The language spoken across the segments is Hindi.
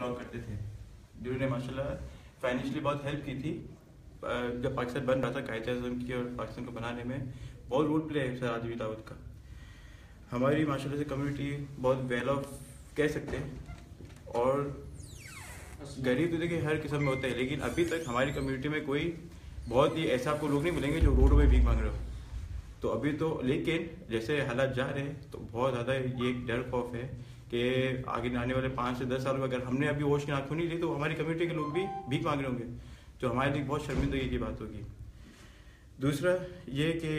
बिलोंग करते थे, जिन्होंने माशाल्लाह फाइनेंशियली बहुत हेल्प की थी जब पाकिस्तान बन रहा था कायदे आज़म की, और पाकिस्तान को बनाने में बहुत रोल प्ले है सर आदमी दाऊद का। हमारी माशाल्लाह से कम्युनिटी बहुत वेल ऑफ कह सकते हैं, और गरीब तो देखिए हर किस्म में होते हैं, लेकिन अभी तक हमारी कम्युनिटी में कोई बहुत ही ऐसा आपको लोग नहीं मिलेंगे जो रोड में भीख मांग रहे हो। तो अभी तो लेकिन जैसे हालात जा रहे हैं तो बहुत ज़्यादा ये एक डर खौफ है कि आगे आने वाले 5 से 10 साल में अगर हमने अभी होश की आंखों नहीं ली तो हमारी कम्युनिटी के लोग भी भीख मांग रहे होंगे, जो हमारे लिए बहुत शर्मिंदगी की बात होगी। दूसरा ये कि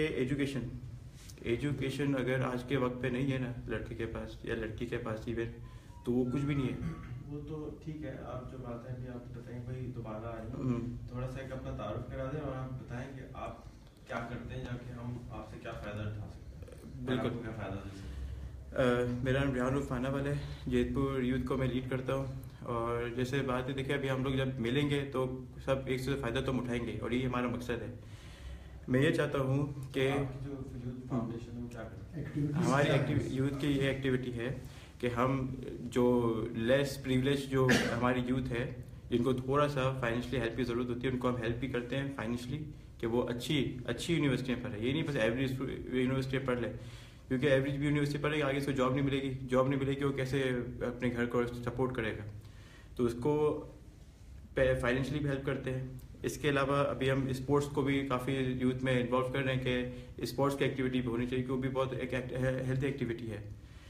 एजुकेशन अगर आज के वक्त पे नहीं है ना लड़के के पास या लड़की के पास इवन, तो वो कुछ भी नहीं है। वो तो ठीक है, आप जो बात है अभी आप बताएं भाई, दोबारा आए थोड़ा सा एक अपना तारुफ करा दें और आप बताएं कि आप क्या करते हैं, जाके हम आपसे क्या फ़ायदा उठा सकते हैं। बिल्कुल, क्या फ़ायदा दे सकते हैं। मेरा नाम रेहान अल्लावला है, जैतपुर यूथ को मैं लीड करता हूँ। और जैसे बात है देखिए, अभी हम लोग जब मिलेंगे तो सब एक से फ़ायदा तो उठाएंगे, और ये हमारा मकसद है। मैं ये चाहता हूँ कि जो यूथ फाउंडेशन है क्या करते हैं, हमारी यूथ की ये एक्टिविटी है कि हम जो लेस प्रिविलेज जो हमारी यूथ है, जिनको थोड़ा सा फाइनेंशियली हेल्प की ज़रूरत होती है, उनको हम हेल्प भी करते हैं फाइनेंशियली, कि वो अच्छी यूनिवर्सिटी में पढ़े। ये नहीं बस एवरेज यूनिवर्सिटी में पढ़ ले, क्योंकि एवरेज भी यूनिवर्सिटी पढ़ेगा आगे उसको जॉब नहीं मिलेगी, वो कैसे अपने घर को सपोर्ट करेगा। तो उसको फाइनेंशियली भी हेल्प करते हैं। इसके अलावा अभी हम स्पोर्ट्स को भी काफ़ी यूथ में इन्वॉल्व कर रहे हैं कि स्पोर्ट्स की एक्टिविटी भी होनी चाहिए, क्योंकि वो भी बहुत एक हेल्थी एक्टिविटी है।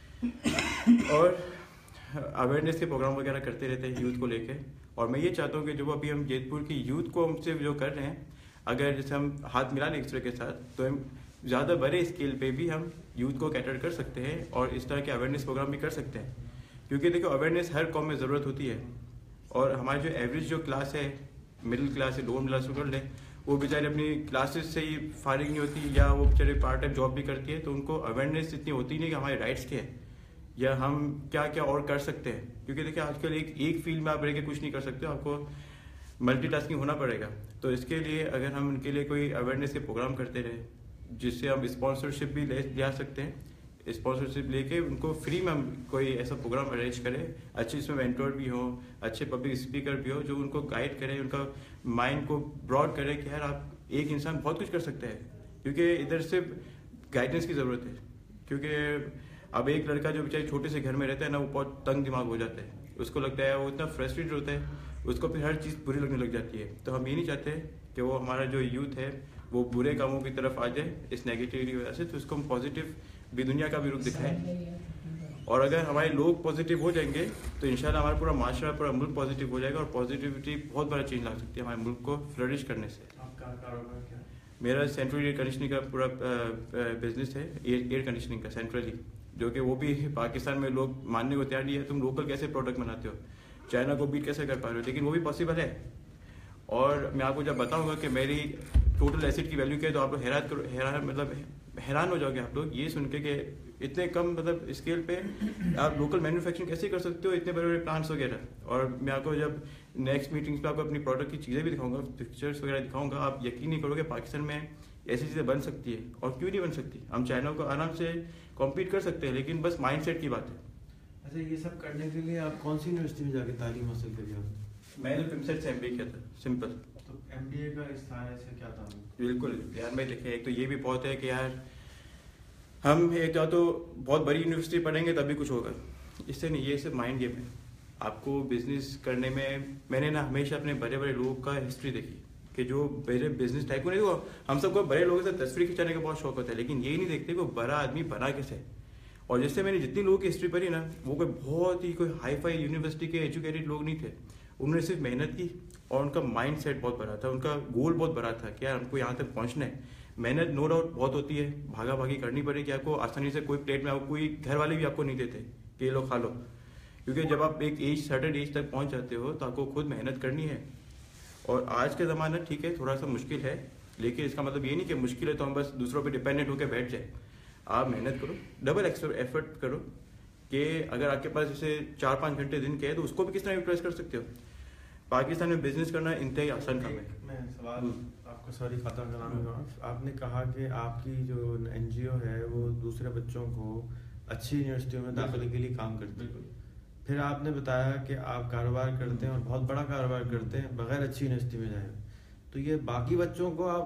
और अवेयरनेस के प्रोग्राम वगैरह करते रहते हैं यूथ को लेके। और मैं ये चाहता हूँ कि जो अभी हम जैतपुर की यूथ को हमसे जो कर रहे हैं, अगर जैसे हम हाथ मिला लें एक दूसरे के साथ, तो हम ज़्यादा बड़े स्केल पे भी हम यूथ को कैटर कर सकते हैं और इस तरह के अवेयरनेस प्रोग्राम भी कर सकते हैं। क्योंकि देखो अवेयरनेस हर कौम में ज़रूरत होती है, और हमारी जो एवरेज जो क्लास है, मिडिल क्लास है, लोअर मिडिल क्लास कर लें, वो बेचारे अपनी क्लासेस से ही फारिग नहीं होती, या वो बेचारे पार्ट टाइम जॉब भी करती है, तो उनको अवेयरनेस इतनी होती नहीं कि हमारे राइट्स के हैं या हम क्या क्या और कर सकते हैं। क्योंकि देखिए आजकल एक फील्ड में आप रह के कुछ नहीं कर सकते, आपको मल्टीटास्किंग होना पड़ेगा। तो इसके लिए अगर हम उनके लिए कोई अवेयरनेस के प्रोग्राम करते रहे, जिससे हम स्पॉन्सरशिप भी ले सकते हैं, स्पॉन्सरशिप लेके उनको फ्री में हम कोई ऐसा प्रोग्राम अरेंज करें, अच्छे इसमें मेंटोर भी हो, अच्छे पब्लिक स्पीकर भी हो, जो उनको गाइड करें, उनका माइंड को ब्रॉड करें कि यार आप एक इंसान बहुत कुछ कर सकते हैं। क्योंकि इधर सिर्फ गाइडेंस की ज़रूरत है। क्योंकि अब एक लड़का जो बेचारे छोटे से घर में रहता है ना, वो बहुत तंग दिमाग हो जाता है, उसको लगता है वो इतना फ्रस्ट्रेटेड होता है, उसको फिर हर चीज़ बुरी लगने लग जाती है। तो हम ये नहीं चाहते कि वो हमारा जो यूथ है वो बुरे कामों की तरफ आ जाए इस नेगेटिविटी वजह से। तो उसको हम पॉजिटिव भी दुनिया का भी रूप दिखाएं, और अगर हमारे लोग पॉजिटिव हो जाएंगे तो इंशाल्लाह हमारा पूरा माशरा, पूरा मुल्क पॉजिटिव हो जाएगा, और पॉजिटिविटी बहुत बड़ा चेंज ला सकती है हमारे मुल्क को फ्लरिश करने से। आपका कारोबार क्या है? मेरा सेंट्रल एयर कंडीशनिंग का पूरा बिजनेस है, एयर कंडीशनिंग का सेंट्रली, जो कि वो भी पाकिस्तान में लोग मानने को तैयार नहीं है। तुम लोकल कैसे प्रोडक्ट बनाते हो, चाइना को बीट कैसे कर पा रहे हो, लेकिन वो भी पॉसिबल है। और मैं आपको जब बताऊंगा कि मेरी टोटल एसेट की वैल्यू क्या है, तो आप लोग हैरान हो जाओगे आप लोग ये सुन के कि इतने कम स्केल पे आप लोकल मैन्युफैक्चरिंग कैसे कर सकते हो, इतने बड़े बड़े प्लांट्स वगैरह। और मैं आपको जब नेक्स्ट मीटिंग्स पे आपको अपनी प्रोडक्ट की चीज़ें भी दिखाऊंगा, पिक्चर्स वगैरह दिखाऊंगा, आप यकीन नहीं करोगे पाकिस्तान में ऐसी चीज़ें बन सकती है। और क्यों नहीं बन सकती, हम चाइना को आराम से कॉम्पीट कर सकते हैं, लेकिन बस माइंडसेट की बात है। अच्छा, ये सब करने के लिए आप कौन सी यूनिवर्सिटी में जाके तालीम हासिल करी आप? मैंने पिमसेट से MBA किया था, सिंपल। तो MBA का स्थान ऐसे क्या था? बिल्कुल यार, मैं देखिए एक तो ये भी बहुत है कि यार हम एक या तो बहुत बड़ी यूनिवर्सिटी पढ़ेंगे तभी कुछ होगा, इससे नहीं, ये सिर्फ माइंड गेम है। आपको बिजनेस करने में मैंने ना हमेशा अपने बड़े बड़े लोगों का हिस्ट्री देखी कि जो बड़े बिजनेस टाइप को नहीं, वो हम सबको बड़े लोगों से तस्वीर खिंचाने का बहुत शौक होता है, लेकिन ये नहीं देखते वो बड़ा आदमी बना कैसे। और जैसे मैंने जितनी लोगों की हिस्ट्री पढ़ी ना, वो कोई बहुत ही कोई हाई फाई यूनिवर्सिटी के एजुकेटेड लोग नहीं थे। उन्होंने सिर्फ मेहनत की और उनका माइंड सेट बहुत बड़ा था, उनका गोल बहुत बड़ा था कि यार हमको यहाँ तक पहुँचना है। मेहनत नो डाउट बहुत होती है, भागा भागी करनी पड़ेगी आपको, आसानी से कोई प्लेट में आपको कोई घर वाले भी आपको नहीं देते कि ये लो खा लो। क्योंकि जब आप एक सर्टेन एज तक पहुँच जाते हो तो आपको खुद मेहनत करनी है। और आज का ज़माना ठीक है थोड़ा सा मुश्किल है, लेकिन इसका मतलब ये नहीं कि मुश्किल है तो हम बस दूसरों पे डिपेंडेंट होकर बैठ जाए। आप मेहनत करो, डबल एफर्ट करो कि अगर आपके पास जैसे 4-5 घंटे दिन के है तो उसको भी किस तरह यूटिलाइज कर सकते हो। पाकिस्तान में बिजनेस करना इंतहाई आसान काम है। मैं सवाल आपको सॉरी खत्म कराना, आपने कहा कि आपकी जो NGO है वो दूसरे बच्चों को अच्छी यूनिवर्सिटियों में दाखिले के लिए काम करती है, फिर आपने बताया कि आप कारोबार करते हैं और बहुत बड़ा कारोबार करते हैं बगैर अच्छी यूनिवर्सिटी में जाए, तो ये बाकी बच्चों को आप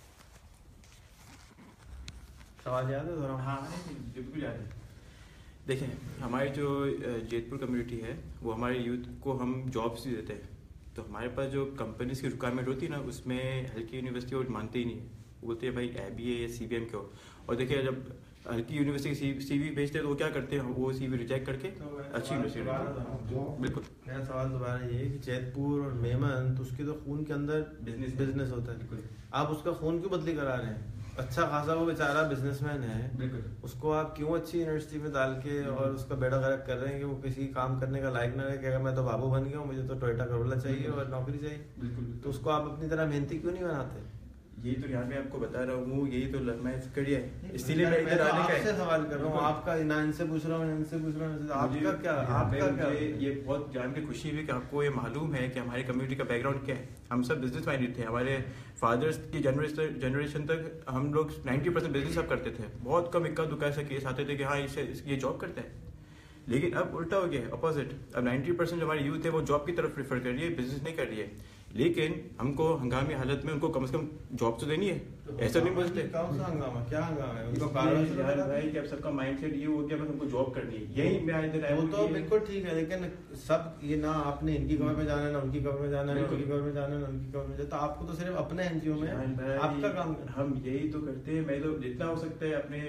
सवाल याद है थोड़ा? हाँ बिल्कुल याद है। देखें, हमारी जो जैतपुर कम्युनिटी है वो हमारे यूथ को हम जॉब्स भी देते हैं। तो हमारे पास जो कंपनीज की रिक्वायरमेंट होती है ना, उसमें हल्की यूनिवर्सिटी वो मानते ही नहीं है। वो बोलते हैं भाई MBA या CBM क्यों। और देखिए, जब हल्की यूनिवर्सिटी CV भेजते हैं तो वो क्या करते हैं, वो CV रिजेक्ट करके अच्छी यूनिवर्सिटी। बिल्कुल, मेरा सवाल दोबारा ये है कि जैतपुर और मेमन तो उसके तो खून के अंदर बिजनेस होता है, आप उसका खून क्यों बदली करा रहे हैं? अच्छा खासा वो बेचारा बिजनेसमैन है, उसको आप क्यों अच्छी यूनिवर्सिटी में डाल के और उसका बेड़ा गर्क कर रहे हैं कि वो किसी काम करने का लायक ना रहे कि अगर मैं तो बाबू बन गया हूँ, मुझे तो टोयोटा करोला चाहिए और नौकरी चाहिए। तो उसको आप अपनी तरह मेहनती क्यों नहीं बनाते? यही तो यहाँ पे आपको बता रहा हूँ, यही तो मैं करिए है, इसीलिए मैं इधर आने का आपसे सवाल कर रहा हूँ, आपका ना इनसे पूछ रहा हूँ, इनसे पूछ रहा हूँ, आपका क्या? ये बहुत जान के खुशी हुई कि आपको ये मालूम है कि हमारी कम्युनिटी का बैकग्राउंड क्या है। हम सब बिजनेस माइंडेड थे। हमारे फादर्स की जनरेशन तक हम लोग 90% बिजनेस सब करते थे। बहुत कम इक्का दुक्का ऐसा केस आते थे कि हाँ ये जॉब करता है। लेकिन अब उल्टा हो गया, अपोजिट। अब 90% जो हमारी यूथ है वो जॉब की तरफ प्रेफर कर रही है, बिजनेस नहीं कर रही है। लेकिन हमको हंगामी हालत में उनको कम से कम जॉब तो देनी है। ऐसा नहीं बोलते कौन सा हंगामा, क्या हंगामा है उनको? भाई कि अब सबका माइंडसेट ये हो गया बस हमको जॉब करनी है, यही मैं इधर आया। वो तो बिल्कुल ठीक है, लेकिन सब ये ना आपने इनकी कवर में जाना है, ना उनकी कवर में जाना है, ना उनकी कवर में जाना है, ना उनकी कवर में जाना, तो आपको तो सिर्फ अपने NGO में आपका काम करना। हम यही तो करते हैं। मैं तो जितना हो सकता है अपने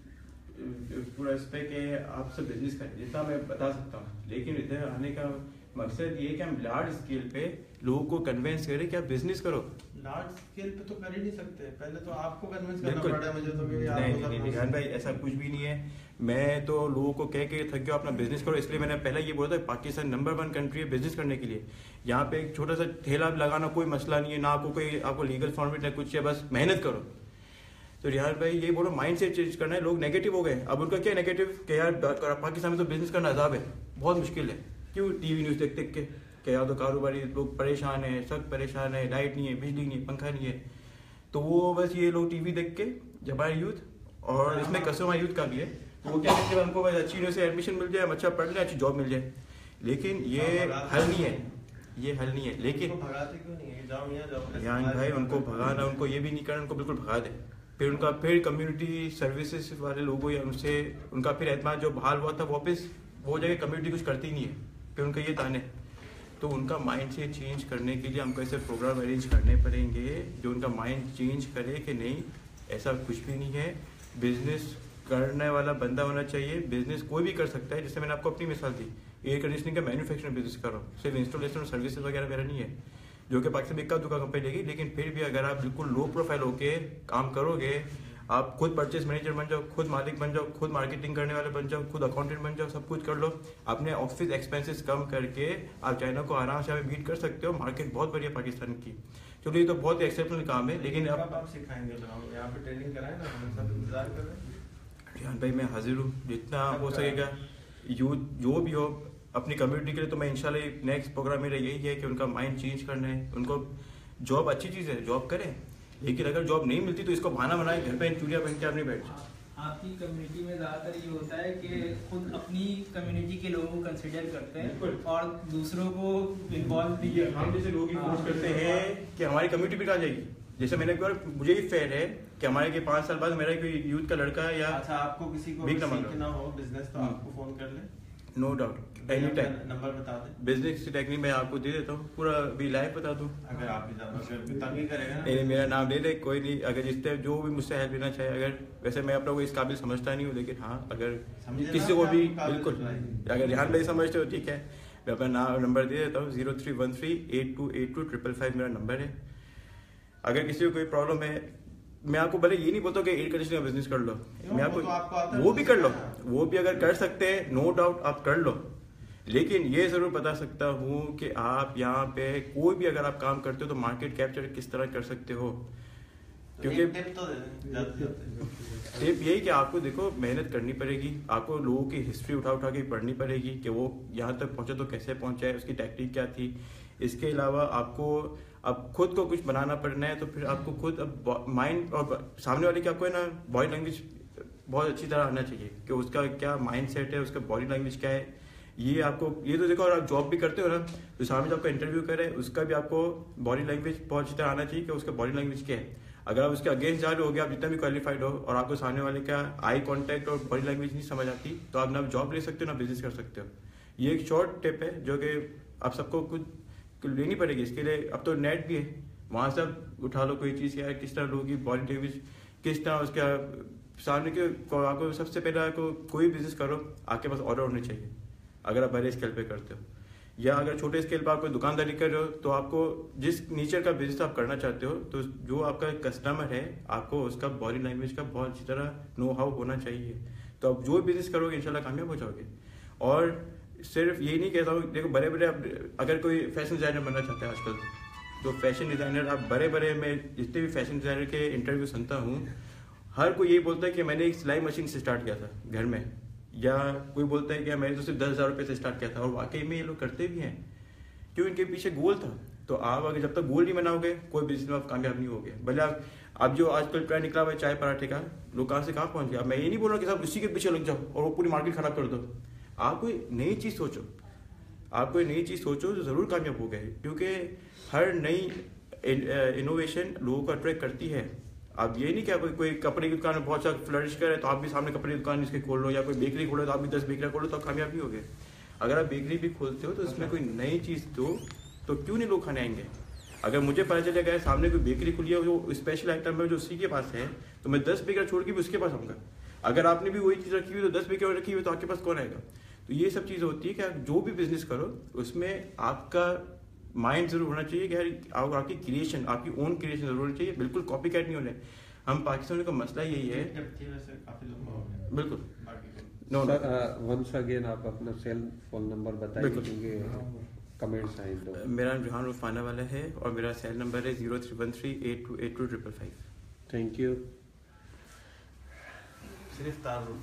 पूरा इस पे कि आप सब बिजनेस करें, जितना मैं बता सकता हूँ। लेकिन इधर आने का मकसद ये कि हम लार्ज स्केल पे लोगों को कन्विंस करें कि आप बिजनेस करो। लार्ज स्केल पे तो कर ही नहीं सकते, पहले तो आपको कन्विंस करना पड़ेगा मुझे तो। नहीं रिहान भाई, ऐसा कुछ भी नहीं है। मैं तो लोगों को कह के थक गया अपना बिजनेस करो। इसलिए मैंने पहले ये बोला था, पाकिस्तान नंबर 1 कंट्री है बिजनेस करने के लिए। यहाँ पे एक छोटा सा ठेला लगाना कोई मसला नहीं है, ना आपको कोई आपको लीगल फॉर्मेट ना कुछ है, बस मेहनत करो। तो रिहान भाई ये बोलो माइंड सेट चेंज करना है। लोग नेगेटिव हो गए। अब उनका क्या नेगेटिव कि यार पाकिस्तान में तो बिजनेस करना अजाब है, बहुत मुश्किल है। क्यों? टीवी न्यूज़ देख देख के कि यार तो कारोबारी लोग परेशान है, सब परेशान है, लाइट नहीं है, बिजली नहीं है, पंखा नहीं है। तो वो बस ये लोग टीवी देख के, जब हमारे यूथ और इसमें कस्टमर यूथ का भी है, तो वो क्या कहते हैं हमको बस अच्छी यूनिवर्सिटी एडमिशन मिल जाए, अच्छा पढ़ लें, अच्छी जॉब मिल जाए। लेकिन ये हल नहीं है, ये हल नहीं है। लेकिन रिहान भाई उनको भगाना, उनको ये भी नहीं करना, उनको बिल्कुल भगा दे। फिर कम्युनिटी सर्विसेज वाले लोगों या उनसे उनका फिर एतमाद जो बहाल हुआ था वापस वो जगह कम्युनिटी कुछ करती नहीं है। फिर उनका ये ताने, तो उनका माइंड से चेंज करने के लिए हमको ऐसे प्रोग्राम अरेंज करने पड़ेंगे जो उनका माइंड चेंज करे कि नहीं ऐसा कुछ भी नहीं है। बिजनेस करने वाला बंदा होना चाहिए। बिजनेस कोई भी कर सकता है। जैसे मैंने आपको अपनी मिसाल दी, एयर कंडीशनिंग का मैन्युफैक्चरिंग बिजनेस कर रहा हूँ, सिर्फ इंस्टॉलेशन और सर्विसेज वगैरह मेरा नहीं है, जो कि पाकिस्तान में इक्का दुक्का कंपनी लेगी। लेकिन फिर भी अगर आप बिल्कुल लो प्रोफाइल होके काम करोगे, आप खुद परचेज मैनेजर बन जाओ, खुद मालिक बन जाओ, खुद मार्केटिंग करने वाले बन जाओ, खुद अकाउंटेंट बन जाओ, सब कुछ कर लो, अपने ऑफिस एक्सपेंसेस कम करके आप चाइना को आराम से बीट कर सकते हो। मार्केट बहुत बढ़िया पाकिस्तान की। चलो ये तो बहुत एक्सेप्शनल काम है। लेकिन अब आप सिखाएंगे तो यहाँ पे ट्रेनिंग कराएं ना, हम सब इंतजार कर रहे हैं। रिहान भाई मैं हाजिर हूँ, जितना हो सकेगा। यूथ जो भी हो अपनी कम्युनिटी के लिए, तो मैं इंशाल्लाह नेक्स्ट प्रोग्राम मेरा यही है कि उनका माइंड चेंज करना है। उनको जॉब अच्छी चीज़ है, जॉब करें, लेकिन अगर जॉब नहीं मिलती तो इसको बहाना बनाए घर पे चूड़िया पहन के आप नहीं बैठ जाए। आपकी कम्युनिटी में ज़्यादातर ये होता है कि खुद अपनी कम्युनिटी के लोगों को कंसिडर करते हैं और दूसरों को इन्वॉल्व नहीं करते। हम जैसे लोग फोर्स करते हैं कि हमारी कम्युनिटी भी कहाँ जाएगी। जैसे मैंने एक बार, मुझे ही फेयर है कि हमारे के 5 साल बाद मेरा कोई यूथ का लड़का या अच्छा आपको किसी को ना हो बिजनेस तो आपको फोन कर ले, no doubt, any time. Number बता दे, बिजनेस की टेक्निक मैं आपको दे देता हूँ, पूरा भी लाइव बता दूँ। अगर आप तंग ही करेगा नहीं, मेरा नाम ले ले, कोई नहीं। अगर जिससे जो भी मुझसे हेल्प लेना चाहे, अगर वैसे मैं अपना को इस काबिल समझता नहीं हूँ, लेकिन हाँ अगर किसी को भी बिल्कुल, अगर ध्यान नहीं समझते हो ठीक है, मैं अपना नंबर दे देता हूँ। 0313828255 मेरा नंबर है। अगर किसी को कोई प्रॉब्लम है, मैं आपको भले ये नहीं बोलता कि एयर कंडीशनिंग का बिजनेस कर लो, मैं आपको वो भी कर लो, वो भी अगर कर सकते हैं नो डाउट आप कर लो। लेकिन ये जरूर बता सकता हूँ कि आप यहाँ पे कोई भी अगर आप काम करते हो तो मार्केट कैप्चर किस तरह कर सकते हो। क्योंकि टिप यही कि आपको देखो मेहनत करनी पड़ेगी, आपको लोगों की हिस्ट्री उठा उठा के पढ़नी पड़ेगी कि वो यहाँ तक पहुँचे तो कैसे पहुँचा है, उसकी टेक्निक क्या थी। इसके अलावा आपको अब खुद को कुछ बनाना पड़ना है, तो फिर आपको खुद अब माइंड और सामने वाले की आपको है ना बॉडी लैंग्वेज बहुत अच्छी तरह आना चाहिए कि उसका क्या माइंड सेट है, उसका बॉडी लैंग्वेज क्या है। ये आपको ये तो देखो, और आप जॉब भी करते हो ना, तो सामने जो आपका इंटरव्यू करे उसका भी आपको बॉडी लैंग्वेज बहुत अच्छी तरह आना चाहिए कि उसका बॉडी लैंग्वेज क्या है। अगर आप उसके अगेंस्ट जा रहे हो, आप जितना भी क्वालिफाइड हो और आपको सामने वाले का आई कांटेक्ट और बॉडी लैंग्वेज नहीं समझ आती, तो आप ना जॉब ले सकते हो ना बिजनेस कर सकते हो। ये एक शॉर्ट टिप है जो कि आप सबको कुछ लेनी पड़ेगी। इसके लिए अब तो नेट भी है, वहाँ से आप उठा लो कोई चीज़, या किस तरह लोगों की बॉडी लैंग्वेज, किस तरह उसका सामने के आपको सबसे पहले आपको कोई बिजनेस करो, आपके पास ऑर्डर होने चाहिए अगर आप बड़े स्केल पे करते हो, या अगर छोटे स्केल पर आप कोई दुकानदारी कर रहे हो तो आपको जिस नेचर का बिजनेस आप करना चाहते हो, तो जो आपका कस्टमर है आपको उसका बॉडी लैंग्वेज का बहुत अच्छी तरह नो हाउ होना चाहिए। तो आप जो बिजनेस करोगे इंशाल्लाह कामयाब हो जाओगे। और सिर्फ यही नहीं कहता हूँ, देखो बड़े बड़े अगर कोई फैशन डिज़ाइनर बनना चाहता है आजकल, तो फैशन डिज़ाइनर आप बड़े बड़े, मैं जितने भी फैशन डिज़ाइनर के इंटरव्यू सुनता हूँ, हर कोई यही बोलता है कि मैंने एक सिलाई मशीन से स्टार्ट किया था घर में, या कोई बोलता है कि मैंने तो सिर्फ 10,000 रुपये से स्टार्ट किया था। और वाकई में ये लोग करते भी हैं, क्यों? इनके पीछे गोल था। तो आप अगर जब तक गोल नहीं बनाओगे कोई बिजनेस में आप कामयाब नहीं होगे। भले आप जो आजकल ट्रेंड निकला हुआ है चाय पराठे का, लोग कहाँ से कहाँ पहुँच गए। अब मैं ये नहीं बोल रहा कि सब उसी के पीछे लग जाओ और वो पूरी मार्केट खराब कर दो। आप कोई नई चीज़ सोचो, आप कोई नई चीज़ सोचो तो ज़रूर कामयाब हो गए, क्योंकि हर नई इनोवेशन लोगों को अट्रैक्ट करती है। आप ये नहीं क्या कोई कपड़े की दुकान में बहुत सारा फ्लरिश करे तो आप भी सामने कपड़े की दुकान इसके खोल लो, या कोई बेकरी खोलो तो आप भी 10 बेकरियाँ खोलो, तो आप कामयाब नहीं हो गए। अगर आप बेकरी भी खोलते हो तो उसमें कोई नई चीज़ दो, तो क्यों नहीं लोग खाने आएंगे। अगर मुझे पता चलेगा सामने कोई बेकरी खुली है जो स्पेशल आइटम है जो उसी के पास है, तो मैं 10 बेकरियाँ छोड़ के भी उसके पास आऊँगा। अगर आपने भी वही चीज़ रखी हुई तो 10 बेकरियाँ रखी हुई तो आपके पास कौन आएगा। तो ये सब चीज़ होती है कि आप जो भी बिजनेस करो उसमें आपका माइंड जरूर होना चाहिए कि यार आपकी क्रिएशन, आपकी ओन क्रिएशन जरूर होनी चाहिए, बिल्कुल कॉपी कैट नहीं होने। हम पाकिस्तानी का मसला यही है। बिल्कुल नो वंस अगेन आप अपना सेल फोन नंबर बताइए क्योंकि कमेंट्स आए तो। मेरा नाम रेहान अल्लाहवाला है और मेरा सेल नंबर है 0313828255। Thank you. सिर्फ तारुफ।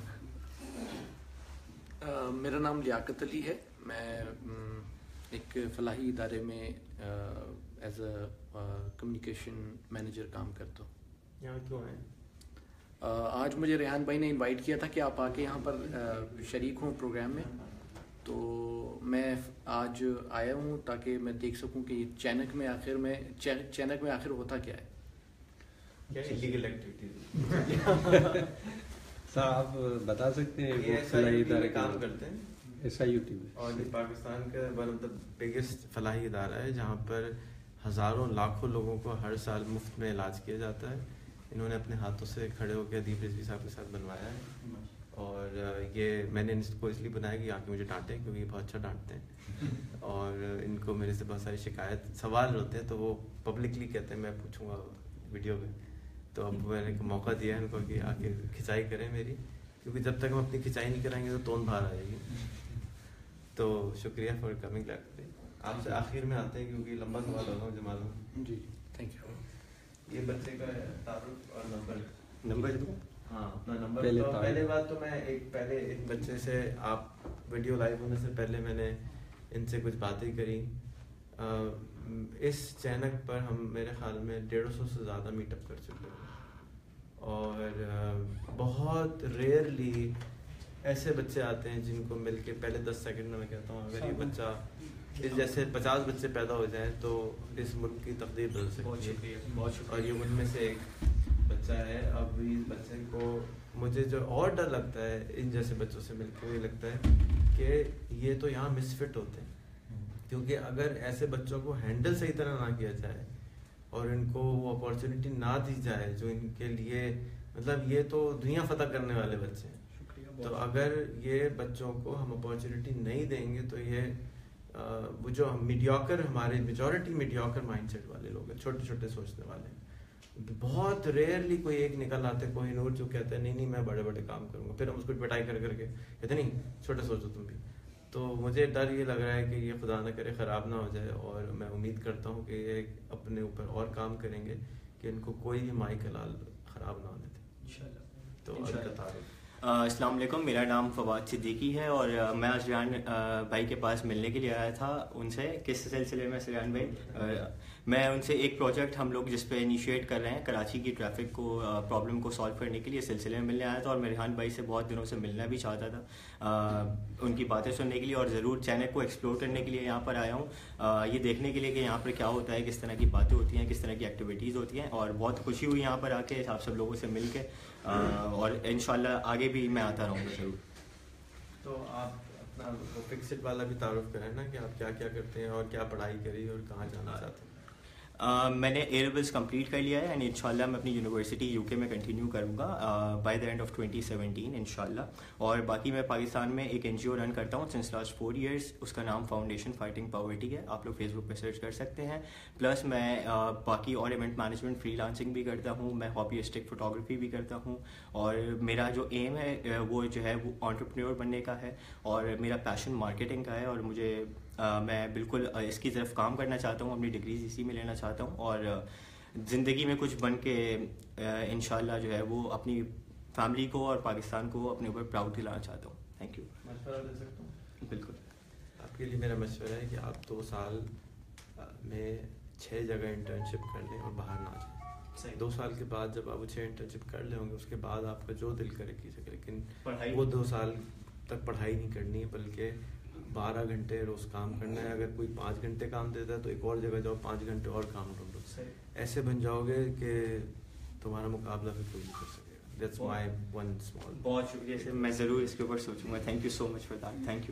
मेरा नाम लियाकत अली है। मैं एक फलाही इदारे में एज अ कम्युनिकेशन मैनेजर काम करता हूँ। यहाँ क्यों आए? आज मुझे रेहान भाई ने इनवाइट किया था कि आप आके यहाँ पर शरीक हों प्रोग्राम में, तो मैं आज आया हूँ ताकि मैं देख सकूँ कि चैनक में आखिर होता क्या है। क्या इलीगल एक्टिविटीज? सर आप बता सकते हैं ये फलाही इदारे काम करते हैं SIUT में, और ये पाकिस्तान का वन ऑफ द बिगेस्ट फलाही इदारा है जहाँ पर हज़ारों लाखों लोगों को हर साल मुफ्त में इलाज किया जाता है। इन्होंने अपने हाथों से खड़े होकर अदीब रिजवी साहब के साथ बनवाया है, और ये मैंने इनको इसलिए बनाया कि आके मुझे डांटें क्योंकि ये बहुत अच्छा डांटते हैं और इनको मेरे से बहुत सारी शिकायत सवाल होते हैं तो वो पब्लिकली कहते हैं मैं पूछूंगा वीडियो में। तो अब मैंने एक मौका दिया है इनको कि आके खिंचाई करें मेरी, क्योंकि जब तक हम अपनी खिंचाई नहीं कराएंगे तो तोंद बाहर आ जाएगी। तो शुक्रिया फॉर कमिंग। आपसे आखिर में आते हैं क्योंकि लंबा सवाल होगा मुझे मालूम। जी थैंक यू। ये बच्चे का तारुफ और नंबर हाँ अपना नंबर। तो पहले बात तो मैं पहले एक बच्चे से आप वीडियो लाइव होने से पहले मैंने इनसे कुछ बातें करी। इस चैनल पर हम मेरे ख्याल में 150 से ज़्यादा मीटअप कर चुके हैं, और बहुत रेयरली ऐसे बच्चे आते हैं जिनको मिलके पहले 10 सेकंड में मैं कहता हूँ अगर ये बच्चा इस जैसे 50 बच्चे पैदा हो जाएं तो इस मुल्क की तकदीर बदल सकती है। और ये उनमें से एक बच्चा है। अब इस बच्चे को मुझे जो और डर लगता है इन जैसे बच्चों से मिलकर, ये लगता है कि ये तो यहाँ मिसफिट होते हैं, क्योंकि अगर ऐसे बच्चों को हैंडल सही तरह ना किया जाए और इनको वो अपॉर्चुनिटी ना दी जाए जो इनके लिए, मतलब ये तो दुनिया फतह करने वाले बच्चे हैं। तो अगर ये बच्चों को हम अपॉर्चुनिटी नहीं देंगे तो ये वो जो मीडियोकर, हमारे मेजॉरिटी मीडियोकर माइंडसेट वाले लोग हैं, छोटे छोटे सोचने वाले। बहुत रेयरली कोई एक निकल आते कोई नूर जो कहते हैं नहीं मैं बड़े बड़े काम करूँगा, फिर हम उसको पिटाई कर करके कहते नहीं छोटे सोचो तुम भी। तो मुझे डर ये लग रहा है कि ये खुदा न करे ख़राब ना हो जाए, और मैं उम्मीद करता हूँ कि ये अपने ऊपर और काम करेंगे कि इनको कोई भी माई कलाल ख़राब ना होने दे। तो अस्सलाम वालेकुम, मेरा नाम फवाद सिद्दीकी है और मैं आज रेहान भाई के पास मिलने के लिए आया था उनसे। किस सिलसिले में रेहान भाई? मैं उनसे एक प्रोजेक्ट हम लोग जिस पे इनिशिएट कर रहे हैं कराची की ट्रैफिक को प्रॉब्लम को सॉल्व करने के लिए सिलसिले में मिलने आया था और मैं रेहान भाई से बहुत दिनों से मिलना भी चाहता था उनकी बातें सुनने के लिए और ज़रूर चैनल को एक्सप्लोर करने के लिए यहाँ पर आया हूँ, ये देखने के लिए कि यहाँ पर क्या होता है, किस तरह की बातें होती हैं, किस तरह की एक्टिविटीज़ होती हैं और बहुत खुशी हुई यहाँ पर आके आप सब लोगों से मिल के और इंशाल्लाह आगे भी मैं आता रहूँगा ज़रूर। तो आप अपना फिक्सिट वाला भी तारुफ करें ना कि आप क्या क्या करते हैं और क्या पढ़ाई करी और कहाँ जाना चाहते हैं। मैंने A-levels कंप्लीट कर लिया है एंड इंशाल्लाह मैं अपनी यूनिवर्सिटी यूके में कंटिन्यू करूँगा बाय द एंड ऑफ 2017 इंशाल्लाह। और बाकी मैं पाकिस्तान में एक NGO रन करता हूँ सिंस लास्ट 4 years, उसका नाम फाउंडेशन फाइटिंग पॉवर्टी है, आप लोग फेसबुक पे सर्च कर सकते हैं। प्लस मैं बाकी और इवेंट मैनेजमेंट फ्रीलांसिंग भी करता हूँ, मैं हॉबीइस्टिक फोटोग्राफी भी करता हूँ और मेरा जो एम है वो जो है वो एंटरप्रेन्योर बनने का है और मेरा पैशन मार्केटिंग का है और मुझे मैं बिल्कुल इसकी तरफ काम करना चाहता हूँ, अपनी डिग्रीज इसी में लेना चाहता हूँ और ज़िंदगी में कुछ बन के इंशाल्लाह जो है वो अपनी फैमिली को और पाकिस्तान को अपने ऊपर प्राउड दिलाना चाहता हूँ। Thank you. मशवरा दे सकता हूँ? बिल्कुल। आपके लिए मेरा मशवरा है कि आप 2 साल में 6 जगह इंटर्नशिप कर लें और बाहर ना जाएं। 2 साल के बाद जब आप 6 इंटर्नशिप कर ले होंगे उसके बाद आपका जो दिल करे कीजिए, लेकिन वो 2 साल तक पढ़ाई नहीं करनी है बल्कि 12 घंटे रोज काम करना है। अगर कोई 5 घंटे काम देता है तो एक और जगह जाओ 5 घंटे और काम ढूंढो, ऐसे बन जाओगे कि तुम्हारा मुकाबला फिर कोई नहीं कर सकेगा। That's my one small। बहुत शुक्रिया सर, मैं ज़रूर इसके ऊपर सोचूंगा। Thank you so much for that. Thank you.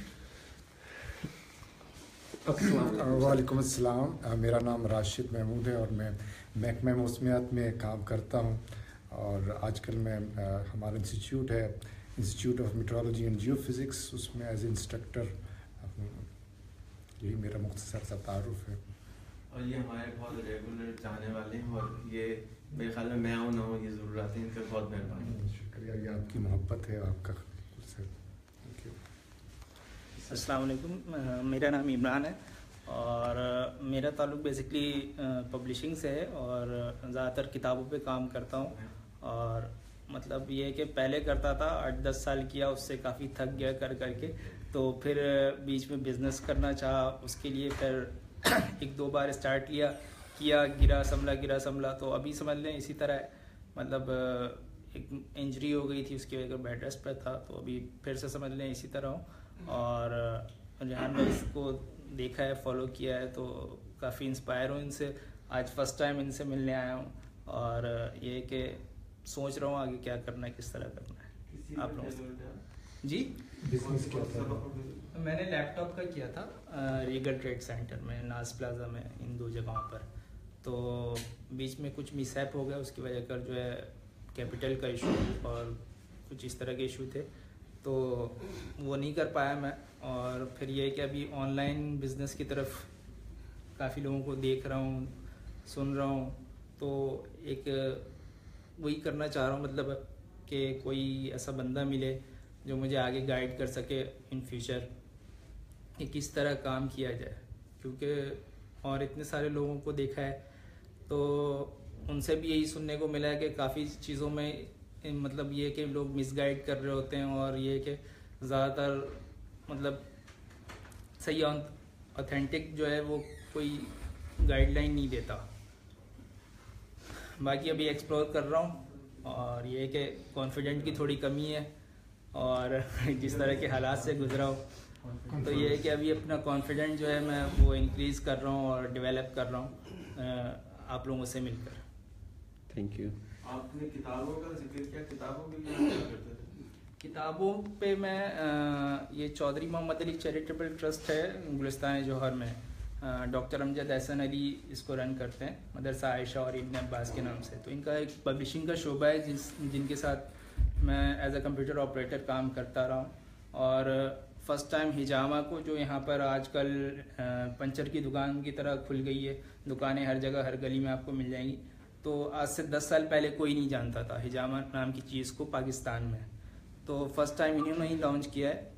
वालेकुम अस्सलाम, मेरा नाम राशिद महमूद है और मैं महकमे मौसमियात में काम करता हूँ और आजकल मैं हमारा इंस्टीट्यूट है institute of metrology and geophysics, उसमें एज इंस्ट्रक्टर, यही मेरा मुख्तसर सा तारुफ है। और ये हमारे बहुत रेगुलर चाहने वाले हैं और ये मेरे ख्याल में मैं हूँ ना हो ये ज़रूर आते हैं, इनका बहुत मेहरबानी। शुक्रिया, ये आपकी मोहब्बत है आपका। Thank you. अस्सलाम वालेकुम, मेरा नाम इमरान है और मेरा ताल्लुक़ बेसिकली पब्लिशिंग से है और ज़्यादातर किताबों पे काम करता हूँ और मतलब ये है कि पहले करता था 8-10 साल किया, उससे काफ़ी थक गया कर करके, तो फिर बीच में बिज़नेस करना चाहा, उसके लिए फिर 1-2 बार स्टार्ट किया गिरा संभला, तो अभी समझ लें इसी तरह है। मतलब एक इंजरी हो गई थी, उसकी वजह से बेड रेस्ट पर था, तो अभी फिर से समझ लें इसी तरह हूँ और रेहान भाई इसको देखा है, फॉलो किया है, तो काफ़ी इंस्पायर हूँ इनसे। आज फर्स्ट टाइम इनसे मिलने आया हूँ और ये कि सोच रहा हूँ आगे क्या करना है, किस तरह करना है। आप लोग जी बिजनेस क्या था? मैंने लैपटॉप का किया था रीगल ट्रेड सेंटर में, नाज प्लाजा में, इन 2 जगहों पर। तो बीच में कुछ मिसहैप हो गया, उसकी वजह कर जो है कैपिटल का इशू और कुछ इस तरह के इशू थे, तो वो नहीं कर पाया मैं। और फिर ये कि अभी ऑनलाइन बिज़नेस की तरफ काफ़ी लोगों को देख रहा हूँ, सुन रहा हूँ, तो एक वही करना चाह रहा हूँ, मतलब कि कोई ऐसा बंदा मिले जो मुझे आगे गाइड कर सके इन फ्यूचर कि किस तरह काम किया जाए, क्योंकि और इतने सारे लोगों को देखा है तो उनसे भी यही सुनने को मिला है कि काफ़ी चीज़ों में मतलब ये कि लोग मिसगाइड कर रहे होते हैं और ये कि ज़्यादातर मतलब सही ऑथेंटिक जो है वो कोई गाइडलाइन नहीं देता। बाकी अभी एक्सप्लोर कर रहा हूँ और ये कि कॉन्फिडेंट की थोड़ी कमी है और जिस तरह के हालात से गुजरा हूँ, तो ये है कि अभी अपना कॉन्फिडेंट जो है मैं वो इंक्रीज़ कर रहा हूँ और डेवलप कर रहा हूँ आप लोगों से मिलकर। Thank you. आपने किताबों का जिक्र किया, किताबों के लिए क्या करते थे? किताबों पे मैं ये चौधरी मोहम्मद अली चैरिटेबल ट्रस्ट है गुलिस्तान जौहर में, डॉक्टर अमजद एहसन अली इसको रन करते हैं, मदरसा आयशा और इब्न अब्बास के नाम से। तो इनका एक पब्लिशिंग का शोबा है जिनके साथ मैं एज अ कंप्यूटर ऑपरेटर काम करता रहा हूँ। और फर्स्ट टाइम हिजामा को जो यहाँ पर आजकल पंचर की दुकान की तरह खुल गई है, दुकानें हर जगह हर गली में आपको मिल जाएंगी, तो आज से 10 साल पहले कोई नहीं जानता था हिजामा नाम की चीज़ को पाकिस्तान में। तो फर्स्ट टाइम इन्होंने ही लॉन्च किया है,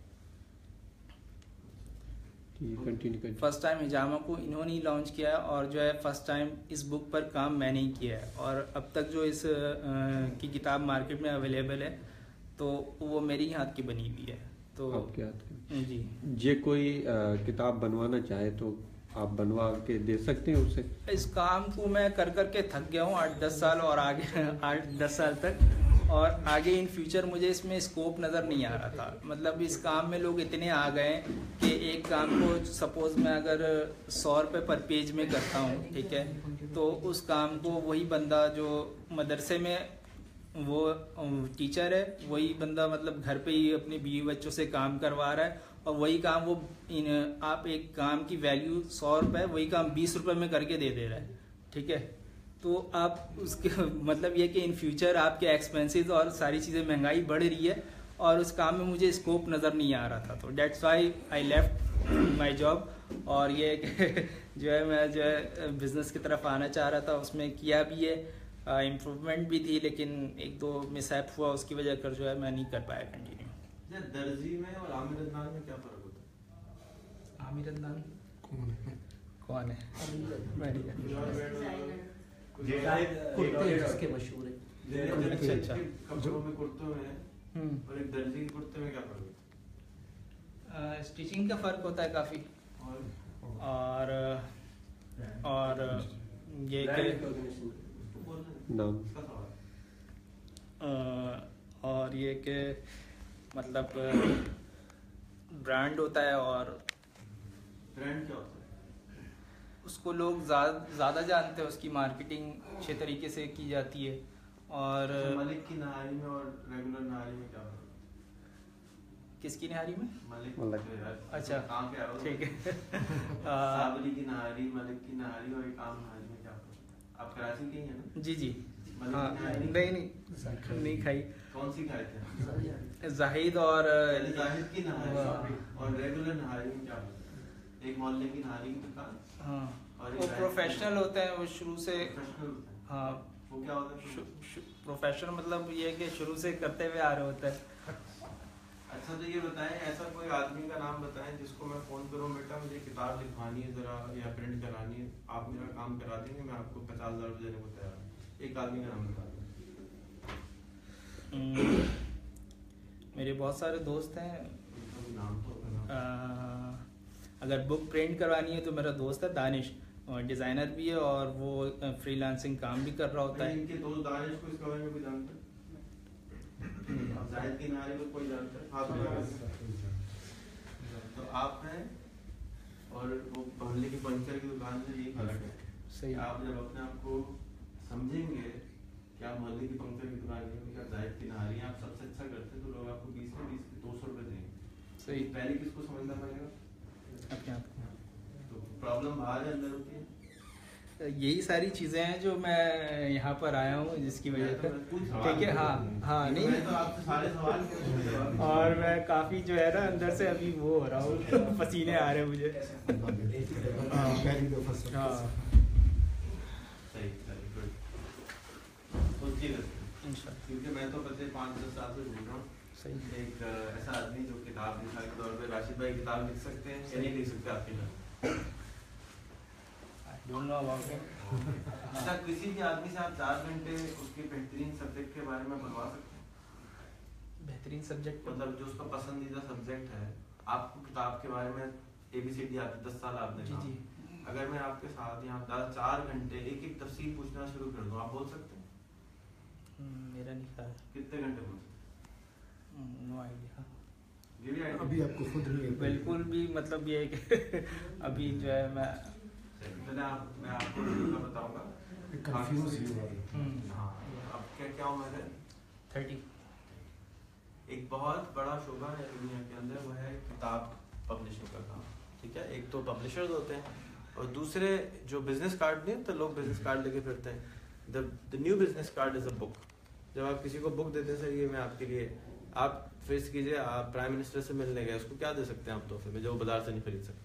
फर्स्ट टाइम हिजामा को इन्होंने ही लॉन्च किया है और जो है फर्स्ट टाइम इस बुक पर काम मैंने ही किया है और अब तक जो इस की किताब मार्केट में अवेलेबल है, तो वो मेरी हाथ की बनी हुई है। तो आपके हाथ की जी, जे कोई किताब बनवाना चाहे तो आप बनवा के दे सकते हैं उसे? इस काम को मैं कर कर के थक गया हूँ 8-10 साल, और आगे 8-10 साल तक, और आगे इन फ्यूचर मुझे इसमें स्कोप नज़र नहीं आ रहा था। मतलब इस काम में लोग इतने आ गए कि एक काम को सपोज मैं अगर 100 रुपये पर पेज में करता हूँ, ठीक है, तो उस काम को वही बंदा जो मदरसे में वो टीचर है, वही बंदा मतलब घर पे ही अपने बीवी बच्चों से काम करवा रहा है, और वही काम वो आप एक काम की वैल्यू 100 रुपये, वही काम 20 रुपये में करके दे रहा है, ठीक है। तो आप उसके मतलब ये कि इन फ्यूचर आपके एक्सपेंसेस और सारी चीज़ें महंगाई बढ़ रही है, और उस काम में मुझे स्कोप नज़र नहीं आ रहा था, तो that's why I left my job. और ये जो है मैं जो है बिज़नेस की तरफ आना चाह रहा था, उसमें किया भी है, इम्प्रूवमेंट भी थी, लेकिन 1-2 मिसहैप हुआ, उसकी वजह कर जो है मैं नहीं कर पाया कंटिन्यू। दर्जी में और आमिर अदनान में क्या फ़र्क होता है? आमिर अदनान कौन है? जिसके मशहूर है। अच्छा। कपड़ों में कुर्तों में और एक दर्जी के कुर्ते में क्या फ़र्क होता है? स्टिचिंग का फ़र्क होता है काफ़ी, और ये कि नाम और ये कि मतलब ब्रांड होता है, और ब्रांड क्या होता है? उसको लोग ज़्यादा जानते हैं, उसकी मार्केटिंग अच्छे तरीके से की जाती है। और मलिक की नहारी में और रेगुलर नहारी में क्या फ़र्क? किसकी निहारी में? मलिक। अच्छा, कहाँ के आओ? ठीक है। साबरी की नहारी, मलिक की नहारी और एक आम नहारी में क्या फ़र्क? आप कराची के ही हैं ना? जी। हाँ, नहीं खाई। कौन सी खाए थे? जाहिद और जाहिद की नहारी और रेगुलर नहारी में क्या फ़र्क? एक मोहल्ले की नहारी की दुकान, हाँ, और वो प्रोफेशनल होते हैं, वो शुरू से। हाँ, वो क्या होता है? प्रोफेशनल मतलब ये है कि शुरू से करते हुए आ रहे होते हैं। अच्छा, तो ये बताएं, ऐसा कोई आदमी का नाम बताएं जिसको मैं फ़ोन करूं, बेटा मुझे किताब लिखवानी है ज़रा या प्रिंट करानी है, आप मेरा काम करा देंगे, मैं आपको 50,000 रुपये देने को तैयार हूँ। एक आदमी का नाम बता दें। मेरे बहुत सारे दोस्त हैं। नाम तो अगर बुक प्रिंट करवानी है तो मेरा दोस्त है दानिश, और डिज़ाइनर भी है, और वो फ्रीलांसिंग काम भी कर रहा होता है। इनके दोस्त दानिश को इस बारे में कोई जानता है? जाहिद की नारी को कोई जानता है? तो आप हैं और वो मोहल्ले की पंचर की दुकान से यही फर्क है। सही। आप जब अपने आप को समझेंगे कि आप मोहल्ले की पंचर की दुकान है, जाहिद की नारी है, आप सबसे अच्छा करते हैं, तो लोग आपको 20 में 20 200 रुपये देंगे। सही। पहले किसको समझना पड़ेगा? अपने आप को। तो प्रॉब्लम बाहर है, अंदर होती है। यही सारी चीज़ें हैं जो मैं यहाँ पर आया हूँ, जिसकी वजह से। ठीक है। हाँ नहीं, मैं तो आपसे सारे सवाल और मैं काफ़ी जो है ना अंदर से अभी वो हो रहा हूँ, पसीने आ रहे हैं मुझे। हाँ, सही, गुड। क्योंकि मैं तो पिछले 5-10 साल से ढूंढ रहा हूँ सही। एक ऐसा आदमी जो किताब लिखा के तौर पे। राशिद भाई किताब लिख सकते हैं या नहीं लिख सकते आपके घर? अच्छा, किसी भी आदमी से आप 4 घंटे उसके बेहतरीन सब्जेक्ट के बारे में बनवा सकते हैं? बेहतरीन सब्जेक्ट मतलब जो उसका पसंदीदा सब्जेक्ट है, आपको किताब के बारे में ABCD आती 10 साल आपने जी कहा। जी। अगर मैं आपके साथ यहाँ 4 घंटे एक एक तफसील पूछना शुरू कर दूँ, आप बोल सकते हैं? मेरा नहीं ख्याल। कितने घंटे बोल सकते हैं? No idea. ये भी idea? अभी आपको खुद नहीं बिल्कुल भी मतलब ये है कि अभी जो है मैं मैं आपको बताऊंगा। कंफ्यूज ही हुआ। हाँ, अब क्या उम्र है? 30। एक बहुत बड़ा शोबा है दुनिया के अंदर, वो है किताब पब्लिशिंग का काम। ठीक है, एक तो पब्लिशर्स होते हैं और दूसरे जो बिजनेस कार्ड नहीं तो लोग बिजनेस कार्ड लेके फिरते हैं। The new business card is a book. जब आप किसी को बुक देते हैं, सर ये मैं आपके लिए, आप फेस कीजिए आप प्राइम मिनिस्टर से मिलने गए, उसको क्या दे सकते हैं आप तोहफे में जो वो बाजार से नहीं खरीद सकते?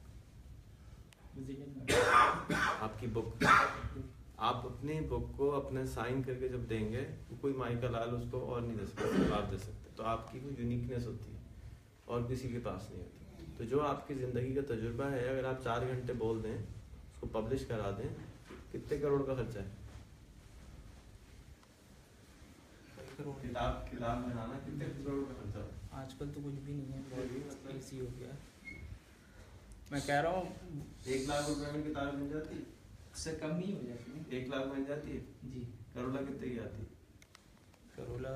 आपकी बुक। आप अपनी बुक को अपने साइन करके जब देंगे, कोई माई का लाल उसको और नहीं दे सकता, सिर्फ आप दे सकते। तो आपकी कोई यूनिकनेस होती है और किसी के पास नहीं होती। तो जो आपकी ज़िंदगी का तजुर्बा है, अगर आप 4 घंटे बोल दें, उसको पब्लिश करा दें, कितने करोड़ का खर्चा है? करोड़। किताब बनाना कितने करोड़ का खर्चा? आजकल तो कुछ भी नहीं है, बहुत ईजी हो गया है। मैं कह रहा हूँ 1 लाख रुपए में किताब बन जाती है? उससे कम ही हो जाती है। 1 लाख बन जाती है जी। करोड़ा कितने की आती है? करोड़ा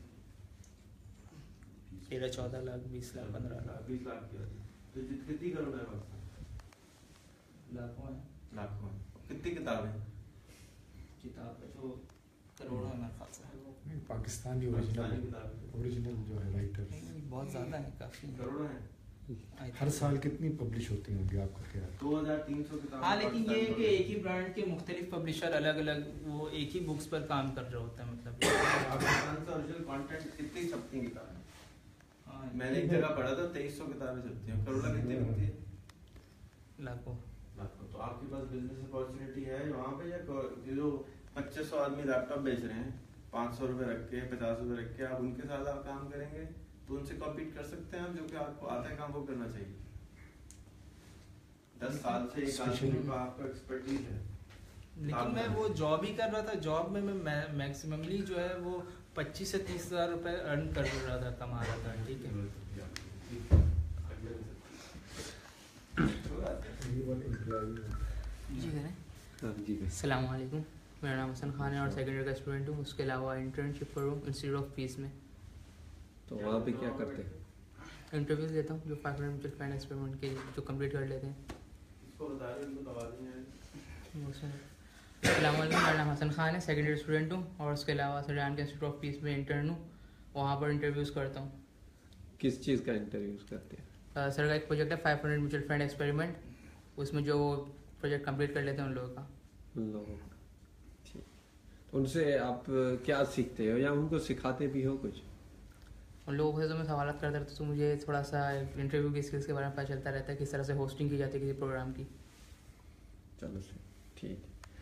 13-14 लाख, 20 लाख, 15 लाख, 20 लाख की आती है। तो कितनी करोड़ है पाकिस्तान? लाखों है। लाखों है। कितनी किताबें? किताब है तो करोड़ों में मेरे ख्याल से। नहीं, पाकिस्तानी पाकिस्तानी किताबें ओरिजिनल जो है राइटर नहीं, बहुत ज़्यादा है, काफ़ी करोड़ है। हर साल कितनी पब्लिश होती होंगी आपका क्या है? 2300 किताबें। हाँ, लेकिन ये है कि एक ही ब्रांड के मुख्तलिफ पब्लिशर अलग अलग वो एक ही बुक्स पर काम कर रहे होते हैं, मतलब पाकिस्तान से ओरिजिनल कंटेंट कितनी छपती हैं किताबें? हाँ, मैंने एक जगह पढ़ा था 2300 किताबें छपती हैं। करोड़ा कितनी बनती है? लाखों। तो आपके पास बिजनेस अपॉर्चुनिटी है वहाँ पे, या जो 2500 आदमी लैपटॉप बेच रहे हैं 500 रुपए रख के, 50 रुपए रख के, आप उनके साथ आप काम करेंगे तो उनसे कॉम्पीट कर सकते हैं आप, जो कि आपको आता है काम वो करना चाहिए। 10 साल से एक आदमी का आपका एक्सपर्टीज है। लेकिन मैं वो जॉब ही कर रहा था, जॉब में मैं मैक्सिममली जो है वो 25 से 30 हज़ार रुपये अर्न कर रहा था, कमा रहा था। ठीक है, जी करें। अस्सलाम वालेकुम, मेरा नाम हसन खान है और सेकेंड ईयर का स्टूडेंट हूँ। उसके अलावा इंटर्नशिप कर रहा हूँ इंस्टीट्यूट ऑफ पीस में। तो वहाँ पे क्या करते हैं? इंटरव्यूज देता हूँ, जो 500 म्यूचुअल फंड एक्सपेरिमेंट के जो कंप्लीट कर लेते हैं। अस्सलाम वालेकुम, मेरा नाम हसन खान है, सेकेंड ईयर स्टूडेंट हूँ और उसके अलावा सरियान के इंस्टीट्यूट ऑफ पीस में इंटर्न हूँ, वहाँ पर इंटरव्यूज़ करता हूँ। किस चीज़ का इंटरव्यूज़ करते हैं? सर का एक प्रोजेक्ट है 500 म्यूचुअल फंड एक्सपेरिमेंट, उसमें जो प्रोजेक्ट कंप्लीट कर लेते हैं उन लोगों का। उन लोगों का, ठीक। तो उनसे आप क्या सीखते हो या उनको सिखाते भी हो कुछ? उन लोगों से तो मैं सवाल करता रहता हूँ, तो मुझे थोड़ा सा इंटरव्यू की स्किल्स के बारे में पता चलता रहता है, किस तरह से होस्टिंग की जाती है किसी प्रोग्राम की। चलो सर, ठीक।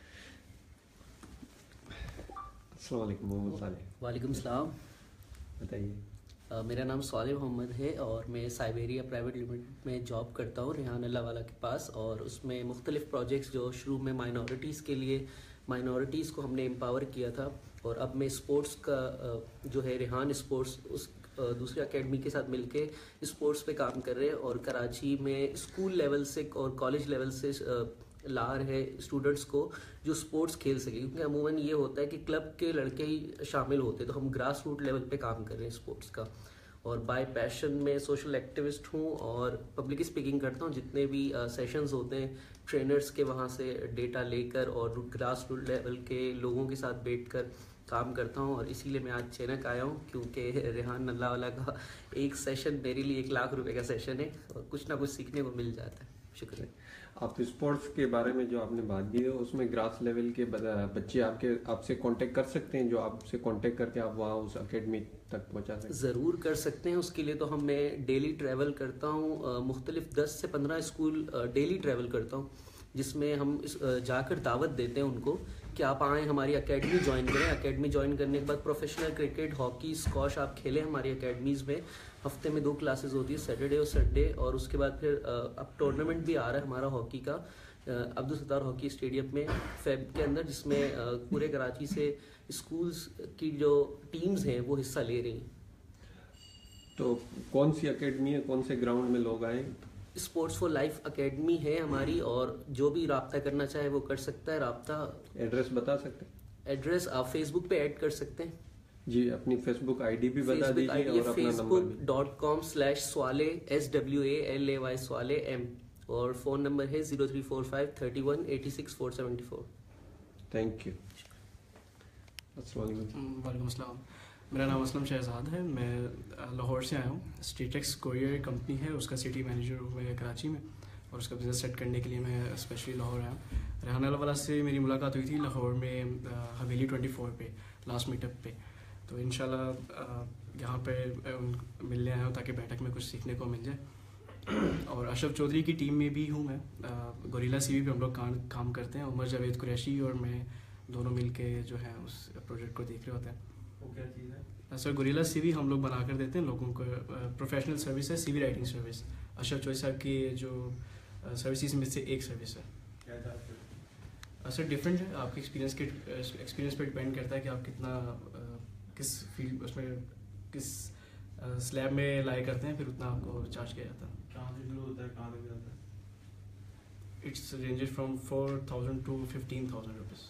अस्सलाम वालेकुम मोहम्मद साले। वालेकुम सलाम। बताइए। मेरा नाम साले मोहम्मद है और मैं साइबेरिया प्राइवेट लिमिटेड में जॉब करता हूँ रेहान अल्लाहवाला के पास, और उसमें मुख्तलिफ प्रोजेक्ट्स जो शुरू में माइनॉरिटीज़ के लिए माइनॉरिटीज़ को हमने एम्पावर किया था, और अब मैं स्पोर्ट्स का जो है रेहान स्पोर्ट्स उस दूसरी एकेडमी के साथ मिलके स्पोर्ट्स पे काम कर रहे हैं, और कराची में स्कूल लेवल से और कॉलेज लेवल से ला रहे हैं स्टूडेंट्स को जो स्पोर्ट्स खेल सके, क्योंकि अमूमन ये होता है कि क्लब के लड़के ही शामिल होते हैं, तो हम ग्रास रूट लेवल पे काम कर रहे हैं स्पोर्ट्स का। और बाय पैशन में सोशल एक्टिविस्ट हूँ और पब्लिक स्पीकिंग करता हूँ। जितने भी सेशंस होते हैं ट्रेनर्स के, वहाँ से डेटा लेकर और ग्रास रूट लेवल के लोगों के साथ बैठकर काम करता हूँ। और इसीलिए मैं आज चैनक आया हूँ, क्योंकि रेहान अल्लाहवाला का एक सेशन मेरे लिए 1 लाख रुपए का सेशन है और कुछ ना कुछ सीखने को मिल जाता है। शुक्रिया। आप स्पोर्ट्स के बारे में जो आपने बात की है, उसमें ग्रास लेवल के बच्चे आपसे कांटेक्ट कर सकते हैं, जो आपसे कांटेक्ट करके आप वहाँ उस एकेडमी तक पहुँचा सकते हैं? ज़रूर कर सकते हैं। उसके लिए तो मैं डेली ट्रैवल करता हूँ, मुख्तलिफ 10 से 15 स्कूल डेली ट्रैवल करता हूँ, जिसमें हम जाकर दावत देते हैं उनको कि आप आएँ हमारी एकेडमी ज्वाइन करें। एकेडमी ज्वाइन करने के बाद प्रोफेशनल क्रिकेट, हॉकी, स्क्वॉश आप खेलें हमारी एकेडमीज़ में। हफ्ते में 2 क्लासेस होती है, सैटरडे और संडे। और उसके बाद फिर अब टूर्नामेंट भी आ रहा है हमारा हॉकी का, अब्दुल सत्तार हॉकी स्टेडियम में फेब के अंदर, जिसमें पूरे कराची से स्कूल्स की जो टीम्स हैं वो हिस्सा ले रही हैं। तो कौन सी एकेडमी है, कौन से ग्राउंड में लोग आए? स्पोर्ट्स फॉर लाइफ एकेडमी है हमारी, और जो भी राब्ता करना चाहे वो कर सकता है राब्ता। एड्रेस बता सकते हैं? एड्रेस आप फेसबुक पे ऐड कर सकते हैं जी। अपनी फेसबुक आईडी भी बता दीजिए और अपना नंबर भी। facebook.com/swale SWALAY swale M, और फ़ोन नंबर है 0345 31 86 474। Thank you. अस्सलाम वालेकुम। वालेकुम अस्सलाम। मेरा नाम असलम शहजाद है, मैं लाहौर से आया हूँ। स्टेटेक्स कोरियर कंपनी है, उसका सिटी मैनेजर हुआ है कराची में, और उसका बिज़नेस सेट करने के लिए मैं स्पेशली लाहौर आया हूँ। रेहान अल्लाहवाला से मेरी मुलाकात हुई थी लाहौर में हवेली 24 पे, लास्ट मीटअप पे। तो इंशाल्लाह यहाँ पे मिलने आया हूँ ताकि बैठक में कुछ सीखने को मिल जाए। और अशरफ चौधरी की टीम में भी हूँ मैं, गोरिल्ला सीवी पे हम लोग काम करते हैं। उमर जावेद कुरैशी और मैं दोनों मिल के जो है उस प्रोजेक्ट को देख रहे होते हैं। वो क्या चीज़ है सर? गोरिल्ला सीवी हम लोग बना कर देते हैं लोगों को, प्रोफेशनल सर्विस है, CV writing service. Ashraf Chaudhry sahab की जो सर्विसेज में से एक सर्विस है। क्या चाहते हो? सर डिफरेंट है, आपके एक्सपीरियंस पे डिपेंड करता है कि आप कितना किस फील्ड उसमें किस स्लैब में लाई करते हैं, फिर उतना आपको चार्ज किया जाता है. कहाँ से शुरू होता है, कहाँ तक जाता है? It's ranges from 4,000 to 15,000 rupees.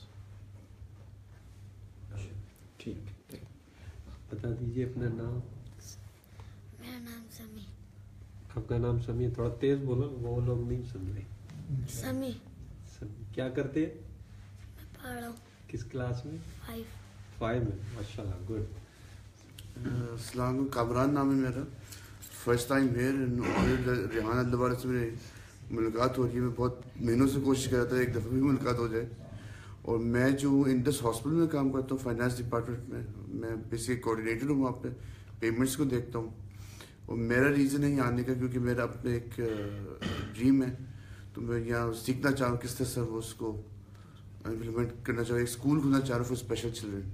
ठीक, बता दीजिए अपना नाम. मेरा नाम समी. आपका नाम समी, थोड़ा तेज बोलो, वो लोग नहीं सुन रहे. समी. समी क्या करते हैं? मैं पढ़ रहा हूँ. किस क्लास में? 5 में. माशाल्लाह, गुड. अस्सलाम, कामरान नाम है मेरा. First time here. Rehan Allahwala से मेरी मुलाकात हो रही है. मैं बहुत महीनों से कोशिश कर रहा था एक दफ़ा भी मुलाकात हो जाए. और मैं जो इंडस हॉस्पिटल में काम करता हूँ फाइनेंस डिपार्टमेंट में, मैं बेसिक कोऑर्डिनेटर हूँ. वहाँ पे पेमेंट्स को देखता हूँ. और मेरा रीज़न है यहाँ आने का क्योंकि मेरा अपना एक ड्रीम है. तो मैं यहाँ सीखना चाह रहा हूँ किस तरह से वो उसको इम्प्लीमेंट करना चाह रहा हूँ. एक स्कूल खुलना चाह रहा हूँ फॉर स्पेशल चिल्ड्रन.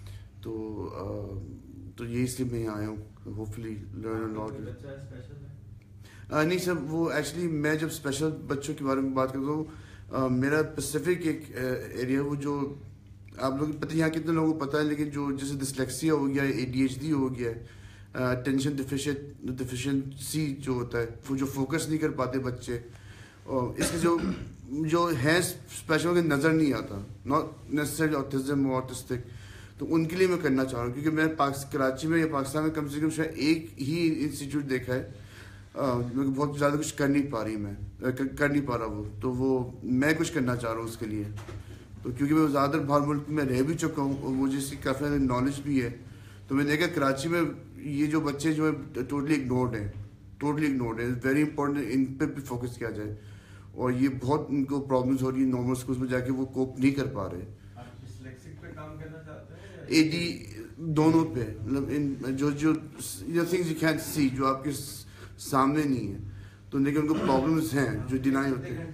तो ये इसलिए मैं यहाँ आया हूँ. Hopefully learn a lot. नहीं सर, वो एक्चुअली मैं जब स्पेशल बच्चों के बारे में बात करता हूँ, मेरा स्पेसिफिक एक एरिया वो जो आप लोग पता है यहाँ कितने लोगों को पता है, लेकिन जो जैसे डिस्लेक्सिया हो गया, ADHD हो गया, अटेंशन डिफिशिएंसी जो होता है, वो जो फोकस नहीं कर पाते बच्चे, और इसके जो है स्पेशल के नज़र नहीं आता, नॉट नेसेसरी ऑटिज्म और ऑटिस्टिक. तो उनके लिए मैं करना चाह रहा हूँ क्योंकि मैं कराची में या पाकिस्तान में कम से कम शायद एक ही इंस्टीट्यूट देखा है. बहुत ज़्यादा कुछ कर नहीं पा रही, मैं कर नहीं पा रहा वो. तो वो मैं कुछ करना चाह रहा हूँ उसके लिए. तो क्योंकि मैं ज़्यादातर बाहर मुल्क में रह भी चुका हूँ और मुझे इसकी काफ़ी ज़्यादा नॉलेज भी है. तो मैंने देखा कराची में ये जो बच्चे जो है टोटली इग्नोर्ड है. वेरी इंपॉर्टेंट इन पर भी फोकस किया जाए. और ये बहुत इनको प्रॉब्लम्स हो रही है नॉर्मल स्कूल में जाके, वो कोप नहीं कर पा रहे. AD दोनों पे, मतलब इन जो थिंग्स यू कैन सी, जो आपके सामने नहीं है, तो लेकिन उनको प्रॉब्लम्स हैं जो डिनाई होते हैं.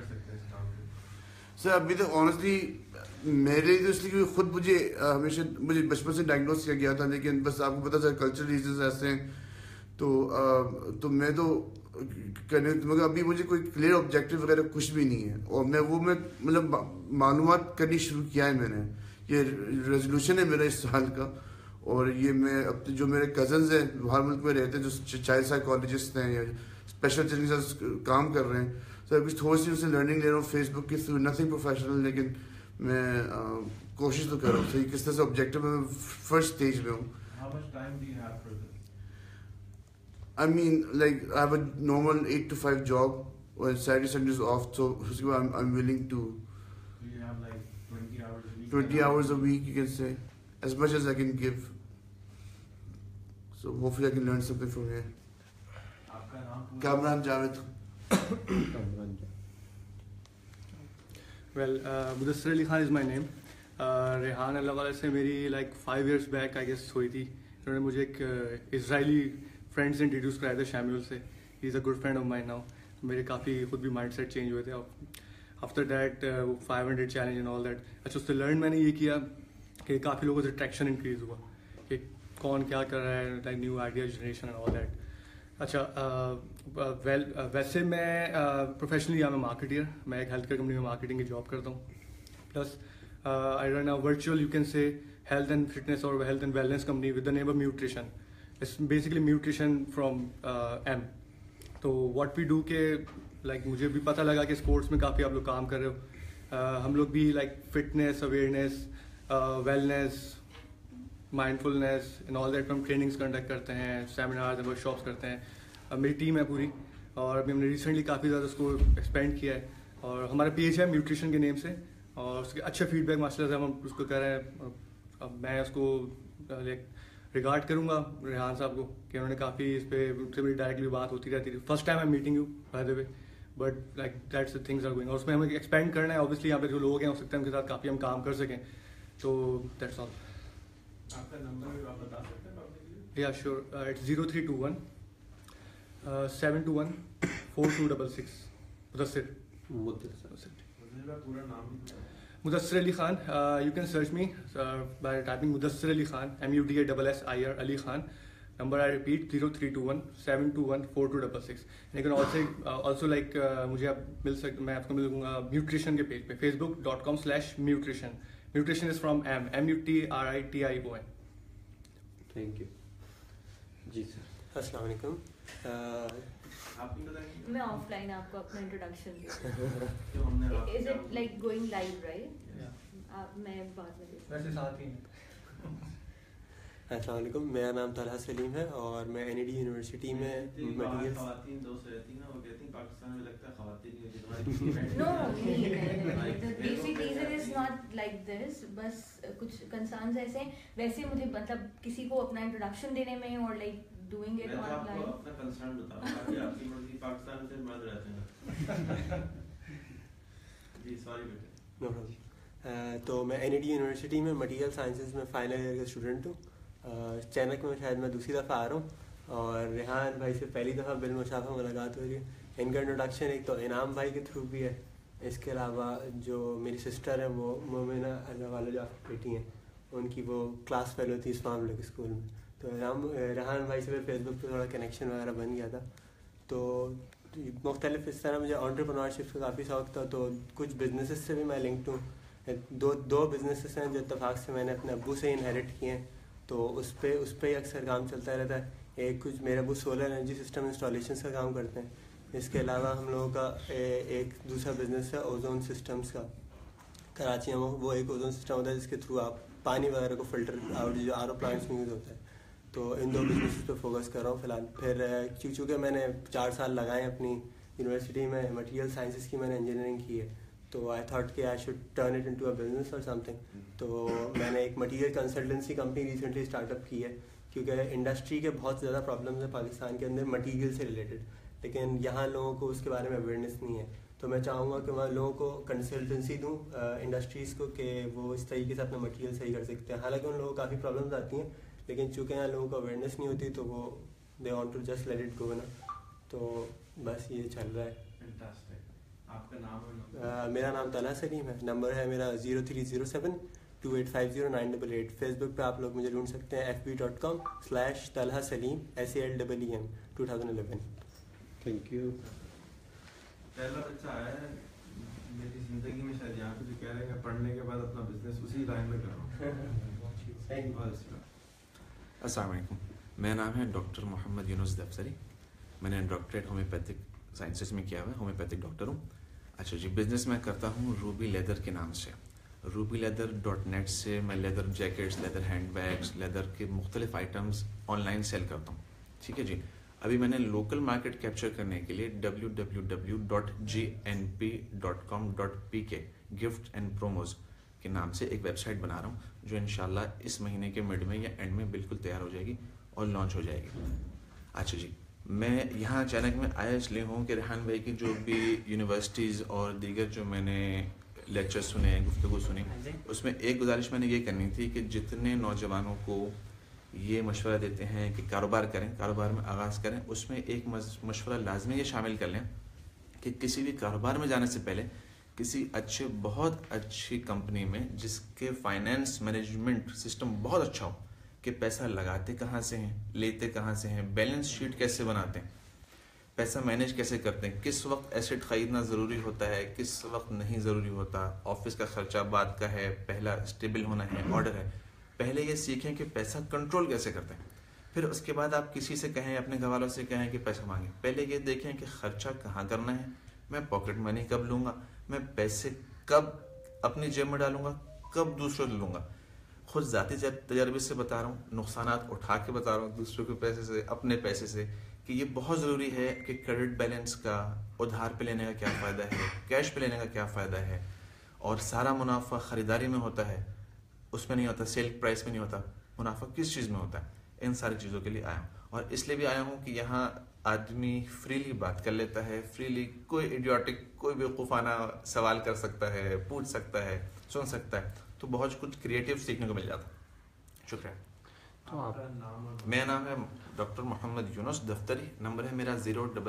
सर अभी तो ऑनेस्टली मेरे लिए तो इसलिए क्योंकि खुद मुझे बचपन से डायग्नोस किया गया था, लेकिन बस आपको पता चला कल्चरल रीजंस ऐसे हैं. तो मैं तो करने, मगर अभी मुझे कोई क्लियर ऑब्जेक्टिव वगैरह कुछ भी नहीं है. और मैं मतलब मालूमात करनी शुरू किया है मैंने. ये रेजोल्यूशन है मेरा इस साल का. और ये मैं अब जो मेरे कजन्स हैं बाहर मुल्क में रहते हैं, जो चाइल्ड साइकोलॉजिस्ट हैं या स्पेशल चिल्ड्रन के साथ काम कर रहे हैं, सर कुछ थोड़ी सी उनसे लर्निंग ले रहा हूँ फेसबुक के थ्रू. नथिंग प्रोफेशनल, लेकिन मैं कोशिश तो कर रहा हूँ सही किस तरह से ऑब्जेक्टिव में फर्स्ट स्टेज में हूँ. I mean, like I have a normal 8 to 5 job, or Saturday Sundays off. So I'm willing to. Do you have like 20 hours a week? 20 hours a week, you can say, as much as I can give. So hopefully I can learn something from here. आपका नाम? Kamran Javed. Well, Mudassir Ali Khan is my name. Rehan Allahwala से मेरी like 5 years back I guess हुई थी. उन्होंने मुझे एक इजरायली फ्रेंड से इंट्रोड्यूस कराया था, शैम्यूल से. He is a good friend of mine now. मेरे काफ़ी खुद भी माइंड सेट चेंज हुए थे. After that 500 challenge and all that. अच्छा, उससे लर्न मैंने ये किया कि काफ़ी लोगों से ट्रैक्शन इंक्रीज हुआ कि कौन क्या कर रहा है, like new idea generation and all that. अच्छा, वैसे मैं प्रोफेशनली मैं मार्केटर. मैं एक हेल्थ केयर कंपनी में मार्केटिंग की जॉब करता हूँ. Plus I run a virtual you can say health and fitness or health and wellness company with the name of Nutrition. It's basically nutrition from M. तो what we do के like मुझे भी पता लगा कि स्पोर्ट्स में काफ़ी आप लोग काम कर रहे हो. हम लोग भी like fitness, awareness, wellness, mindfulness and all that हम ट्रेनिंग्स कंडक्ट करते हैं, सेमिनार्स and वर्कशॉप्स करते हैं. मेरी टीम है पूरी, और अभी हमने रिसेंटली काफ़ी ज़्यादा उसको एक्सपेंड किया है. और हमारा पेज है न्यूट्रिशन के नेम से, और उसके अच्छे फीडबैक माशाल्लाह से हम उसको कर रहे हैं. अब मैं उसको रिगार्ड करूँगा रेहान साहब को कि उन्होंने काफ़ी इस पर उनसे मेरी डायरेक्टली बात होती रहती थी. First time I meeting you by the way, but like that's the things are going. और उसमें हमें एक्सपेंड करना है. ऑब्वियसली यहाँ पे जो लोग हैं हो सकता है उनके साथ काफ़ी हम काम कर सकें. तो दैट्स ऑल. आपका नंबर आप बता सकते हैं? या श्योर. इट्स 0321 721 4266. मुदस्सिर. पूरा नाम? Mudassir Ali Khan. You can search me by typing Mudassir Ali Khan, MUDASSIR Ali Khan. Number I repeat 0321 721 4266. And you can also like मुझे आप मैं आपको मिलूंगा न्यूट्रिशन के पेज पे, facebook.com/nutrition. Nutrition is from M, MUTRITION. Thank you जी सर। अस्सलाम वालेकुम। मैं ऑफलाइन आपको अपना इंट्रोडक्शन दूँ। Is it like going live right? मैं बाद में वैसे साथ ही अस्सलाम वालेकुम, मेरा नाम तलहा सलीम है और मैं एनईडी यूनिवर्सिटी में मटीरियल्स खवातीन दोस्त रहती हैं ना, वो कहती हैं पाकिस्तान में लगता है खवातीन नहीं होती no the basic reason is not like this, बस कुछ कंसर्न्स ऐसे हैं। वैसे मुझे मतलब किसी को अपना इंट्रोडक्शन देने में और लाइक डूइंग इट ऑनलाइन। मैं अपना कंसर्न बताऊं कि आपकी मर्जी पाकिस्तान से मर्द रहते हैं जी सॉरी बेटे। No problem. तो मैं एनईडी यूनिवर्सिटी में मटीरियल साइंसेज में फाइनल ईयर का स्टूडेंट हूँ। चैनक में शायद मैं दूसरी दफ़ा आ रहा हूँ और रेहान भाई से पहली दफ़ा बिलमुशाफा मुलाकात हो रही है। इनका इंट्रोडक्शन एक तो इनाम भाई के थ्रू भी है, इसके अलावा जो मेरी सिस्टर है वो मोमिना अल्लाहवाला जो आपकी बेटी हैं, उनकी वो क्लास फेलो थी इस्लाम लग स्कूल में। तो रेहान भाई से फिर फेसबुक पे थोड़ा कनेक्शन वगैरह बन गया था। तो मुख्तलिफ इस तरह मुझे एंटरप्रेन्योरशिप का काफ़ी शौक था, तो कुछ बिजनेसेस से भी मैं लिंक्ड हूँ। दो बिजनेसेस हैं जो इत्तेफाक से मैंने अपने अब्बू से इनहेरिट किए हैं, तो उस पर ही अक्सर काम चलता रहता है। एक कुछ मेरे अब्बू सोलर एनर्जी सिस्टम इंस्टॉलेशन का काम करते हैं। इसके अलावा हम लोगों का एक दूसरा बिजनेस है ओजोन सिस्टम्स का, कराची में वो एक ओजोन सिस्टम होता है जिसके थ्रू आप पानी वगैरह को फिल्टर आउट जो आर ओ प्लांट्स में यूज़ होता है। तो इन दो बिजनेस पे फोकस कर रहा हूँ फ़िलहाल। फिर चूँकि मैंने 4 साल लगाए अपनी यूनिवर्सिटी में, मटीरियल साइंसेस की मैंने इंजीनियरिंग की है, तो आई थॉट कि I should turn it into a business और समथिंग। तो मैंने एक material consultancy company recently startup की है, क्योंकि इंडस्ट्री के बहुत ज़्यादा प्रॉब्लम्स हैं पाकिस्तान के अंदर मटीरियल से रिलेटेड, लेकिन यहाँ लोगों को उसके बारे में अवेयरनेस नहीं है। तो मैं चाहूँगा कि वहाँ लोगों को कंसल्टेंसी दूँ इंडस्ट्रीज़ को कि वो इस तरीके से अपना मटीरियल सही कर सकते हैं। हालांकि उन लोगों को काफ़ी प्रॉब्लम्स आती हैं, लेकिन चूँकि यहाँ लोगों को अवेयरनेस नहीं होती तो वो they want to just let it go ना। तो बस ये चल रहा है। आपका नाम? मेरा नाम तलहा सलीम है। नंबर है मेरा 030728509888। फेसबुक पे आप लोग मुझे ढूंढ सकते हैं fb.com/talhasalim SALEEM 2011। Thank you. पहला बच्चा आया है मेरी जिंदगी में शायद यहाँ पे जो कह रहे हैं पढ़ने के बाद अपना बिजनेस उसी लाइन में करूँ। अस्सलाम वालेकुम, मेरा नाम है डॉक्टर मोहम्मद यूनुस दफ्तरी। मैंने डॉक्टरेट होम्योपैथिक साइंसेस में किया हुआ है, होम्योपैथिक डॉक्टर हूँ। अच्छा जी, बिज़नेस मैं करता हूँ रूबी लेदर के नाम से। rubyleather.net से मैं leather jackets, leather hand bags, leather के मुख्तलिफ आइटम्स ऑनलाइन सेल करता हूँ। ठीक है जी। अभी मैंने लोकल मार्केट कैप्चर करने के लिए www.gnp.com.pk गिफ्ट एंड प्रोमोज के नाम से एक वेबसाइट बना रहा हूँ, जो इंशाल्लाह इस महीने के मिड में या एंड में बिल्कुल तैयार हो जाएगी और लॉन्च हो जाएगी। अच्छा जी, मैं यहाँ अचानक में आया इसलिए हूँ कि रेहान भाई की जो भी यूनिवर्सिटीज़ और दीगर जो मैंने लेक्चर सुने, गुफ्तगू सुनी, उसमें एक गुजारिश मैंने ये करनी थी कि जितने नौजवानों को ये मशवरा देते हैं कि कारोबार करें, कारोबार में आगाज़ करें, उसमें एक मशवरा लाजमी ये शामिल कर लें कि किसी भी कारोबार में जाने से पहले किसी बहुत अच्छी कंपनी में जिसके फाइनेंस मैनेजमेंट सिस्टम बहुत अच्छा हो, कि पैसा लगाते कहाँ से हैं, लेते कहाँ से हैं, बैलेंस शीट कैसे बनाते हैं, पैसा मैनेज कैसे करते हैं, किस वक्त एसेट खरीदना ज़रूरी होता है, किस वक्त नहीं ज़रूरी होता, ऑफिस का खर्चा बाद का है, पहला स्टेबल होना है, ऑर्डर है। पहले ये सीखें कि पैसा कंट्रोल कैसे करते हैं, फिर उसके बाद आप किसी से कहें, अपने घर वालों से कहें कि पैसा मांगें। पहले ये देखें कि खर्चा कहाँ करना है, मैं पॉकेट मनी कब लूँगा, मैं पैसे कब अपनी जेब में डालूंगा, कब दूसरों से लूँगा। खुद ज़ाती तजर्बे से बता रहा हूँ, नुकसानात उठा के बता रहा हूँ दूसरों के पैसे से, अपने पैसे से, कि ये बहुत ज़रूरी है कि क्रेडिट बैलेंस का, उधार पे लेने का क्या फ़ायदा है, कैश पे लेने का क्या फ़ायदा है, और सारा मुनाफा ख़रीदारी में होता है, उसमें नहीं होता, सेल प्राइस में नहीं होता, मुनाफा किस चीज़ में होता है। इन सारी चीज़ों के लिए आया हूँ, और इसलिए भी आया हूँ कि यहाँ आदमी फ्रीली बात कर लेता है, फ्रीली कोई इडियोटिक, कोई बेवकूफ़ाना सवाल कर सकता है, पूछ सकता है, सुन सकता है, तो बहुत कुछ क्रिएटिव सीखने को मिल जाता है। शुक्रिया। तो मेरा नाम है डॉक्टर मोहम्मद यूनुस दफ्तरी। नंबर है मेरा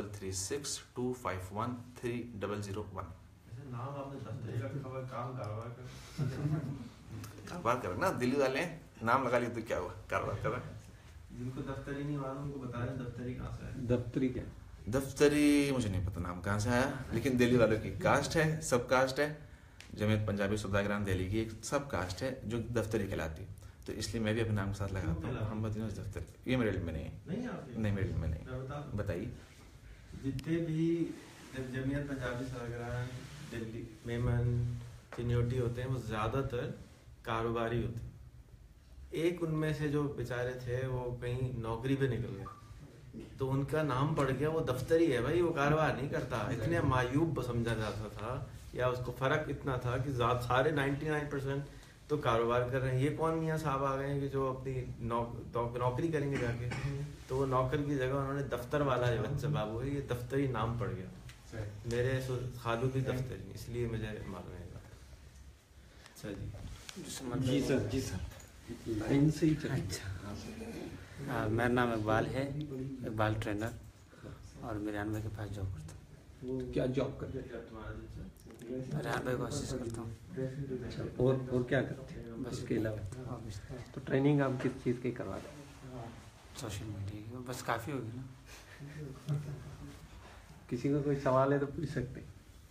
0362513001। नाम आपने दफ्तरी रखा हुआ, काम कारोबार कर ना, दिल्ली वाले नाम लगा लिए तो क्या हुआ, कारोबार कर रहा है। जिनको दफ्तरी नहीं मालूम उनको बता दें दफ्तरी कहाँ से है। दफ्तरी क्या? दफ्तरी मुझे नहीं पता नाम कहाँ से आया, लेकिन दिल्ली वालों की कास्ट है, सब कास्ट है। जमीयत पंजाबी सुधाग्राम दिल्ली की एक सब कास्ट है जो दफ्तरी कहलाती है। तो इसलिए मैं भी अपने नाम के साथ लगाता हूँ मोहम्मद यूनुस दफ्तर। ये मेरे इल्म में नहीं है, नहीं मेरे इल्म में नहीं। बताइए। जितने भी जमीयत पंजाबी सरगराह दिल्ली मेमन चिन्योटी होते हैं वो ज़्यादातर कारोबारी होते हैं। एक उनमें से जो बेचारे थे वो कहीं नौकरी पे निकल गए तो उनका नाम पड़ गया, वो दफ्तरी है भाई, वो कारोबार नहीं करता। इतने मायूब समझा जाता था या उसको फ़र्क इतना था कि सारे 99% तो कारोबार कर रहे हैं। ये कौन मियाँ साहब आ गए हैं कि जो अपनी नौकरी करेंगे जाके, तो वो नौकर की जगह उन्होंने दफ्तर वाला जो बच्चा बाबू है, ये दफ्तरी नाम पड़ गया। मेरे खालू भी दफ्तरी, इसलिए मुझे मालूम है। अच्छा जी सर, जी सर, लाइन से ही चलिए। अच्छा, मेरा नाम इकबाल है, इकबाल ट्रेनर, और मेरे भाई के पास जॉब करता हूँ। तो क्या जॉब करते हैं? रेहान भाई को असिस्ट करता हूँ। अच्छा, और क्या करते हैं बस इसके अलावा? तो ट्रेनिंग आप किस चीज़ की करवाते हैं? सोशल मीडिया की, बस काफ़ी होगी ना। किसी को कोई सवाल है तो पूछ सकते हैं।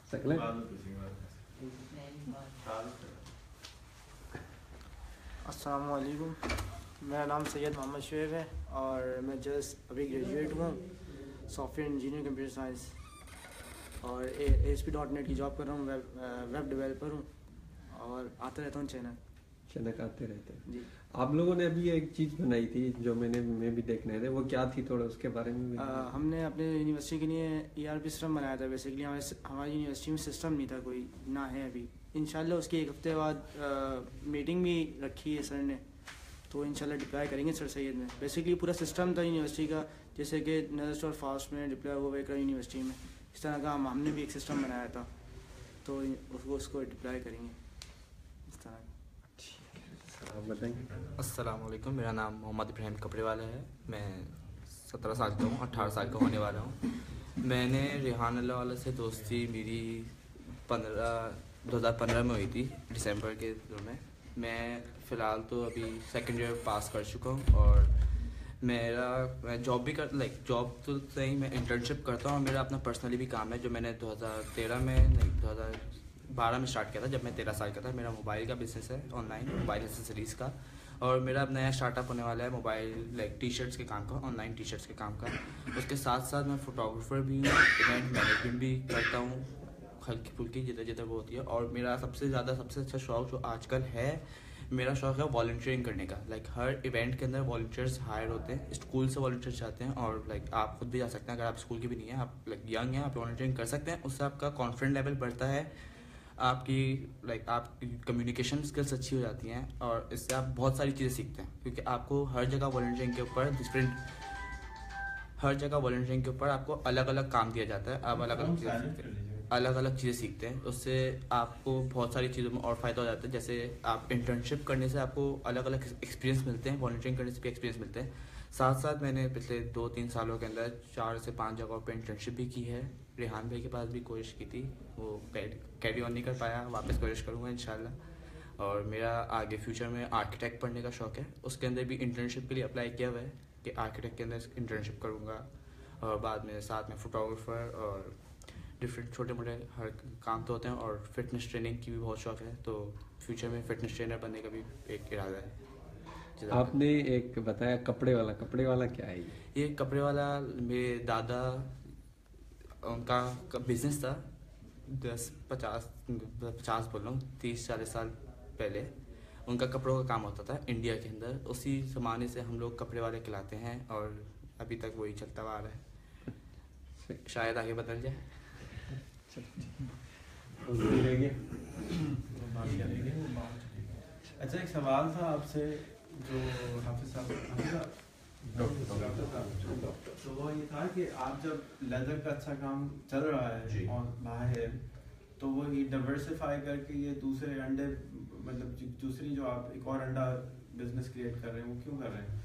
अस्सलाम वालेकुम, मेरा नाम सैयद मोहम्मद शुएब है और मैं जस्ट अभी ग्रेजुएट हुआ सॉफ्टवेयर इंजीनियर कंप्यूटर साइंस, और ASP.NET की जॉब कर रहा हूँ, वेब डेवलपर हूँ और आता रहता हूँ चैनक आते रहते हैं जी। आप लोगों ने अभी एक चीज़ बनाई थी जो मैं भी देखने थे, वो क्या थी, थोड़ा उसके बारे में भी? हमने अपने यूनिवर्सिटी के लिए ERP सिस्टम बनाया था। बेसिकली हमारी यूनिवर्सिटी में सिस्टम नहीं था कोई, ना है अभी। इंशाल्लाह उसके एक हफ्ते बाद मीटिंग भी रखी है सर ने, तो इंशाल्लाह डिप्लॉय करेंगे सर सैयद में। बेसिकली पूरा सिस्टम था यूनिवर्सिटी का, जैसे कि नस्ट और फास्ट में डिप्लॉय हुआ यूनिवर्सिटी में, इस तरह का हमने भी एक सिस्टम बनाया था, तो उसको डिप्लॉय करेंगे इस तरह। आप बताएंगे? अस्सलाम वालेकुम, मेरा नाम मोहम्मद इब्राहिम कपड़ेवाला है। मैं 17 साल का हूँ, 18 साल का होने वाला हूँ। मैंने रेहान अल्लाहवाला से दोस्ती मेरी 2015 में हुई थी, दिसंबर के में। मैं फ़िलहाल तो अभी सेकेंड ईयर पास कर चुका हूँ और मैं जॉब भी जॉब तो सही, मैं इंटर्नशिप करता हूँ और मेरा अपना पर्सनली भी काम है जो मैंने 2012 में स्टार्ट किया था, जब मैं 13 साल का था। मेरा मोबाइल का बिजनेस है, ऑनलाइन मोबाइल एक्सेसरीज़ का, और मेरा अब नया स्टार्टअप होने वाला है मोबाइल टी शर्ट्स के काम का, ऑनलाइन टी शर्ट्स के काम का। उसके साथ साथ मैं फोटोग्राफर भी हूँ, इवेंट मैनेजमेंट भी करता हूँ, हल्की फुल्की जिधर जिधर वो होती है। और मेरा सबसे अच्छा शौक जो आजकल है, मेरा शौक है वॉलंटियरिंग करने का। हर इवेंट के अंदर वॉलंटियर्स हायर होते हैं, स्कूल से वॉलंटियर्स जाते हैं, और आप खुद भी जा सकते हैं अगर आप स्कूल के भी नहीं हैं, आप यंग हैं, आप वॉलंटियरिंग कर सकते हैं। उससे आपका कॉन्फिडेंस लेवल बढ़ता है, आपकी कम्युनिकेशन स्किल्स अच्छी हो जाती हैं, और इससे आप बहुत सारी चीज़ें सीखते हैं, क्योंकि आपको हर जगह वॉलंटियरिंग के ऊपर आपको अलग अलग काम दिया जाता है, आप अलग अलग चीज़ें सीखते हैं। उससे आपको बहुत सारी चीज़ों में और फ़ायदा हो जाता है। जैसे आप इंटर्नशिप करने से आपको अलग अलग एक्सपीरियंस मिलते हैं, वॉलंटियरिंग करने से भी एक्सपीरियंस मिलते हैं। साथ साथ मैंने पिछले 2-3 सालों के अंदर 4 से 5 जगहों पर इंटर्नशिप भी की है। रेहान भाई के पास भी कोशिश की थी, वो कैरी ऑन नहीं कर पाया, वापस कोशिश करूँगा इंशाल्लाह। और मेरा आगे फ्यूचर में आर्किटेक्ट पढ़ने का शौक़ है, उसके अंदर भी इंटर्नशिप के लिए अप्लाई किया हुआ है कि आर्किटेक्ट के अंदर इंटर्नशिप करूँगा, और बाद में साथ में फोटोग्राफर और डिफरेंट छोटे मोटे हर काम तो होते हैं। और फिटनेस ट्रेनिंग की भी बहुत शौक़ है, तो फ्यूचर में फिटनेस ट्रेनर बनने का भी एक इरादा है। आपने एक बताया कपड़े वाला क्या है ये कपड़े वाला मेरे दादा, उनका बिजनेस था 50 बोल रहा हूँ, 30-40 साल पहले उनका कपड़ों का काम होता था इंडिया के अंदर। उसी ज़माने से हम लोग कपड़े वाले खिलाते हैं और अभी तक वही चलता हुआ आ रहा है, शायद आगे बदल जाए। अच्छा, एक सवाल था आपसे जो हाफिज साहब, तो वो ये था कि आप जब लेदर का अच्छा काम चल रहा है और बाहर, तो वो ये डाइवर्सिफाई करके ये दूसरे अंडे, मतलब दूसरी जो आप एक और अंडा बिजनेस क्रिएट कर रहे हैं, वो क्यों कर रहे हैं?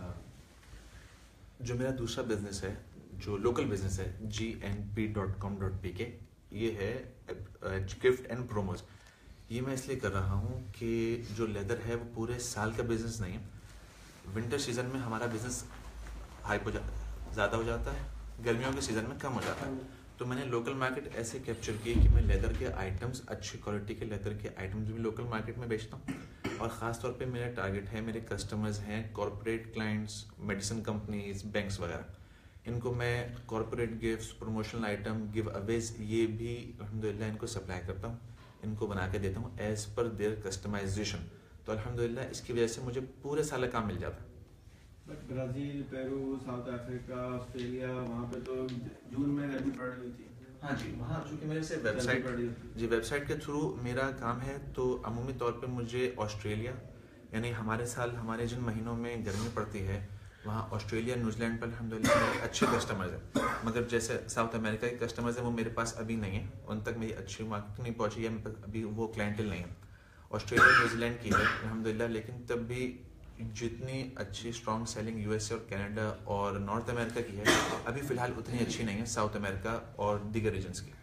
जो मेरा दूसरा बिजनेस है, जो लोकल बिजनेस है, gnp.com.pk, ये है गिफ्ट एंड प्रोमोज। ये मैं इसलिए कर रहा हूँ कि जो लेदर है वो पूरे साल का बिजनेस नहीं है। विंटर सीजन में हमारा बिजनेस ज़्यादा हो जाता है, गर्मियों के सीज़न में कम हो जाता है। तो मैंने लोकल मार्केट ऐसे कैप्चर किए कि मैं लेदर के आइटम्स, अच्छी क्वालिटी के लेदर के आइटम्स भी लोकल मार्केट में बेचता हूँ, और ख़ास तौर पे मेरा टारगेट है, मेरे कस्टमर्स हैं corporate clients, medicine companies, banks वगैरह। इनको मैं corporate gifts, promotional item, giveaways ये भी अल्हम्दुलिल्लाह इनको सप्लाई करता हूँ, इनको बना के देता हूँ एज़ पर देयर कस्टमाइजेशन। तो अल्हम्दुलिल्लाह इसकी वजह से मुझे पूरे साल का काम मिल जाता है। But Brazil, Peru, South Africa, Australia, वहाँ पे तो जून में गर्मी पड़ रही होती है। हाँ जी, वहाँ चूँकि मेरे से वेबसाइट के थ्रू मेरा काम है, तो अमूमी तौर पे मुझे ऑस्ट्रेलिया, यानी हमारे जिन महीनों में गर्मी पड़ती है वहाँ ऑस्ट्रेलिया, न्यूजीलैंड पर अल्हम्दुलिल्लाह मेरे अच्छे कस्टमर्स हैं। मगर जैसे साउथ अमेरिका के कस्टमर्स हैं वो मेरे पास अभी नहीं है, उन तक मेरी अच्छी मार्केट नहीं पहुँची है, मेरे पास अभी वो क्लाइंटल नहीं है। ऑस्ट्रेलिया, न्यूजीलैंड की है अल्हम्दुलिल्लाह, लेकिन तब भी जितनी अच्छी स्ट्रॉन्ग सेलिंग यूएसए और कनाडा और नॉर्थ अमेरिका की है, अभी फ़िलहाल उतनी अच्छी नहीं है साउथ अमेरिका और दीगर रीजन्स की।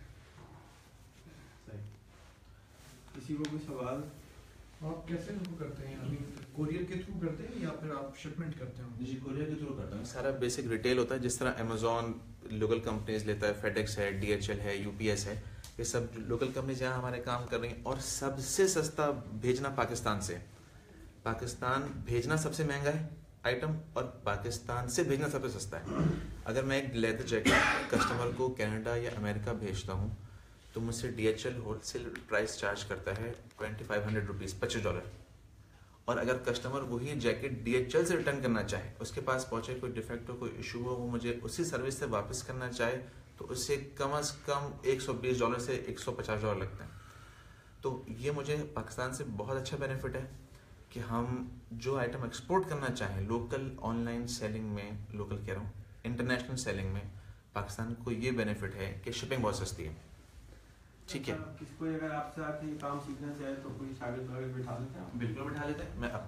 किसी को कोई सवाल? आप कैसे वो करते हैं, अभी कोरियर के थ्रू करते हैं या फिर आप शिपमेंट करते हैं? जी, कोरियर के थ्रू करता हूँ। सारा बेसिक रिटेल होता है, जिस तरह अमेजोन लोकल कंपनीज लेता है, फेडेक्स है, डीएचएल है, यूपीएस है, ये सब लोकल कंपनीज यहाँ हमारे काम कर रही हैं। और सबसे सस्ता भेजना पाकिस्तान से, पाकिस्तान भेजना सबसे महंगा है आइटम और पाकिस्तान से भेजना सबसे सस्ता है। अगर मैं एक लेदर जैकेट कस्टमर को कनाडा या अमेरिका भेजता हूँ तो मुझसे डीएचएल होलसेल प्राइस चार्ज करता है $2500 $25। और अगर कस्टमर वही जैकेट डीएचएल से रिटर्न करना चाहे, उसके पास पहुँचे कोई डिफेक्ट हो, कोई इशू हो, वो मुझे उसी सर्विस से वापस करना चाहे, तो उससे कम अज़ कम $120 से $150 लगते हैं। तो ये मुझे पाकिस्तान से बहुत अच्छा बेनिफिट है कि हम जो आइटम एक्सपोर्ट करना चाहें लोकल ऑनलाइन सेलिंग में, लोकल कह रहा हूँ इंटरनेशनल सेलिंग में, पाकिस्तान को ये बेनिफिट है कि शिपिंग बहुत सस्ती है। ठीक है, किसको अगर आपसे आके ये काम सीखना चाहे तो कोई शागिर्द वगैरह बिठा लेते हैं? बिल्कुल बिठा लेते हैं।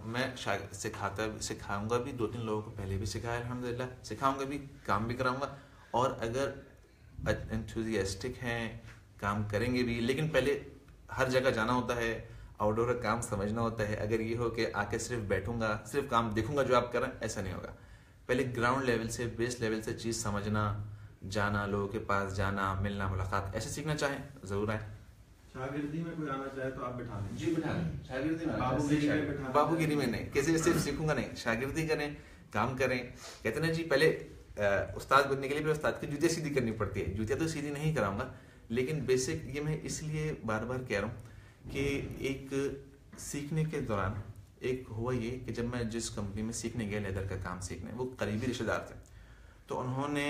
मैं सिखाऊंगा भी, 2-3 लोगों को पहले भी सिखाया अल्हम्दुलिल्लाह, सिखाऊंगा भी, काम भी कराऊंगा। और अगर एंथुसियास्टिक हैं, काम करेंगे भी, लेकिन पहले हर जगह जाना होता है, आउटडोर का काम समझना होता है। अगर ये हो कि आके सिर्फ बैठूंगा, सिर्फ काम देखूंगा जो आप कर रहे हैं, ऐसा नहीं होगा। पहले ग्राउंड लेवल से, बेस लेवल से चीज़ समझना, जाना, लोगों के पास जाना, मिलना, मुलाकात, ऐसे सीखना चाहें ज़रूर आए। शागिर्दी में कोई आना चाहे तो आप बिठा लें? जी बिठा लें, शागिर्दी में, बाबूगिरी में नहीं, कैसे सिर्फ सीखूंगा नहीं, शागिर्दी करें, काम करें। कहते ना जी, पहले उस्ताद बनने के लिए पहले उस्ताद की जूतियाँ सीधी करनी पड़ती है। जूतियाँ तो सीधी नहीं कराऊंगा, लेकिन बेसिक ये मैं इसलिए बार बार कह रहा हूँ कि एक सीखने के दौरान एक हुआ ये कि जब मैं जिस कंपनी में सीखने गया लेदर का काम सीखने, वो करीबी रिश्तेदार थे, तो उन्होंने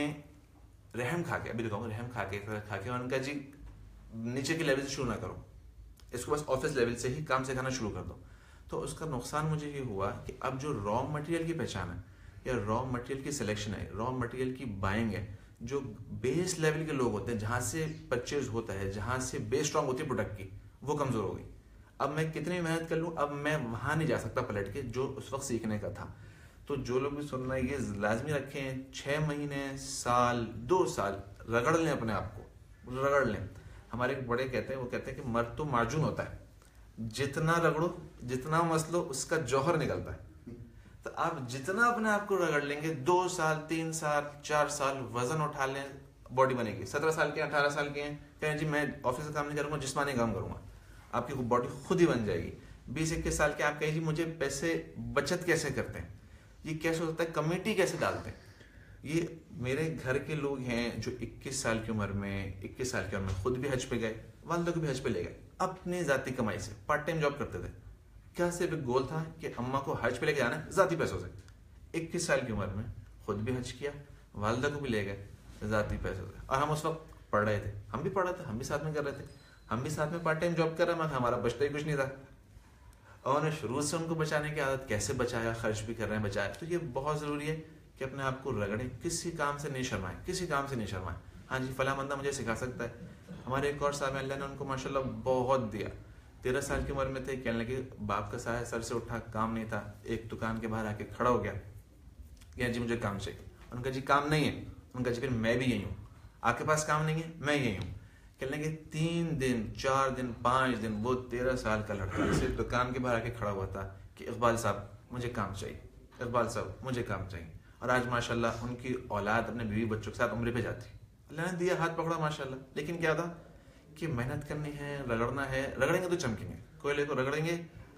रहम खा के, अभी दिखाऊंगा, रहम खा के उनका जी नीचे के लेवल से शुरू ना करो, इसको बस ऑफिस लेवल से ही काम सिखाना शुरू कर दो। तो उसका नुकसान मुझे ये हुआ कि अब जो रॉ मटेरियल की पहचान है या रॉ मटेरियल की सिलेक्शन है, रॉ मटेरियल की बाइंग है, जो बेस लेवल के लोग होते हैं, जहाँ से परचेज होता है, जहाँ से बेस स्ट्रॉन्ग होती है प्रोडक्ट की, वो कमज़ोर हो गई। अब मैं कितनी मेहनत कर लूँ, अब मैं वहाँ नहीं जा सकता पलट के जो उस वक्त सीखने का था। तो जो लोग भी सुन रहे हैं, ये लाजमी रखें, 6 महीने, साल, 2 साल रगड़ लें अपने आप को, रगड़ लें। हमारे एक बड़े कहते हैं, वो कहते हैं कि मर्द तो मार्जून होता है, जितना रगड़ो, जितना मसलो, उसका जौहर निकलता है। तो आप जितना अपने आप को रगड़ लेंगे, 2 साल, 3 साल, 4 साल वजन उठा लें, बॉडी बनेगी। 17 साल के, 18 साल के हैं, कहें जी मैं ऑफिस का काम नहीं करूँगा, जिस्मानी काम करूँगा, आपकी बॉडी खुद ही बन जाएगी। 20-21 साल के आप कहें जी मुझे पैसे बचत कैसे करते हैं, ये कैसे होता है, कमेटी कैसे डालते हैं। ये मेरे घर के लोग हैं जो 21 साल की उम्र में खुद भी हज पे गए, वालिदा को भी हज पे ले गए, अपनी जाती कमाई से, पार्ट टाइम जॉब करते थे। क्या सिर्फ एक गोल था कि अम्मा को हज पे लेके जाना है, जाती पैसों से। 21 साल की उम्र में खुद भी हज किया, वालिदा को भी ले गए जाती पैसों से। और हम उस वक्त पढ़ रहे थे, हम भी पढ़ रहे थे, हम भी साथ में कर रहे थे, हम भी साथ में पार्ट टाइम जॉब कर रहे हैं, हमारा बचता ही कुछ नहीं था। और उन्हें शुरू से उनको बचाने की आदत, कैसे बचाया, खर्च भी कर रहे हैं, बचाया। तो ये बहुत ज़रूरी है कि अपने आप को रगड़ें, किसी काम से नहीं शर्माएं, किसी काम से नहीं शर्माएं। हाँ जी, फला बंदा मुझे सिखा सकता है। हमारे एक और साहब अल्लाह ने उनको माशाल्लाह बहुत दिया, 13 साल की उम्र में थे, कहने लगे बाप का साया सर से उठा, काम नहीं था, एक दुकान के बाहर आके खड़ा हो गया, या जी मुझे काम चाहिए। उनका जी काम नहीं है, उनका जी फिर मैं भी यही हूँ, आपके पास काम नहीं है, मैं यही हूँ। कहने लगे 3 दिन, 4 दिन, 5 दिन, वो 13 साल का लड़का सिर्फ दुकान के बाहर आके खड़ा हुआ था कि इकबाल साहब मुझे काम चाहिए, इकबाल साहब मुझे काम चाहिए। और आज माशाल्लाह उनकी औलाद अपने बीवी बच्चों के साथ उम्रे पे जाती, अल्लाह ने दिया, हाथ पकड़ा माशाल्लाह। लेकिन क्या था कि मेहनत करनी है, रगड़ना है, रगड़ेंगे तो चमकेंगे। कोयले को रगड़ेंगे,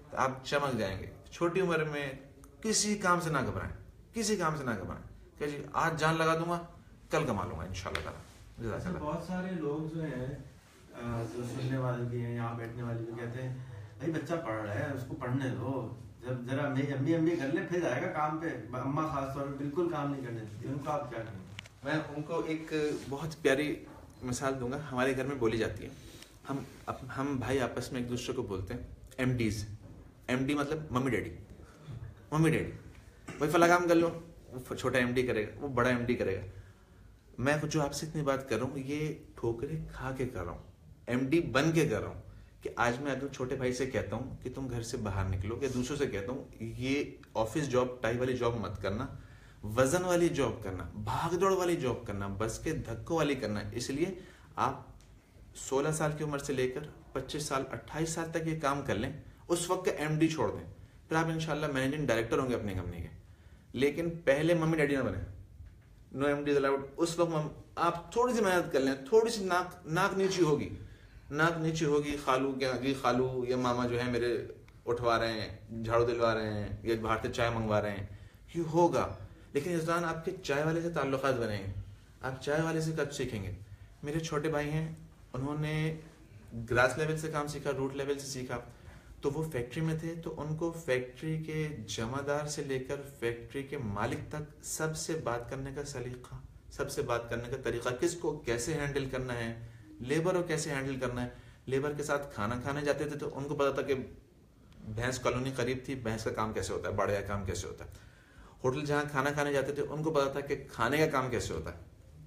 तो आप चमक जाएंगे। छोटी उम्र में किसी काम से ना घबराएं, किसी काम से ना घबराएं कि जी आज जान लगा दूंगा, कल कमा लूंगा इंशाल्लाह ताला। बहुत सारे लोग जो हैं जो सुनने वाले भी हैं, यहाँ बैठने वाले भी कहते हैं भाई बच्चा पढ़ रहा है, उसको पढ़ने दो, जब जरा एमबीए कर ले फिर जाएगा काम पे। अम्मा खास तौर पे बिल्कुल काम नहीं करने देती, उनको आप क्या कहेंगे? मैं उनको एक बहुत प्यारी मिसाल दूंगा, हमारे घर में बोली जाती है। हम भाई आपस में एक दूसरे को बोलते हैं MDs। MD मतलब मम्मी डैडी, मम्मी डैडी। भाई फला काम कर लो, वो छोटा MD करेगा, वो बड़ा MD करेगा। मैं जो आपसे इतनी बात कर रहा हूँ ये ठोकरे खा के कर रहा हूँ, MD बन के कर रहा हूँ। कि आज मैं अगर छोटे भाई से कहता हूँ कि तुम घर से बाहर निकलो, या दूसरों से कहता हूँ ये ऑफिस जॉब टाई वाली जॉब मत करना, वजन वाली जॉब करना, भाग दौड़ वाली जॉब करना, बस के धक्कों वाली करना। इसलिए आप 16 साल की उम्र से लेकर 25 साल 28 साल तक ये काम कर लें, उस वक्त का MD छोड़ दें, फिर आप इंशाल्लाह मैनेजिंग डायरेक्टर होंगे अपनी कंपनी के। लेकिन पहले मम्मी डैडी ना बने, नो MD अलाउड। उस वक्त आप थोड़ी सी मेहनत कर लें, थोड़ी सी नाक नीची होगी, नाक नीची होगी, खालू क्या जी खालू या मामा जो है मेरे उठवा रहे हैं, झाड़ू दिलवा रहे हैं, या बाहर से चाय मंगवा रहे हैं, ये होगा। लेकिन इस दौरान आपके चाय वाले से ताल्लुकात बनेंगे, आप चाय वाले से कब सीखेंगे? मेरे छोटे भाई हैं, उन्होंने ग्रास लेवल से काम सीखा, रूट लेवल से सीखा। तो वो फैक्ट्री में थे, तो उनको फैक्ट्री के जमादार से लेकर फैक्ट्री के मालिक तक सबसे बात करने का सलीका, सबसे बात करने का तरीका, किसको कैसे हैंडल करना है, लेबर को कैसे हैंडल करना है। लेबर के साथ खाना खाने जाते थे तो उनको पता था कि भैंस कॉलोनी करीब थी, भैंस का काम कैसे होता है, बाड़े का काम कैसे होता है। होटल जहाँ खाना खाने जाते थे उनको पता था कि खाने का काम कैसे होता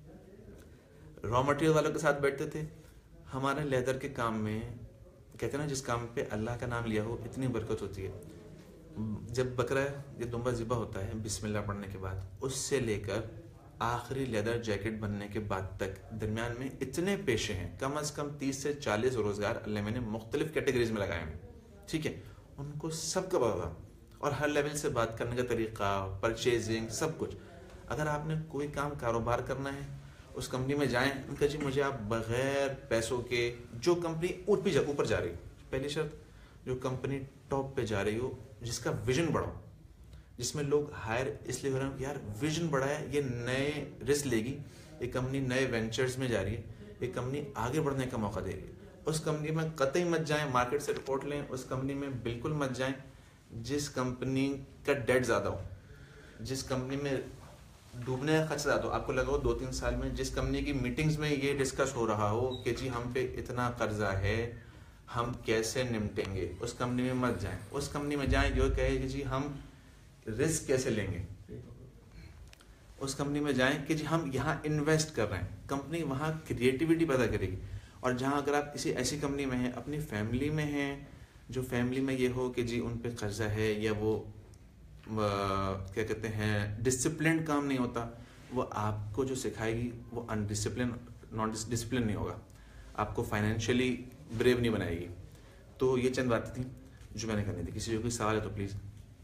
है। रॉ मटेरियल वालों के साथ बैठते थे। हमारे लेदर के काम में कहते हैं ना, जिस काम पे अल्लाह का नाम लिया हो इतनी बरकत होती है। जब बकरा या दुम्बा ज़िबा होता है बिस्मिल्लाह पढ़ने के बाद, उससे लेकर आखिरी लेदर जैकेट बनने के बाद तक दरमियान में इतने पेशे हैं, कम से कम 30 से 40 रोजगार अल्लाह मैंने मुख्तलिफ कैटेगरीज में लगाए हैं। ठीक है, उनको सबका पता था, और हर लेवल से बात करने का तरीका, परचेजिंग, सब कुछ। अगर आपने कोई काम कारोबार करना है, उस कंपनी में जाएं, उनका जी मुझे आप बगैर पैसों के, जो कंपनी ऊपर जा रही हो, पहली शर्त जो कंपनी टॉप पे जा रही हो, जिसका विजन बड़ा हो, जिसमें लोग हायर इसलिए हो रहे हैं यार विजन बड़ा है, ये नए रिस्क लेगी, ये कंपनी नए वेंचर्स में जा रही है, ये कंपनी आगे बढ़ने का मौका दे रही है। उस कंपनी में कतई मत जाएं, मार्केट से रिपोर्ट लें, उस कंपनी में बिल्कुल मत जाएं जिस कंपनी का डेट ज़्यादा हो, जिस कंपनी में डूबने का खर्च ज़्यादा हो। आपको लगा हो 2-3 साल में जिस कंपनी की मीटिंग्स में ये डिस्कस हो रहा हो कि जी हम पे इतना कर्जा है, हम कैसे निपटेंगे, उस कंपनी में मत जाएं। उस कंपनी में जाएं जो कहे कि जी हम रिस्क कैसे लेंगे। उस कंपनी में जाएं कि जी हम यहाँ इन्वेस्ट कर रहे हैं, कंपनी वहाँ क्रिएटिविटी पैदा करेगी। और जहाँ अगर आप किसी ऐसी कंपनी में हैं, अपनी फैमिली में हैं, जो फैमिली में ये हो कि जी उन पे कर्जा है, या वो क्या कहते हैं डिसिप्लिन काम नहीं होता, वो आपको जो सिखाएगी वो अनडिसिप्लिन नॉन डिसिप्लिन नहीं होगा, आपको फाइनेंशियली ब्रेव नहीं बनाएगी। तो ये चंद बातें थी जो मैंने करनी थी। किसी को कोई सवाल है तो प्लीज़।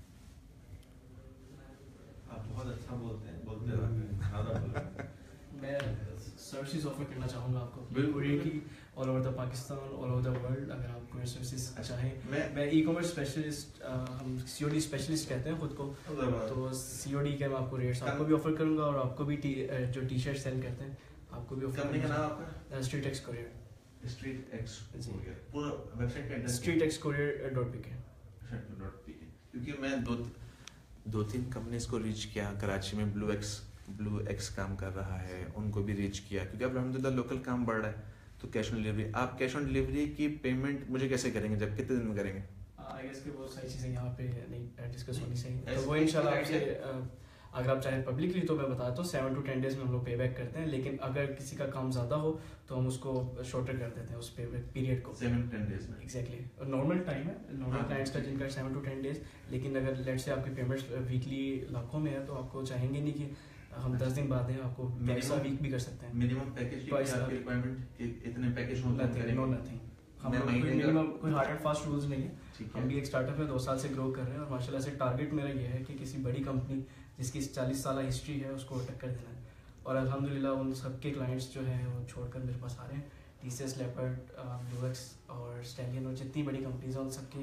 बहुत अच्छा बोलते हैं, बोलते मैं सर्विसेज ऑफर करना चाहूँगा आपको कुरियर की all over the Pakistan, all over the world. अगर आप कुरियर सर्विसेज चाहें, मैं ई-कॉमर्स स्पेशलिस्ट, हम COD स्पेशलिस्ट कहते हैं खुद को, तो COD के मैं आपको रेट्स आपको भी ऑफर करूँगा, और आपको भी जो टी-शर्ट सेल करते हैं आपको भी ऑफर करूँगा। Street X courier, street X पूरा वेबसाइट का एड्रेस streetexcourier.pk। क्योंकि मैं दो तीन कंपनीज को रीच किया, कराची में ब्लू एक्स काम कर रहा है, उनको भी रीच किया, क्योंकि अब अल्हम्दुलिल्लाह लोकल काम बढ़ रहा है। तो कैश ऑन डिलीवरी, आप कैश ऑन डिलीवरी की पेमेंट मुझे कैसे करेंगे, जब कितने दिन में करेंगे? आई गेस कि बहुत सारी चीज़ें यहाँ पे नहीं डिस्कस होनी चाहिए, तो वो इंशाल्लाह आपसे अगर आप चाहें पब्लिकली तो मैं बताता हूँ 7 to 10 डेज में हम लोग पे बैक करते हैं। लेकिन अगर किसी का काम ज़्यादा हो तो हम उसको शॉर्टर कर देते हैं उस पे पीरियड को 7 to 10 डेज में। एग्जैक्टली नॉर्मल टाइम है नॉर्मल क्लाइंट्स का, जिनका 7 to 10 डेज। लेकिन अगर लेट से आपकी पेमेंट्स वीकली लाखों में है तो आपको चाहेंगे नहीं कि हम 10 दिन बाद दें, आपको पैसा वीक भी कर सकते हैं। मिनिमम पैकेज की आपकी रिक्वायरमेंट इतने पैकेज होना नथिंग, हम कोई हार्ड एंड फास्ट रूल्स नहीं है। हम भी एक स्टार्टअप में 2 साल से ग्रो कर रहे हैं, और माशाल्लाह से टारगेट मेरा ये है कि किसी बड़ी कंपनी जिसकी 40 साल हिस्ट्री है उसको टक्कर देना है। और अल्हम्दुलिल्लाह उन सबके क्लाइंट्स जो हैं वो छोड़कर मेरे पास आ रहे हैं। TCS, लेपर्ड, ब्लूएक्स और स्टैलियन और जितनी बड़ी कंपनीज हैं उन सबके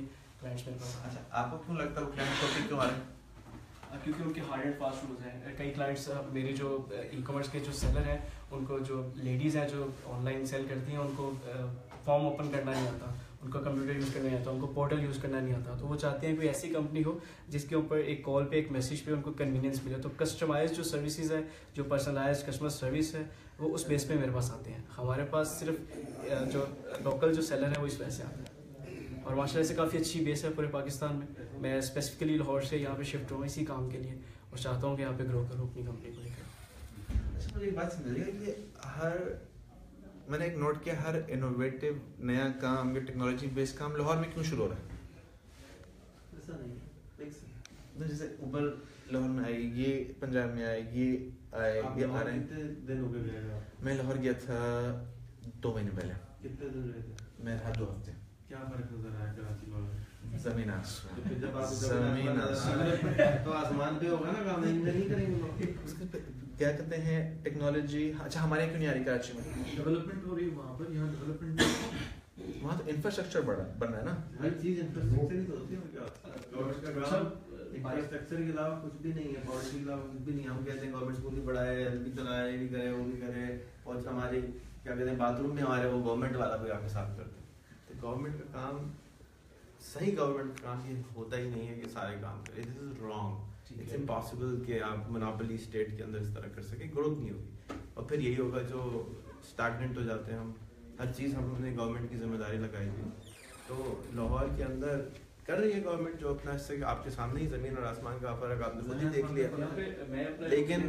क्लाइंट्स मेरे पास। अच्छा, आपको क्यों लगता है वो क्लाइंट टॉपिक क्यों आ रहे हैं? क्योंकि उनके हार्ड एंड फास्ट रूल्स हैं। कई क्लाइंट्स मेरे जो ई-कॉमर्स के जो सेलर हैं, उनको जो लेडीज़ हैं जो ऑनलाइन सेल करती हैं, उनको फॉर्म ओपन करना नहीं आता, उनको कंप्यूटर यूज़ करना नहीं आता, उनको पोर्टल यूज़ करना नहीं आता। तो वो चाहते हैं कोई ऐसी कंपनी हो जिसके ऊपर एक कॉल पे, एक मैसेज पे उनको कन्वीनियंस मिले। तो कस्टमाइज जो सर्विसेज है, जो पर्सनलाइज कस्टमर सर्विस है, वो उस बेस पे मेरे पास आते हैं। हमारे पास सिर्फ जो लोकल जो सेलर है वो इस वजह से आते हैं, और माशाल्लाह से काफ़ी अच्छी बेस है पूरे पाकिस्तान में। मैं स्पेसिफिकली लाहौर से यहाँ पे शिफ्ट हुआ इसी काम के लिए, और चाहता हूँ कि यहाँ पे ग्रो करूँ अपनी कंपनी को लेकर। अच्छा, मुझे एक बात समझिएगा कि मैंने एक नोट किया, हर इनोवेटिव नया काम या टेक्नोलॉजी बेस्ड काम लाहौर में क्यों शुरू हो रहा है? ऐसा नहीं तो जैसे उबर लाहौर में आई, ये पंजाब में आई, ये आए, ये आ रहे हैं। कितने दिन हो गए गए? मैं लाहौर गया था 2 महीने पहले। कितने दिन रहे थे? मैं रहा 2 हफ्ते। क्या फर्क नजर आया कराची में? जमीन आसमान। तो फिर जब आप जमीन आसमान। तो आसमान पे होगा ना काम, नहीं करेंगे। क्या कहते हैं टेक्नोलॉजी? अच्छा, हमारे यहाँ क्यों नहीं आ रही कराची में? डेवलपमेंट हो रही है वहाँ पर, यहाँ डेवलपमेंट, वहाँ तो इंफ्रास्ट्रक्चर बन रहा है ना। हर चीज इंफ्रास्ट्रक्चर ही तो होती है। गवर्नमेंट का काम इंफ्रास्ट्रक्चर के अलावा कुछ भी नहीं है, पॉलिसी के अलावा कुछ भी नहीं है। हम कहते हैं गवर्नमेंट स्कूल भी बढ़ाए, हेल्थ भी चलाए, ये भी करे, वो भी करे, और हमारे क्या कहते हैं बाथरूम में हमारे वो गवर्नमेंट वाला कोई आके साफ करते हैं। तो गवर्नमेंट का काम, सही गवर्नमेंट का काम ये होता ही नहीं है कि सारे काम करे। This is wrong. It's impossible कि आप मोनोपोली स्टेट के अंदर इस तरह कर सके, ग्रोथ नहीं होगी। और फिर यही होगा जो स्टैग्नेंट हो जाते हैं हम। हर चीज़ हमने गवर्नमेंट की जिम्मेदारी लगाई थी, तो लाहौर के अंदर कर रही है गवर्नमेंट जो अपना, इससे आपके सामने ही ज़मीन और आसमान का फर्क आपने खुद ही देख लिया। लेकिन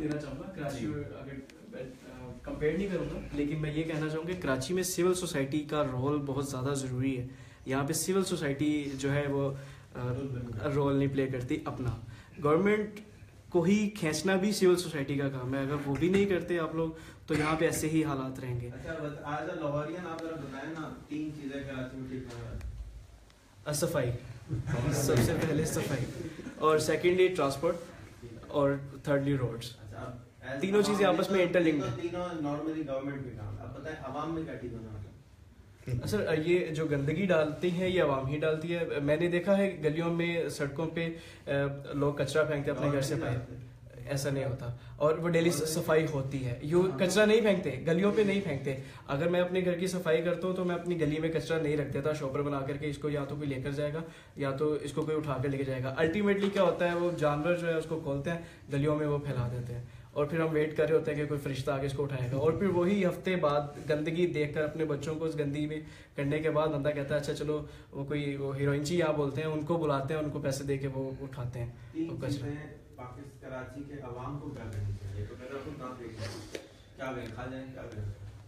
कंपेयर नहीं करूँगा, लेकिन मैं ये कहना चाहूँगा कराची में सिविल सोसाइटी का रोल बहुत ज़्यादा ज़रूरी है। यहाँ पे सिविल सोसाइटी जो है वो रोल नहीं प्ले करती अपना। गवर्नमेंट को ही खींचना भी सिविल सोसाइटी का काम है। अगर वो भी नहीं करते आप लोग, तो यहाँ पे ऐसे ही हालात रहेंगे। अच्छा, आज लाहौरियन आप जरा बताएं ना 3 चीज़ें कराची में ठीक है। सफाई, सबसे पहले सफाई, और सेकेंडली ट्रांसपोर्ट, और थर्डली रोड्स। तीनों चीज़ें आपस में इंटरलिंक्ड हैं। तीनों नॉर्मली गवर्नमेंट के काम। अब बताएं आवाम में क्या ठीक होना? सर, ये जो गंदगी डालती है ये आवाम ही डालती है। मैंने देखा है गलियों में, सड़कों पे लोग कचरा फेंकते हैं अपने घर से बाहर, ऐसा नहीं होता। और वो डेली सफाई होती है। यू कचरा नहीं फेंकते, गलियों पे नहीं फेंकते। अगर मैं अपने घर की सफाई करता हूँ तो मैं अपनी गली में कचरा नहीं रख देता शॉपर बना करके, इसको या तो कोई लेकर जाएगा या तो इसको कोई उठा कर लेके जाएगा। अल्टीमेटली क्या होता है, वो जानवर जो है उसको खोलते हैं, गलियों में वो फैला देते हैं, और फिर हम वेट कर रहे होते हैं कि कोई फरिश्ता आके इसको उठाएगा। और फिर वही हफ्ते बाद गंदगी देखकर अपने बच्चों को उस गंदगी में करने के बाद बंदा कहता है अच्छा चलो वो कोई वो हीरोइनची यहाँ बोलते हैं, उनको बुलाते हैं, उनको पैसे दे के वो उठाते हैं वो कचरा। कराची के अवाम को क्या करनी चाहिए? तो क्या करें, खा जाएं, क्या करें?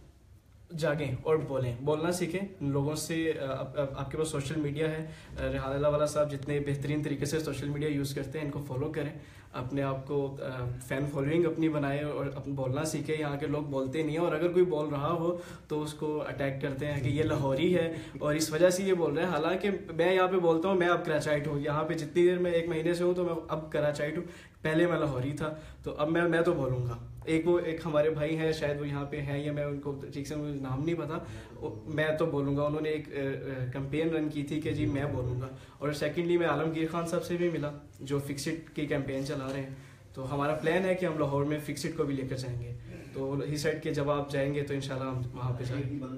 जागें और बोलना सीखें लोगों से। आपके पास सोशल मीडिया है, रेहान अल्लाहवाला साहब जितने बेहतरीन तरीके से सोशल मीडिया यूज़ करते हैं, इनको फॉलो करें, अपने आप को फ़ैन फॉलोइंग अपनी बनाएं, और बोलना सीखें। यहाँ के लोग बोलते नहीं हैं, और अगर कोई बोल रहा हो तो उसको अटैक करते हैं कि ये लाहौरी है और इस वजह से ये बोल रहे हैं। हालांकि मैं यहाँ पे बोलता हूँ मैं अब कराचाइट हूँ, यहाँ पे जितनी देर मैं 1 महीने से हूँ तो मैं अब कराचाइट हूँ। पहले मैं लाहौरी था, तो अब मैं तो बोलूँगा। एक हमारे भाई हैं, शायद वो यहाँ पे हैं, या मैं उनको ठीक से मुझे नाम नहीं पता, मैं तो बोलूँगा। उन्होंने एक कैंपेन रन की थी कि जी मैं बोलूँगा। और सेकेंडली मैं आलमगीर खान साहब से भी मिला जो फिक्सिट की कैंपेन चला रहे हैं। तो हमारा प्लान है कि हम लाहौर में फिक्सिट को भी लेकर जाएंगे। तो ही सेड के जब आप जाएंगे तो इंशाल्लाह हम वहाँ पे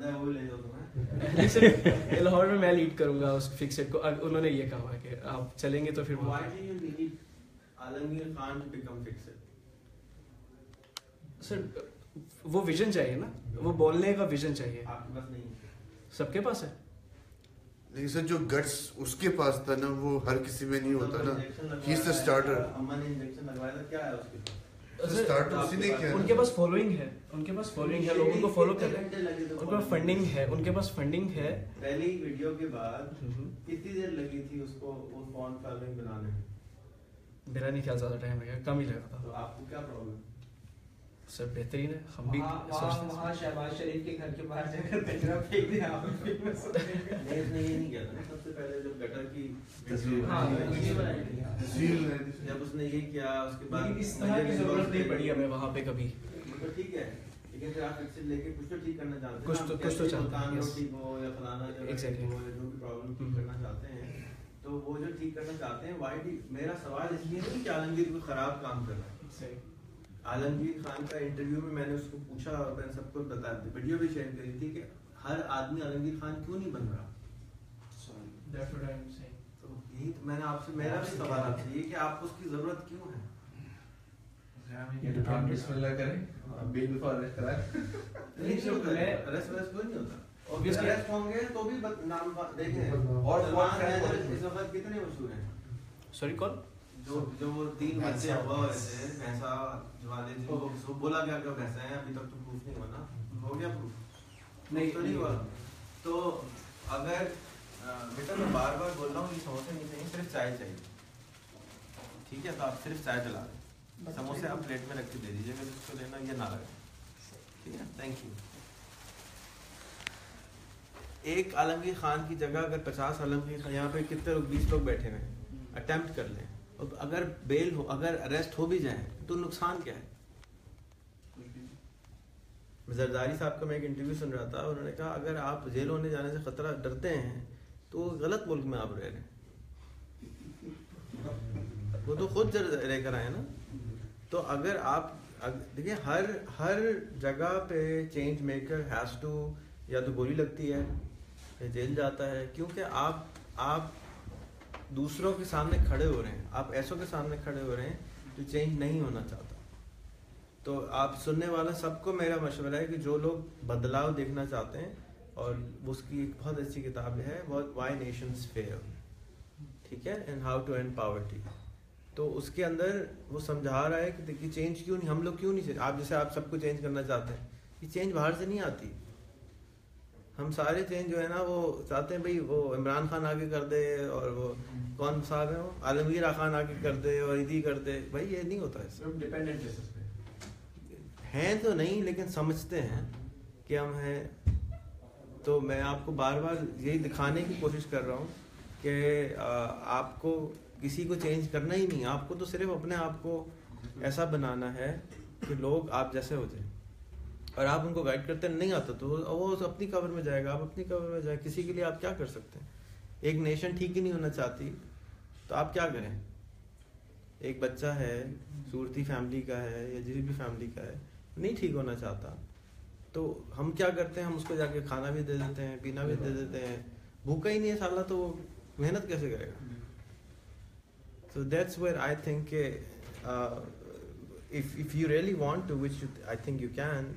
जाएंगे। लाहौर में मैं लीड करूँगा उस फिक्सिट को। उन्होंने ये कहा है कि आप चलेंगे तो फिर Alamgir Khan to become fixit. Sir वो विजन चाहिए ना, वो बोलने का विजन चाहिए। आपके पास नहीं है? सबके पास है। लेकिन सर जो गट्स उसके पास था ना, वो हर किसी में नहीं होता ना। He is the starter. अम्मा ने इंजेक्शन लगवाया था, क्या है उसके पास? स्टार्टर उसी ने किया। उनके पास फॉलोइंग है, उनके पास फॉलोइंग है, लोगों को फॉलो कर रहे हैं, उनके पास फंडिंग है, उनके पास फंडिंग है। पहली वीडियो के बाद कितनी देर लगी थी उसको वो फोन फॉलोइंग बनाने में? मेरा नहीं ख्याल ज्यादा टाइम लगा, कम ही लगा था। तो आपको क्या प्रॉब्लम? सर बेहतरीन है, हम भी वहाँ शहबाज शरीफ के घर के बाहर जाकर कचरा फेंक दिया। नहीं ये नहीं किया था। सबसे पहले जब गटर की तस्वीर जब उसने ये किया, उसके बाद इस तरह की जरूरत नहीं पड़ी हमें वहाँ पे कभी। तो ठीक है, लेकिन फिर आप फिक्सिट लेके कुछ तो ठीक करना चाहते हैं, कुछ तो चाहते हैं, ठीक हो या फलाना जो भी प्रॉब्लम ठीक करना चाहते हैं, तो चाहते हैं वाई मेरा सवाल इसलिए नहीं कि आलमगीर कोई खराब काम कर रहा है। आलमगीर खान का इंटरव्यू में मैंने उसको पूछा और मैंने सबको बताया थी, वीडियो भी शेयर करी थी कि हर आदमी आलमगीर खान क्यों नहीं बन रहा। तो यही तो मैंने आपसे, मेरा भी सवाल आपसे ये कि आपको उसकी जरूरत क्यों है। अरेस्ट होंगे तो भी नाम देखें। और इस वक्त कितने मशहूर हैं? सॉरी कौन? जो वो 3 बच्चे हुआ थे भैंसा वाले, जिनको बोला गया कि भैंसा है, अभी तक तो प्रूफ नहीं हुआ ना। हो गया प्रूफ? नहीं तो नहीं हुआ। तो अगर बेटा मैं बार बार बोल रहा हूँ ये समोसे नहीं चाहिए, सिर्फ चाय चाहिए, ठीक है? तो आप सिर्फ चाय पिला दें, समोसे आप प्लेट में रख के दे दीजिएगा जिसको लेना, ये ना लगे, ठीक है? Thank you. एक आलमगीर खान की जगह अगर 50 आलमगीर खान, यहाँ पे कितने लोग, 20 लोग बैठे हुए हैं, अटेम्प्ट कर लें, और अगर बेल हो, अगर अरेस्ट हो भी जाए तो नुकसान क्या है? जरदारी साहब का मैं एक इंटरव्यू सुन रहा था, उन्होंने कहा अगर आप जेल होने जाने से खतरा डरते हैं तो गलत मुल्क में आप रह रहे हैं। वो तो खुद रहकर आए ना। तो अगर आप देखिए हर जगह पे चेंज मेकर हैज टू, या तो गोली लगती है या जेल जाता है, क्योंकि आप दूसरों के सामने खड़े हो रहे हैं, आप ऐसों के सामने खड़े हो रहे हैं जो चेंज नहीं होना चाहता। तो आप सुनने वाला सबको मेरा मशवरा है कि जो लोग बदलाव देखना चाहते हैं, और उसकी एक बहुत अच्छी किताब है व्हाई नेशंस फेल, ठीक है, and how to end poverty. तो उसके अंदर वो समझा रहा है कि देखिए चेंज क्यों नहीं, हम लोग क्यों नहीं, आप जैसे आप सबको चेंज करना चाहते हैं, ये चेंज बाहर से नहीं आती। हम सारे चेंज जो है ना वो चाहते हैं भाई वो इमरान खान आगे कर दे, और वो कौन साहब है वो आलमगीर खान आगे कर दे, और इदी कर दे, भाई ये नहीं होता है। सिर्फ डिपेंडेंट हैं तो नहीं, लेकिन समझते हैं कि हम हैं। तो मैं आपको बार बार यही दिखाने की कोशिश कर रहा हूँ कि आपको किसी को चेंज करना ही नहीं, आपको तो सिर्फ अपने आप को ऐसा बनाना है कि लोग आप जैसे हो जाए, और आप उनको गाइड करते नहीं आता तो वो अपनी कवर में जाएगा, आप अपनी कवर में जाए। किसी के लिए आप क्या कर सकते हैं? एक नेशन ठीक ही नहीं होना चाहती तो आप क्या करें? एक बच्चा है, सूरती फैमिली का है या जिस भी फैमिली का है, नहीं ठीक होना चाहता, तो हम क्या करते हैं? हम उसको जाके खाना भी दे देते हैं, पीना भी दे देते हैं। भूखा ही नहीं है साला तो वो मेहनत कैसे करेगा? So that's where I think if you really want to, which I think you can,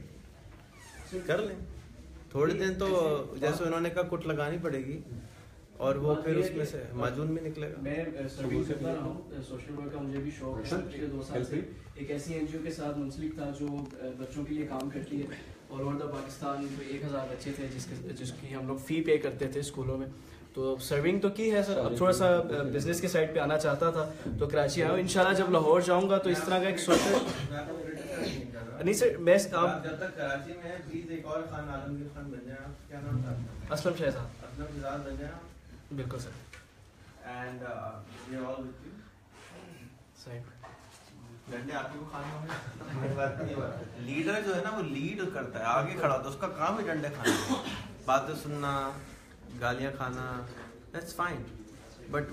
कर लें। थोड़े दिन तो जैसे उन्होंने कहा कुट लगानी पड़ेगी, और वो फिर उसमें से माजून भी निकलेगा। मैं सर्विस करता रहा हूँ, सोशल वर्क का मुझे भी शौक है। पिछले 2 साल से एक ऐसी एनजीओ के साथ मुंसलिक था जो बच्चों के लिए काम करती है, और ओवर द पाकिस्तान 1000 बच्चे थे जिसकी हम लोग फ़ी पे करते थे स्कूलों में। तो सर्विंग तो की है सर, अब थोड़ा सा बिजनेस के साइड पे आना चाहता था, तो कराची आया हूँ। इंशाल्लाह जब लाहौर जाऊँगा तो इस तरह का एक सोशल, नहीं सर मैं आप जब तक कराची में है प्लीज एक और खान आलमगीर खान बन जाए। आप क्या नाम था? असलम शहजाद। असलम शहजाद बन जाए। बिल्कुल sir. And we are all with you. सही डंडे आपको को खाने होंगे। बात नहीं, लीडर जो है ना वो लीड करता है, आगे खड़ा होता है, उसका काम है डंडे खाना, बातें सुनना, गालियाँ खाना, that's fine. But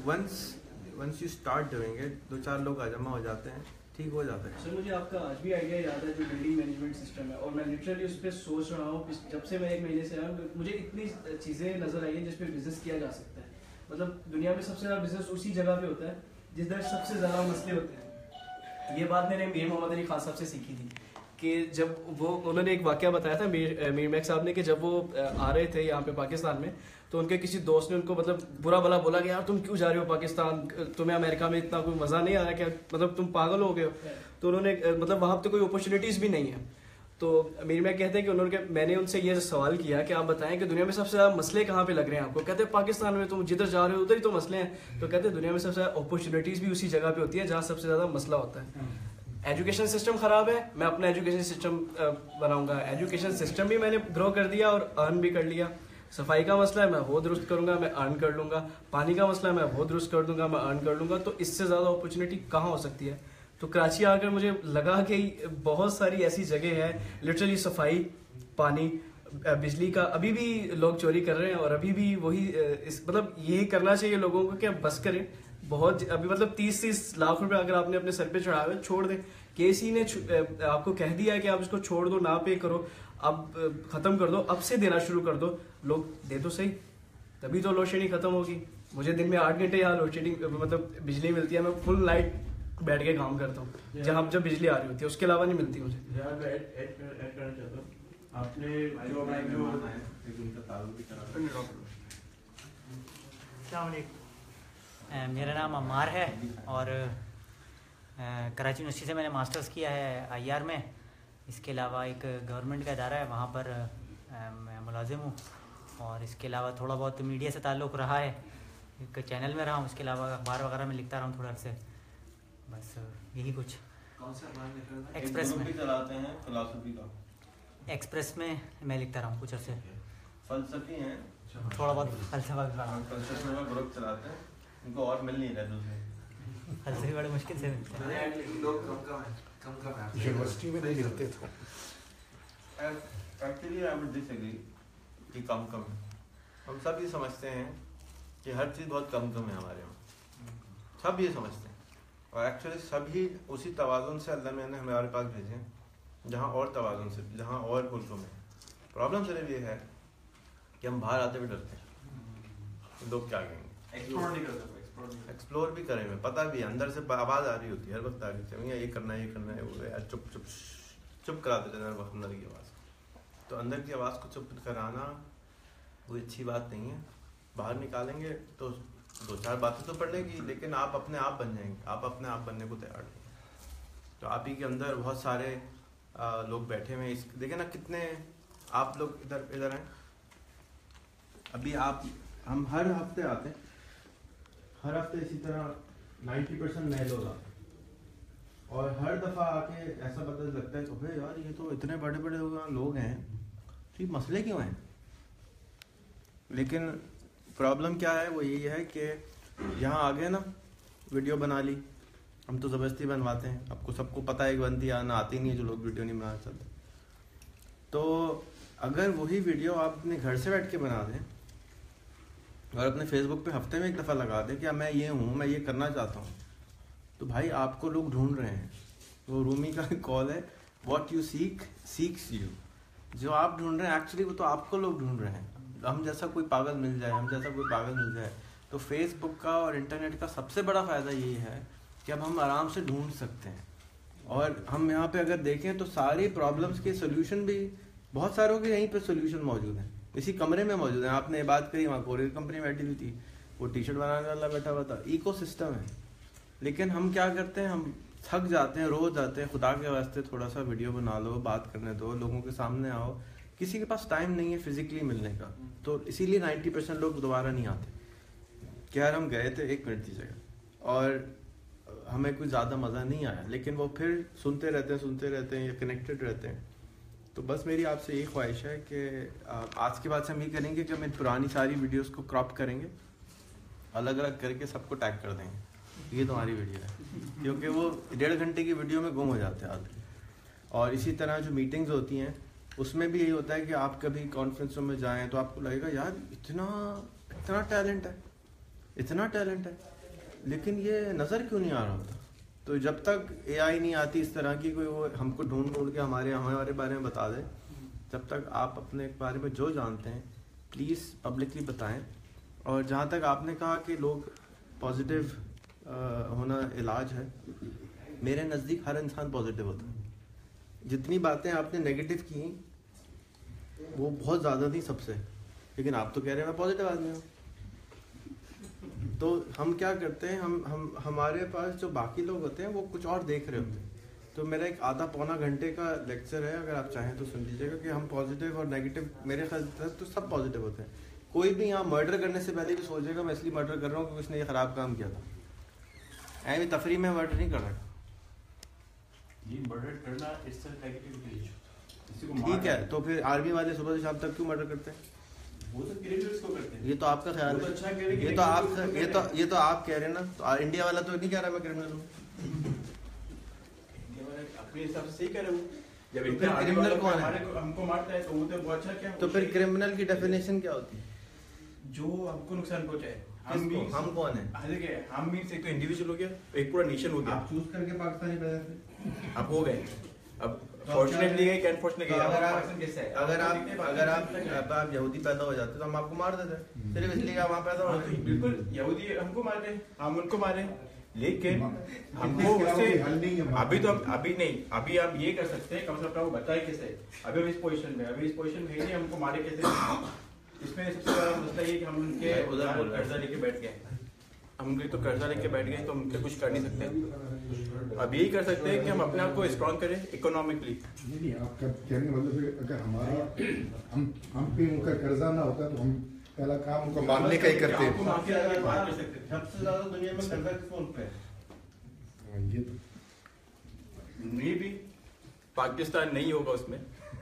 once you start doing it, 2-4 लोग जमा हो जाते हैं, ठीक हो जाता है। सर मुझे आपका आज भी आइडिया याद है जो बिल्डिंग मैनेजमेंट सिस्टम है, और मैं लिटरली उस पर सोच रहा हूँ जब से मैं 1 महीने से आया हूँ। मुझे इतनी चीज़ें नजर आई हैं जिस पे बिजनेस किया जा सकता है। मतलब दुनिया में सबसे ज़्यादा बिजनेस उसी जगह पे होता है जिधर सबसे ज़्यादा मसले होते हैं। ये बात मैंने मीर मोहम्मद अली खान साहब से सीखी थी कि जब वो, उन्होंने एक वाकया बताया था मीर मैक साहब ने, कि जब वो आ रहे थे यहाँ पे पाकिस्तान में, तो उनके किसी दोस्त ने उनको मतलब बुरा भला बोला कि यार तुम क्यों जा रहे हो पाकिस्तान, तुम्हें अमेरिका में इतना कोई मज़ा नहीं आ रहा, क्या मतलब तुम पागल हो गए हो। तो उन्होंने मतलब वहाँ पे कोई अपॉर्चुनिटीज़ भी नहीं है। तो मीर मैक कहते हैं कि मैंने उनसे ये सवाल किया कि आप बताएं कि दुनिया में सबसे ज़्यादा मसले कहाँ पे लग रहे हैं आपको। कहते हैं पाकिस्तान में, तुम जिधर जा रहे हो उधर ही तो मसले हैं। तो कहते हैं दुनिया में सबसे ज़्यादा अपॉर्चुनिटीज़ भी उसी जगह पे होती है जहाँ सबसे ज़्यादा मसला होता है। एजुकेशन सिस्टम ख़राब है, मैं अपना एजुकेशन सिस्टम बनाऊंगा। एजुकेशन सिस्टम भी मैंने ग्रो कर दिया और अर्न भी कर लिया। सफाई का मसला है, मैं वो दुरुस्त करूंगा, मैं अर्न कर लूँगा। पानी का मसला है, मैं वो दुरुस्त कर दूंगा, मैं अर्न कर लूँगा। तो इससे ज़्यादा अपॉर्चुनिटी कहाँ हो सकती है। तो कराची आकर मुझे लगा कि बहुत सारी ऐसी जगह है, लिटरली सफाई, पानी, बिजली का अभी भी लोग चोरी कर रहे हैं, और अभी भी वही मतलब यही करना चाहिए लोगों को कि बस करें, बहुत अभी मतलब 30-30 लाख रुपए अगर आपने अपने सर पे चढ़ाए हुए छोड़ दें, केसी ने आपको कह दिया है कि आप इसको छोड़ दो, ना पे करो, अब खत्म कर दो, अब से देना शुरू कर दो, लोग दे तो सही, तभी तो लोड शेडिंग खत्म होगी। मुझे दिन में 8 घंटे यहाँ लोड शेडिंग मतलब बिजली मिलती है, मैं फुल नाइट बैठ के काम करता हूँ जब बिजली आ रही होती है, उसके अलावा नहीं मिलती मुझे। मेरा नाम अम्मार है और कराची यूनिवर्सिटी से मैंने मास्टर्स किया है IR में। इसके अलावा एक गवर्नमेंट का इदारा है, वहाँ पर मैं मुलाजिम हूँ, और इसके अलावा थोड़ा बहुत मीडिया से ताल्लुक़ रहा है, एक चैनल में रहा हूँ, इसके अलावा अखबार वगैरह में लिखता रहा हूँ थोड़ा से, बस यही कुछ। कौन सा अखबार लिख रहे हैं? एक्सप्रेस में चलाते हैं फिलॉसफी का। एक्सप्रेस में मैं लिखता रहा हूँ कुछ अर्से। फलसफी हैं, थोड़ा बहुत फलसफा भी फलसफे में ग्रुप चलाते हैं, उनको और मिल नहीं रहा दूसरे। फलसफे बड़े मुश्किल से मिलते हैं, लोग कम है यूनिवर्सिटी में नहीं मिलते थे। एक्चुअली आई वुड डिसएग्री कि कम है। हम सब ये समझते हैं कि हर चीज़ बहुत कम है हमारे यहाँ, सब ये समझते हैं, और एक्चुअली सभी उसी तवाज़ुन से अल्लाह ने हमारे पास भेजे हैं, जहाँ और तवाज़ुन से, जहाँ और मुल्कों में। प्रॉब्लम सिर्फ ये है कि हम बाहर आते हुए डरते हैं, लोग क्या कहेंगे, एक्सप्लोर नहीं कर सकते। एक्सप्लोर भी करेंगे, पता भी अंदर से आवाज़ आ रही होती है, हर वक्त आ रही है, ये करना है, ये करना है, वो यार चुप चुप चुप करा देते हैं अंदर की आवाज़। तो अंदर की आवाज़ को चुप कराना कोई अच्छी बात नहीं है। बाहर निकालेंगे तो 2-4 बातें तो पढ़ेगी, लेकिन आप अपने आप बन जाएंगे, आप अपने आप बनने को तैयार नहीं। तो आप ही के अंदर बहुत सारे लोग बैठे हुए हैं, देखें ना कितने आप लोग इधर हैं। अभी हम हर हफ्ते आते हैं, हर हफ्ते इसी तरह 90% नए लोग आते हैं, और हर दफ़ा आके ऐसा पता लगता है कि भाई यार ये तो इतने बड़े बड़े लोग हैं, तो ये मसले क्यों हैं। लेकिन प्रॉब्लम क्या है, वो यही है कि यहाँ आ गए ना, वीडियो बना ली, हम तो ज़बरदस्ती बनवाते हैं, आपको सबको पता है कि बनती आना आती नहीं है, जो लोग वीडियो नहीं बनाना चाहते। तो अगर वही वीडियो आप अपने घर से बैठ के बना दें और अपने फेसबुक पे हफ्ते में एक दफ़ा लगा दें कि मैं ये हूँ, मैं ये करना चाहता हूँ, तो भाई आपको लोग ढूंढ रहे हैं। वो रूमी का कॉल है, what you seek seeks you. जो आप ढूंढ रहे हैं एक्चुअली वो तो आपको लोग ढूंढ रहे हैं। हम जैसा कोई पागल मिल जाए, हम जैसा कोई पागल मिल जाए। तो फेसबुक का और इंटरनेट का सबसे बड़ा फ़ायदा यही है कि अब हम आराम से ढूंढ सकते हैं, और हम यहाँ पे अगर देखें तो सारी प्रॉब्लम्स के सोल्यूशन भी बहुत सारों के यहीं पे सोल्यूशन मौजूद हैं, इसी कमरे में मौजूद हैं। आपने बात करी, वहाँ कोरियर कंपनी बैठी हुई थी, वो टी-शर्ट बनाने वाला बैठा हुआ था, इकोसिस्टम है। लेकिन हम क्या करते हैं, हम थक जाते हैं, रोज आते हैं, खुदा के वास्ते थोड़ा सा वीडियो बना लो, बात करने दो, लोगों के सामने आओ। किसी के पास टाइम नहीं है फिजिकली मिलने का, तो इसीलिए 90% लोग दोबारा नहीं आते कि यार हम गए थे 1 मिनट की जगह और हमें कोई ज़्यादा मज़ा नहीं आया, लेकिन वो फिर सुनते रहते हैं या कनेक्टेड रहते हैं। तो बस मेरी आपसे यही ख्वाहिश है कि आज के बाद से हम ये करेंगे कि हम इन पुरानी सारी वीडियोस को क्रॉप करेंगे, अलग अलग करके सबको टैग कर देंगे, ये तुम्हारी वीडियो है, क्योंकि वो 1.5 घंटे की वीडियो में गुम हो जाते हैं आदमी। और इसी तरह जो मीटिंग्स होती हैं उसमें भी यही होता है कि आप कभी कॉन्फ्रेंसों में जाएं तो आपको लगेगा यार इतना टैलेंट है, लेकिन ये नज़र क्यों नहीं आ रहा होता। तो जब तक AI नहीं आती इस तरह की, कोई वो हमको ढूंढ के हमारे बारे में बता दे, जब तक आप अपने बारे में जो जानते हैं प्लीज़ पब्लिकली बताएं। और जहाँ तक आपने कहा कि लोग पॉजिटिव होना इलाज है, मेरे नज़दीक हर इंसान पॉजिटिव होता है। जितनी बातें आपने नेगेटिव की वो बहुत ज़्यादा थी सबसे, लेकिन आप तो कह रहे हैं मैं पॉजिटिव आदमी हूँ। तो हम क्या करते हैं, हमारे पास जो बाकी लोग होते हैं वो कुछ और देख रहे होते हैं। तो मेरा एक आधा पौना घंटे का लेक्चर है, अगर आप चाहें तो सुन लीजिएगा कि हम पॉजिटिव और नेगेटिव, मेरे ख्याल तो सब पॉजिटिव होते हैं। कोई भी यहाँ मर्डर करने से पहले भी सोचेगा मैं इसलिए मर्डर कर रहा हूँ क्योंकि उसने ये ख़राब काम किया था, ऐ भी तफरीह में मर्डर नहीं कर रहा। ये मर्डर करना इससे नेगेटिव ठीक है, तो फिर आर्मी वाले सुबह से शाम तक क्यों मर्डर करते हैं? वो तो क्रिमिनल्स को करते हैं। ये तो आपका ख्याल है, अच्छा ये तो आप कह रहे हैं ना। तो इंडिया वाला तो नहीं कह रहा मैं क्रिमिनल हूँ, अपने हिसाब से सही कह रहे हो। जब फिर क्रिमिनल कौन है? हमको मारता है तो वो तो बहुत अच्छा क्या। तो फिर क्रिमिनल की डेफिनेशन क्या होती है? जो हमको नुकसान पहुंचाए, हम कौन है? देखिए हम मीन्स एक तो इंडिविजुअल हो गया, एक पूरा नेशन हो गया। आप चूज करके पाकिस्तानी पैदा थे, अब हो गए, अब फॉर्चुनेटली गए कि अनफॉर्चुनेटली अगर आप यहूदी पैदा हो जाते तो हम आपको मार देते, सिर्फ इसलिए कि आप वहाँ पैदा हो गए। बिल्कुल, यहूदी हमको मार रहे, हम उनको मारे, लेकिन हमको उससे अभी नहीं, अभी आप ये कर सकते हैं, कम से कम बताए कैसे अभी हम इस पोजीशन में है नहीं, हमको मारे कैसे। इसमें सबसे बड़ा मसला ये कि हम उनके उधर कर्जा लेके बैठ गए, हम उनके तो कर्जा लेके बैठ गए तो हम उनके कुछ कर नहीं सकते। अब यही कर सकते हैं कि हम अपने आप को स्ट्रॉन्ग करें इकोनॉमिकली। नहीं, आपका कहने का मतलब है अगर हमारा हम पे उनका कर्जा ना होता तो हम पहला काम उनको मारने का ही करते हैं। सबसे ज्यादा दुनिया में कर्जा किस मुल्क पे है? ये ये भी पाकिस्तान नहीं होगा उसमें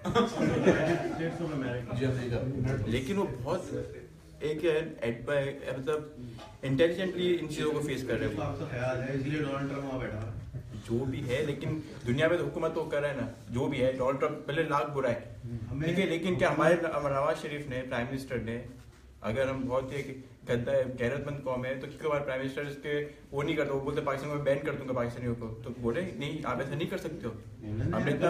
लेकिन वो बहुत एक मतलब इंटेलिजेंटली इन चीजों को फेस कर रहे हैं। आपका ख्याल है इसलिए डोनाल्ड ट्रम्प वहाँ बैठा है? जो भी है, लेकिन दुनिया में तो हुकूमत तो कर रहा है ना, जो भी है। डोनाल्ड ट्रम्प पहले लाख बुरा है, ठीक है, लेकिन क्या हमारे नवाज शरीफ ने, प्राइम मिनिस्टर ने, अगर हम बहुत ही गैरतमंद कौम है तो क्योंकि हमारे प्राइम मिनिस्टर इसके वो नहीं करता, वो बोलते पाकिस्तान को बैन कर दूंगा पाकिस्तानियों को, तो बोले नहीं आप ऐसा नहीं कर सकते हो। हमने इतना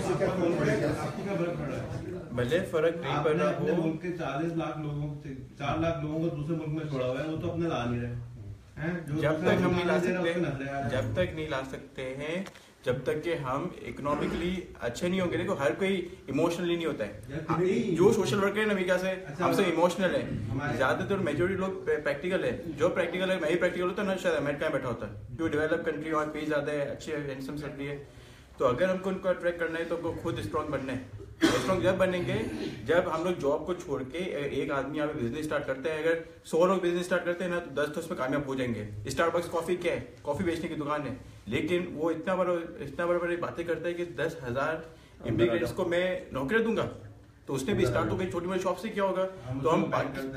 भले फर्क नहीं पड़ रहा हो, मुल्क के 40 लाख लोगों, 4 लाख लोगों को दूसरे मुल्क में छोड़ा हुआ है, वो तो अपने ला नहीं रहे। जब तक हम नहीं ला सकते, जब तक नहीं ला सकते हैं, जब तक कि हम इकोनॉमिकली अच्छे नहीं होंगे। देखो हर कोई इमोशनली नहीं होता है, जो सोशल वर्कर है ना मेरे ख्याल से हमसे इमोशनल है, ज्यादातर मेजोरिटी लोग प्रैक्टिकल है। जो प्रैक्टिकल है, मैं ही प्रैक्टिकल होता ना, शायद अमेरिका में बैठा होता है, जो डेवलप कंट्री वहाँ पे ज्यादा है, अच्छे हैंडसम सैलरी है। तो अगर हमको उनको अट्रैक्ट करना है तो हमको खुद स्ट्रॉन्ग बनना है। स्ट्रॉन्ग जब बनेंगे जब हम लोग जॉब को छोड़ के एक आदमी यहाँ पे बिजनेस स्टार्ट करते हैं। अगर 100 लोग बिजनेस स्टार्ट करते हैं ना तो 10 तो उसमें कामयाब हो जाएंगे। स्टारबक्स कॉफी क्या है? कॉफी बेचने की दुकान है, लेकिन वो इतना बड़ा बातें करता है कि 10,000 इमिग्रेंट्स को मैं नौकरी दूंगा, तो उसने भी स्टार्ट तो कहीं छोटी मोटी शॉप से किया होगा। तो हम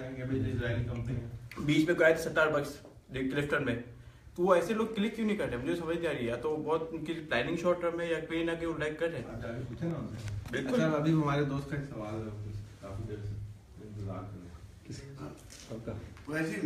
बीच में गए थे स्टारबक्स क्लिफ्टन में, तो वो ऐसे लोग क्लिक क्यों नहीं कर रहे? मुझे समझ नहीं आ रही है, तो बहुत उनकी प्लानिंग शॉर्ट टर्म है या कहीं ना कहीं वो लाइक कर रहे हैं। बिल्कुल। अच्छा, अभी हमारे दोस्त का एक सवाल है, काफी देर से इंतजार कर रहे हैं। वैसे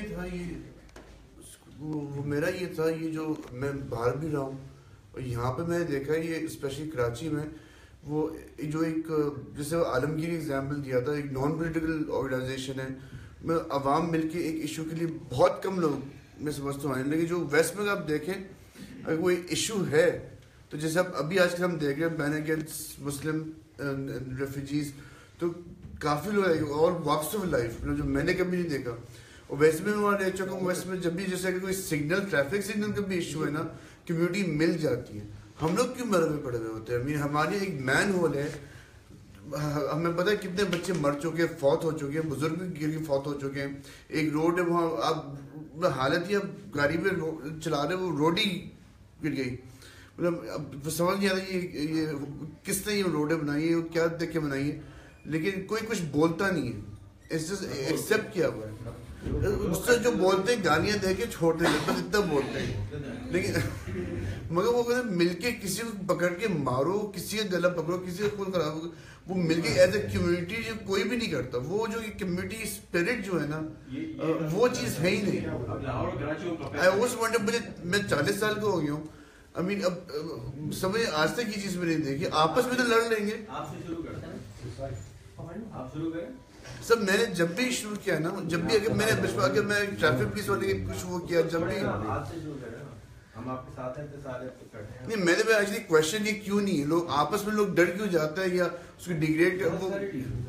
मेरा ये था ये जो मैं बाहर भी रहा हूँ और यहाँ पे मैंने देखा है ये स्पेशली कराची में, वो जो एक जैसे आलमगीर एग्जाम्पल दिया था, एक नॉन पॉलिटिकल ऑर्गेनाइजेशन है, मैं अवाम मिलके एक इशू के लिए बहुत कम लोग मैं समझता हूँ। लेकिन जो वेस्ट में आप देखें अगर कोई इशू है तो जैसे अब अभी आजकल हम देख रहे हैं बैन अगेंस्ट मुस्लिम रेफ्यूजीज, तो काफ़ी लोग आएंगे और वॉक्स ऑफ लाइफ जो मैंने कभी नहीं देखा। और वेस्ट में वहाँ रह चुका हूँ, वेस्ट में जब भी जैसे अगर कोई सिग्नल ट्रैफिक सिग्नल का भी इशू है ना, कम्युनिटी मिल जाती है। हम लोग क्यों मर में पड़े हुए होते हैं? हमारे एक मैन होल है, हमें पता है कितने बच्चे मर चुके हैं, फौत हो चुके हैं, बुजुर्ग गिर के फौत हो चुके हैं। एक रोड है वहाँ, आप हालत ही आप गाड़ी पे चला रहे, वो रोड ही गिर गई। मतलब अब समझ नहीं आता ये किसने ये रोडें बनाई है, क्या देख के बनाई है, लेकिन कोई कुछ बोलता नहीं है, एक्सेप्ट किया हुआ है। उससे जो बोलते हैं गालियाँ दे के छोड़ देंगे, बस इतना बोलते हैं। लेकिन मगर वो कहते मिलके किसी को पकड़ के मारो, किसी का गला पकड़ो, किसी का खून खराब हो, वो मिलके एज ए कम्युनिटी जो कोई भी नहीं करता। वो जो कम्युनिटी स्पिरिट जो है ना, वो चीज़ है ही नहीं। आई वाज वंडर, मुझे मैं 40 साल का हो गया हूँ, आई मीन अब समझ आज तक ये चीज़ में नहीं देखी। आपस में तो लड़ लेंगे, आपसे शुरू करते हैं, आप शुरू करें। सब मैंने जब भी शुरू किया ना, जब भी अगर मैंने अगर मैं ट्रैफिक पुलिस वाले कुछ वो किया, जब भी हम आपके साथ हैं तो सारे करते हैं। नहीं, मैंने भी एक्चुअली क्वेश्चन ये क्यों नहीं है, लोग आपस में लोग डर क्यों जाता है या उसको डिग्रेड कर वो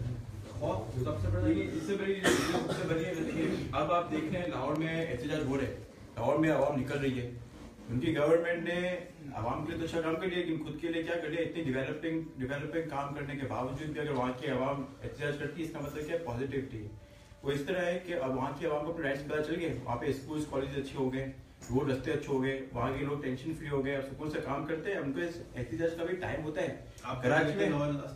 सबसे बड़ी अब आप देख रहे हैं लाहौर में एहतजाज हो रहे हैं, लाहौर में आवाम निकल रही है, उनकी गवर्नमेंट ने आवाम के लिए तो अच्छा काम कर लिया, लेकिन खुद के लिए क्या कर लिया? इतनी डेवलपिंग काम करने के बावजूद भी अगर वहाँ की आवाम एहतजाज करती है, इसका मतलब क्या? पॉजिटिविटी। वो इस तरह है कि अब वहाँ की आवाम को अपने राइट्स पता चल गए, वहाँ पे स्कूल कॉलेज अच्छे हो गए, रोड रास्ते अच्छे हो गए, वहाँ के लोग टेंशन फ्री हो गए, अब सुकून से काम करते हैं। उनको एहतजाज का भी टाइम होता है। कराची में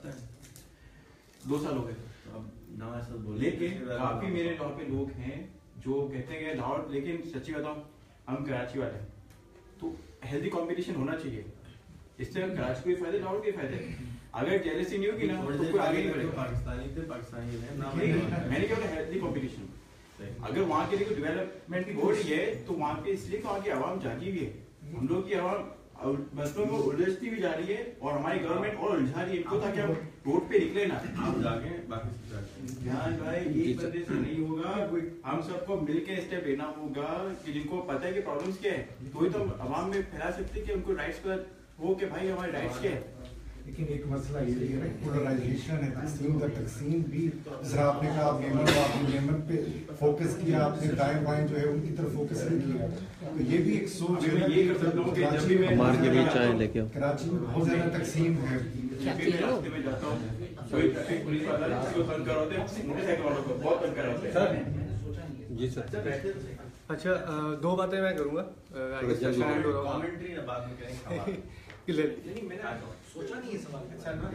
2 साल हो गए, लेकिन काफी मेरे लाहौर के लोग हैं जो कहते हैं लाहौर, लेकिन सच्ची बताऊं हम कराची वाले हैं, तो हेल्दी कंपटीशन होना चाहिए। इससे कराची को भी फायदे, लाहौर के फायदे। अगर जेलसी नहीं होगी ना तो कोई आगे नहीं बढ़ेगा। पाकिस्तानी थे, पाकिस्तानी है, मैंने क्या बोला? Healthy competition. अगर वहाँ के लिए डेवलपमेंट हो रही है तो वहाँ पे इसलिए वहाँ की आवाम जाती भी है, हम लोग की आवाम बस्तों में उलझती भी जा रही है और हमारी गवर्नमेंट और उलझा रही है इनको, ताकि हम रोड पे निकले ना। आप जाके बाकी ध्यान भाई एक बंदे से नहीं होगा, हम सबको मिलके स्टेप लेना होगा कि जिनको पता है कि प्रॉब्लम्स क्या है, तो ही तो आवाम में फैला सकते हैं कि उनको राइट्स का हो कि भाई हमारे राइट्स क्या है। लेकिन एक मसला ये भी है ना, पोलराइजेशन है, तकसीम भी जरा आपने कहा आप मेमन पे फोकस किया, आपने दाएं बाएं जो है उनकी तरफ फोकस नहीं किया, तो ये भी एक सोच है। ये कर सकता हूँ कि जब भी मैं कराची में बहुत ज्यादा तकसीम है, रास्ते में जाता हूँ कोई पुलिस वाला किसी को तंग कराते हैं, मोटरसाइकिल वालों को बहुत तंग कराते हैं। जी सर। अच्छा, दो बातें मैं करूँगा, कमेंट्री ना बाद में करेंगे। सोचा नहीं है सवाल। अच्छा ना,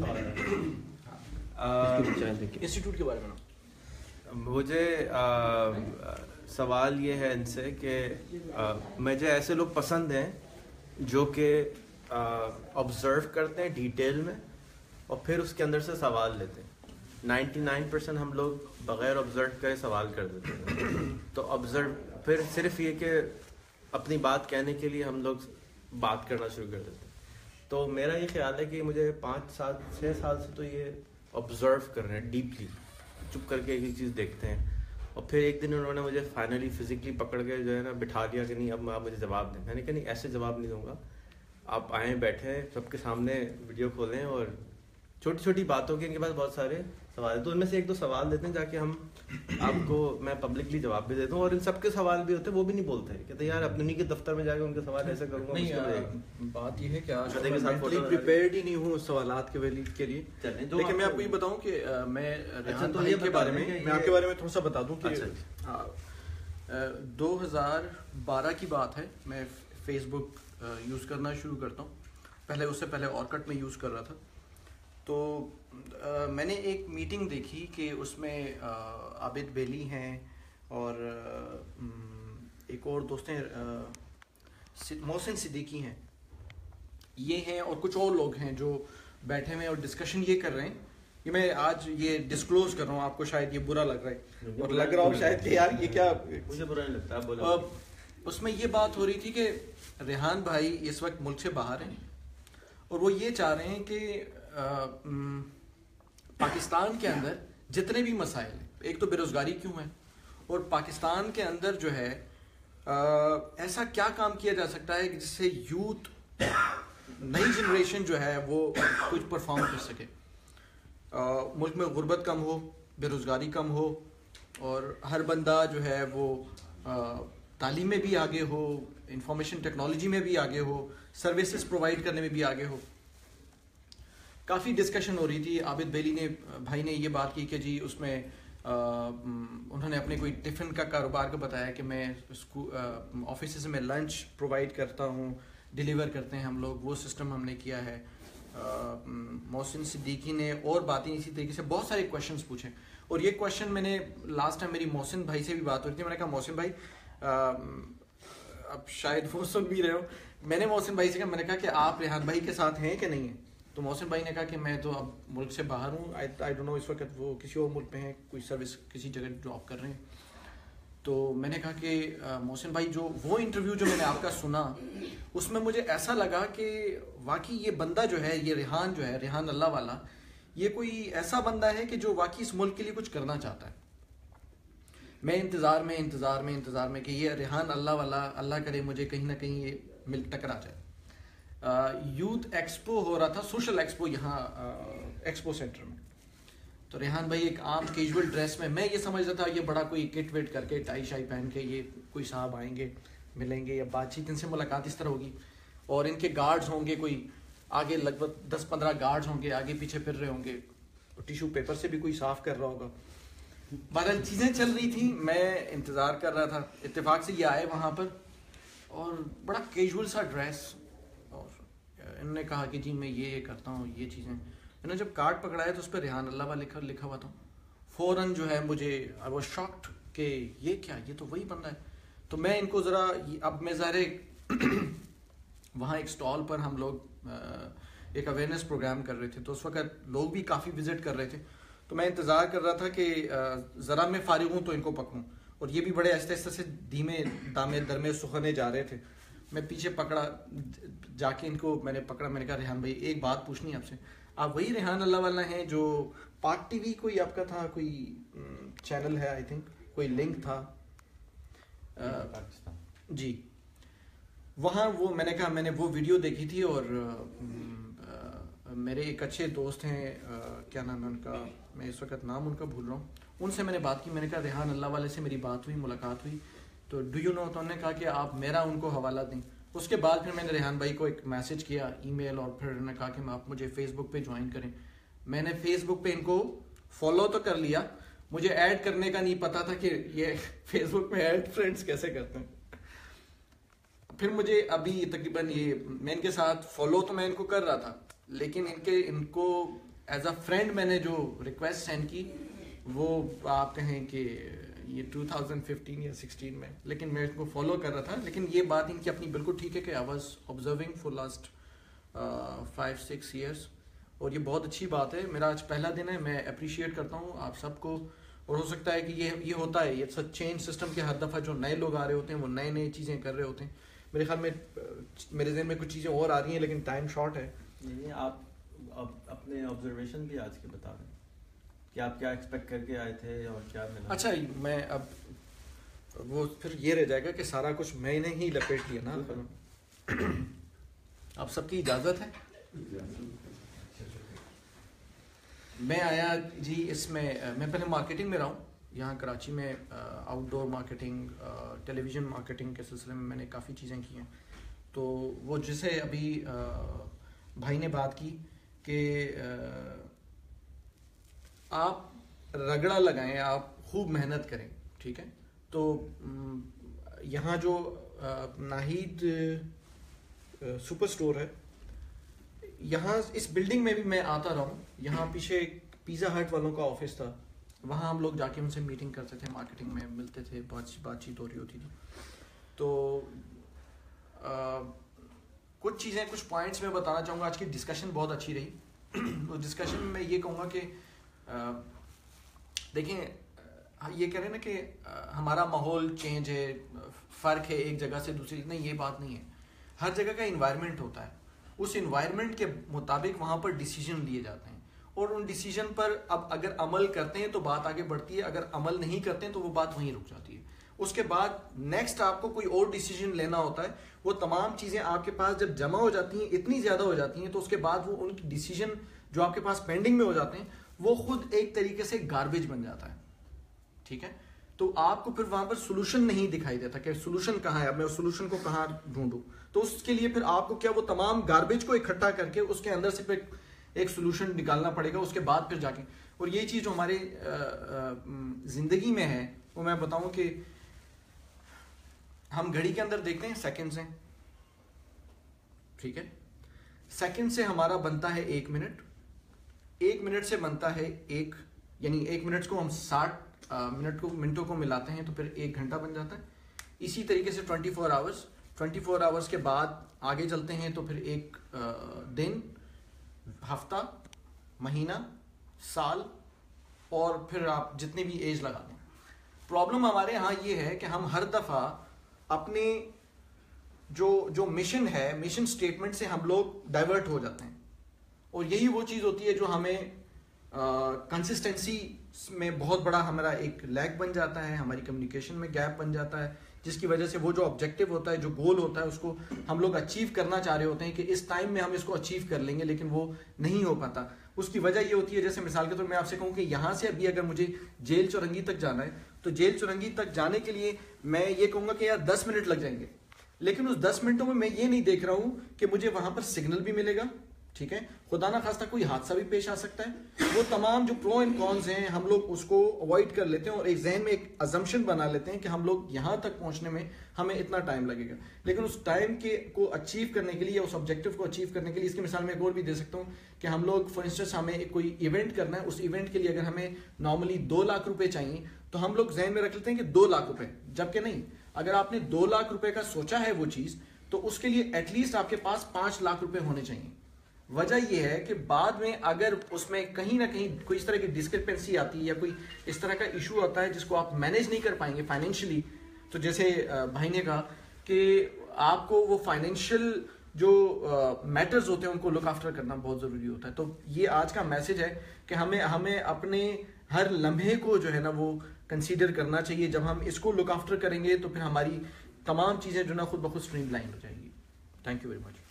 इंस्टीट्यूट के बारे में मुझे सवाल ये है इनसे कि मुझे ऐसे लोग पसंद हैं जो कि ऑब्जर्व करते हैं डिटेल में और फिर उसके अंदर से सवाल लेते हैं। 99% हम लोग बगैर ऑब्जर्व करे सवाल कर देते हैं। तो ऑब्जर्व फिर सिर्फ ये कि अपनी बात कहने के लिए हम लोग बात करना शुरू कर देते हैं। तो मेरा ये ख्याल है कि मुझे 5-6 साल से तो ये ऑब्जर्व कर रहे हैं डीपली, चुप करके एक चीज़ देखते हैं और फिर एक दिन उन्होंने मुझे फाइनली फिजिकली पकड़ के जो है ना बिठा दिया कि नहीं अब आप मुझे जवाब दें। मैंने कहा नहीं, ऐसे जवाब नहीं दूंगा, आप आएँ बैठे सबके सामने वीडियो खोलें और छोटी छोटी बातों के इनके पास बहुत सारे सवाल है, तो उनमें से एक दो सवाल देते हैं जाके हम आपको मैं पब्लिकली जवाब भी देता हूँ। और इन सबके सवाल भी होते हैं, वो भी नहीं बोलते हैं, कहते यार अपने के दफ्तर में जाके उनके सवाल ऐसे करूँगा। नहीं, बात ये है कि आज मेंटली प्रिपेयर्ड ही नहीं हूँ सवालात के लिए। लेकिन मैं आपको ये बताऊँ कि मैं रेहान भाई के बारे में, मैं आपके बारे में थोड़ा सा बता दूँ कि 2012 की बात है, मैं फेसबुक यूज़ करना शुरू करता हूँ। उससे पहले ऑर्कुट में यूज़ कर रहा था। तो मैंने एक मीटिंग देखी कि उसमें आबिद बेली हैं और एक और दोस्त हैं मोहसिन सिद्दीकी हैं, ये हैं और कुछ और लोग हैं जो बैठे हुए हैं और डिस्कशन ये कर रहे हैं। ये मैं आज ये डिस्क्लोज कर रहा हूँ, आपको शायद ये बुरा लग रहा है और लग रहा हो शायद कि यार ये क्या, मुझे बुरा नहीं लगता, आप बोलो। उसमें ये बात हो रही थी कि रेहान भाई इस वक्त मुल्क से बाहर हैं और वो ये चाह रहे हैं कि पाकिस्तान के अंदर जितने भी मसाइल हैं, एक तो बेरोजगारी क्यों है और पाकिस्तान के अंदर जो है ऐसा क्या काम किया जा सकता है जिससे यूथ नई जनरेशन जो है वो कुछ परफॉर्म कर सके, मुल्क में गुर्बत कम हो, बेरोजगारी कम हो और हर बंदा जो है वो तालीम में भी आगे हो, इंफॉर्मेशन टेक्नोलॉजी में भी आगे हो, सर्विसेज प्रोवाइड करने में भी आगे हो। काफ़ी डिस्कशन हो रही थी। आबिद बेली ने भाई ने ये बात की कि जी उसमें उन्होंने अपने कोई टिफ़िन का कारोबार का बताया कि मैं ऑफिस में लंच प्रोवाइड करता हूँ, डिलीवर करते हैं हम लोग, वो सिस्टम हमने किया है। मोहसिन सिद्दीकी ने और बातें इसी तरीके से बहुत सारे क्वेश्चंस पूछे और ये क्वेश्चन मैंने लास्ट टाइम मेरी मोहसिन भाई से भी बात हो रही थी। मैंने कहा मोहसिन भाई, अब शायद वो सुन भी रहे हो, मैंने मोहसिन भाई से कहा, मैंने कहा कि आप रेहान भाई के साथ हैं कि नहीं है? तो मोहसिन भाई ने कहा कि मैं तो अब मुल्क से बाहर हूँ, आई डोंट नो इस वक्त वो किसी और मुल्क में हैं, कोई सर्विस किसी जगह जॉब कर रहे हैं। तो मैंने कहा कि मोहसिन भाई, जो वो इंटरव्यू जो मैंने आपका सुना उसमें मुझे ऐसा लगा कि वाकई ये बंदा जो है, ये रेहान जो है, रेहान अल्लाहवाला, ये कोई ऐसा बंदा है कि जो वाकई इस मुल्क के लिए कुछ करना चाहता है। मैं इंतज़ार में कि ये रेहान अल्लाहवाला, अल्लाह करे मुझे कहीं ना कहीं ये मिल टकरा जाए। यूथ एक्सपो हो रहा था, सोशल एक्सपो यहाँ एक्सपो सेंटर में। तो रेहान भाई एक आम कैजुअल ड्रेस में, मैं ये समझ रहा था ये बड़ा कोई किट वेट करके टाई शाई पहन के ये कोई साहब आएंगे, मिलेंगे या बातचीत, इनसे मुलाकात इस तरह होगी और इनके गार्ड्स होंगे, कोई आगे लगभग 10-15 गार्ड्स होंगे, आगे पीछे फिर रहे होंगे, टिश्यू पेपर से भी कोई साफ कर रहा होगा। बहरहाल चीज़ें चल रही थी, मैं इंतज़ार कर रहा था। इत्तेफाक से ये आए वहाँ पर और बड़ा कैजुअल सा ड्रेस, और इन्होंने कहा कि जी मैं ये करता हूँ, ये चीज़ें। इन्होंने जब कार्ड पकड़ाया तो उस पर रेहान अल्लाहवाला लिखा हुआ था। फ़ौरन जो है मुझे आई वाज शॉक्ड कि ये क्या, ये तो वही बंदा है। तो मैं इनको ज़रा, अब मैं ज़ाहिर वहाँ एक स्टॉल पर हम लोग एक अवेयरनेस प्रोग्राम कर रहे थे, तो उस वक्त लोग भी काफ़ी विजिट कर रहे थे। तो मैं इंतज़ार कर रहा था कि ज़रा मैं फारिग हूँ तो इनको पकड़ूँ, और ये भी बड़े आहिस्ते आहिस्ते से धीमे दामे दरमे सुखने जा रहे थे। मैं पीछे पकड़ा, जाके इनको मैंने पकड़ा, मैंने कहा रेहान भाई एक बात पूछनी है आपसे, आप वही रेहान अल्लाहवाला हैं जो पाक टीवी कोई आपका था, कोई चैनल है आई थिंक, कोई लिंक था जी, वहाँ वो मैंने कहा मैंने वो वीडियो देखी थी, और मेरे एक अच्छे दोस्त हैं, क्या नाम है उनका, मैं इस वक्त नाम उनका भूल रहा हूँ, उनसे मैंने बात की, मैंने कहा रेहान अल्लाहवाले से मेरी बात हुई, मुलाकात हुई, तो डू यू नो, तो उन्होंने कहा कि आप मेरा उनको हवाला दें। उसके बाद फिर मैंने रेहान भाई को एक मैसेज किया ईमेल, और फिर उन्होंने कहा कि आप मुझे फेसबुक पे ज्वाइन करें। मैंने फेसबुक पे इनको फॉलो तो कर लिया, मुझे ऐड करने का नहीं पता था कि ये फेसबुक पे ऐड फ्रेंड्स कैसे करते हैं। फिर मुझे अभी तकरीबन ये मैं इनके साथ फॉलो तो मैं इनको कर रहा था, लेकिन इनको एज अ फ्रेंड मैंने जो रिक्वेस्ट सेंड की वो आप कहें कि ये 2015 या 16 में, लेकिन मैं इसको फॉलो कर रहा था। लेकिन ये बात इनकी अपनी बिल्कुल ठीक है कि I was observing for last 5-6 years, और ये बहुत अच्छी बात है। मेरा आज पहला दिन है, मैं अप्रिशिएट करता हूँ आप सबको, और हो सकता है कि ये होता है, ये सब चेंज सिस्टम के हर दफ़ा जो नए लोग आ रहे होते हैं वो नए नई चीज़ें कर रहे होते हैं। मेरे ख्याल में मेरे जहन में कुछ चीज़ें और आ रही हैं, लेकिन टाइम शॉर्ट है। नहीं, आप अपने ऑब्जर्वेशन भी आज के बता रहे हैं कि आप क्या एक्सपेक्ट करके आए थे और क्या मिला। अच्छा, मैं अब वो फिर ये रह जाएगा कि सारा कुछ मैंने ही लपेट लिया ना। आप सबकी इजाज़त है, मैं आया जी इसमें, मैं पहले मार्केटिंग में रहा हूँ यहाँ कराची में, आउटडोर मार्केटिंग, टेलीविज़न मार्केटिंग के सिलसिले में मैंने काफ़ी चीज़ें की हैं। तो वो जिसे अभी भाई ने बात की कि आप रगड़ा लगाएं, आप खूब मेहनत करें, ठीक है। तो यहाँ जो नाहिद सुपर स्टोर है, यहाँ इस बिल्डिंग में भी मैं आता रहा हूँ। यहाँ पीछे पिज़्ज़ा हट वालों का ऑफिस था, वहाँ हम लोग जाके उनसे मीटिंग करते थे, मार्केटिंग में मिलते थे, बातचीत हो रही होती थी। तो कुछ चीज़ें, कुछ पॉइंट्स मैं बताना चाहूँगा। आज की डिस्कशन बहुत अच्छी रही। उस डिस्कशन में मैं ये कहूँगा कि देखें, ये कह रहे हैं ना कि हमारा माहौल चेंज है, फ़र्क है एक जगह से दूसरी, नहीं, ये बात नहीं है। हर जगह का इन्वायरमेंट होता है, उस इन्वायरमेंट के मुताबिक वहाँ पर डिसीजन लिए जाते हैं, और उन डिसीजन पर अब अगर अमल करते हैं तो बात आगे बढ़ती है, अगर अमल नहीं करते हैं तो वो बात वहीं रुक जाती है। उसके बाद नेक्स्ट आपको कोई और डिसीजन लेना होता है। वो तमाम चीज़ें आपके पास जब जमा हो जाती हैं, इतनी ज़्यादा हो जाती हैं, तो उसके बाद वो उनकी डिसीजन जो आपके पास पेंडिंग में हो जाते हैं, वो खुद एक तरीके से गार्बेज बन जाता है, ठीक है। तो आपको फिर वहां पर सोल्यूशन नहीं दिखाई देता कि सोल्यूशन कहाँ है, अब मैं उस सोल्यूशन को कहाँ ढूंढूं। तो उसके लिए फिर आपको क्या, वो तमाम गार्बेज को इकट्ठा करके उसके अंदर से फिर एक सोल्यूशन निकालना पड़ेगा, उसके बाद फिर जाके। और ये चीज़ जो हमारे जिंदगी में है, वो मैं बताऊं कि हम घड़ी के अंदर देखते हैं सेकंड्स हैं, ठीक है। सेकंड से हमारा बनता है 1 मिनट, 1 मिनट से बनता है एक, यानी 1 मिनट को हम 60 मिनटों को मिलाते हैं तो फिर 1 घंटा बन जाता है। इसी तरीके से 24 आवर्स के बाद आगे चलते हैं तो फिर एक दिन, हफ्ता, महीना, साल, और फिर आप जितनी भी एज लगा दें। प्रॉब्लम हमारे यहाँ ये है कि हम हर दफ़ा अपने जो मिशन है, मिशन स्टेटमेंट से हम लोग डाइवर्ट हो जाते हैं, और यही वो चीज़ होती है जो हमें कंसिस्टेंसी में बहुत बड़ा हमारा एक लैग बन जाता है, हमारी कम्युनिकेशन में गैप बन जाता है, जिसकी वजह से वो जो ऑब्जेक्टिव होता है, जो गोल होता है, उसको हम लोग अचीव करना चाह रहे होते हैं कि इस टाइम में हम इसको अचीव कर लेंगे, लेकिन वो नहीं हो पाता। उसकी वजह ये होती है, जैसे मिसाल के तौर मैं आपसे कहूँ कि यहाँ से अभी अगर मुझे जेल चौरंगी तक जाना है, तो जेल चौरंगी तक जाने के लिए मैं ये कहूँगा कि यार 10 मिनट लग जाएंगे, लेकिन उस 10 मिनटों में मैं ये नहीं देख रहा हूँ कि मुझे वहाँ पर सिग्नल भी मिलेगा, ठीक है, खुदा ना खास्ता कोई हादसा भी पेश आ सकता है। वो तमाम जो प्रो एंड कॉन्स हैं हम लोग उसको अवॉइड कर लेते हैं, और एक जहन में एक अजम्पशन बना लेते हैं कि हम लोग यहाँ तक पहुँचने में हमें इतना टाइम लगेगा। लेकिन उस टाइम को अचीव करने के लिए, उस ऑब्जेक्टिव को अचीव करने के लिए, इसकी मिसाल मैं एक और भी दे सकता हूँ कि हम लोग फॉर इंस्टेंस हमें कोई इवेंट करना है, उस इवेंट के लिए अगर हमें नॉर्मली 2 लाख रुपए चाहिए, तो हम लोग जहन में रख लेते हैं कि 2 लाख रुपए, जबकि नहीं, अगर आपने 2 लाख रुपए का सोचा है वो चीज़, तो उसके लिए एटलीस्ट आपके पास 5 लाख रुपए होने चाहिए, वजह यह है कि बाद में अगर उसमें कहीं ना कहीं कोई इस तरह की डिस्क्रिपेंसी आती है या कोई इस तरह का इशू आता है जिसको आप मैनेज नहीं कर पाएंगे फाइनेंशियली, तो जैसे भाई ने कहा कि आपको वो फाइनेंशियल जो मैटर्स होते हैं उनको लुक आफ्टर करना बहुत ज़रूरी होता है। तो ये आज का मैसेज है कि हमें अपने हर लम्हे को जो है ना वो कंसीडर करना चाहिए। जब हम इसको लुक आफ्टर करेंगे तो फिर हमारी तमाम चीज़ें जो ना खुद ब खुद स्ट्रीमलाइन हो जाएंगी। Thank you very much.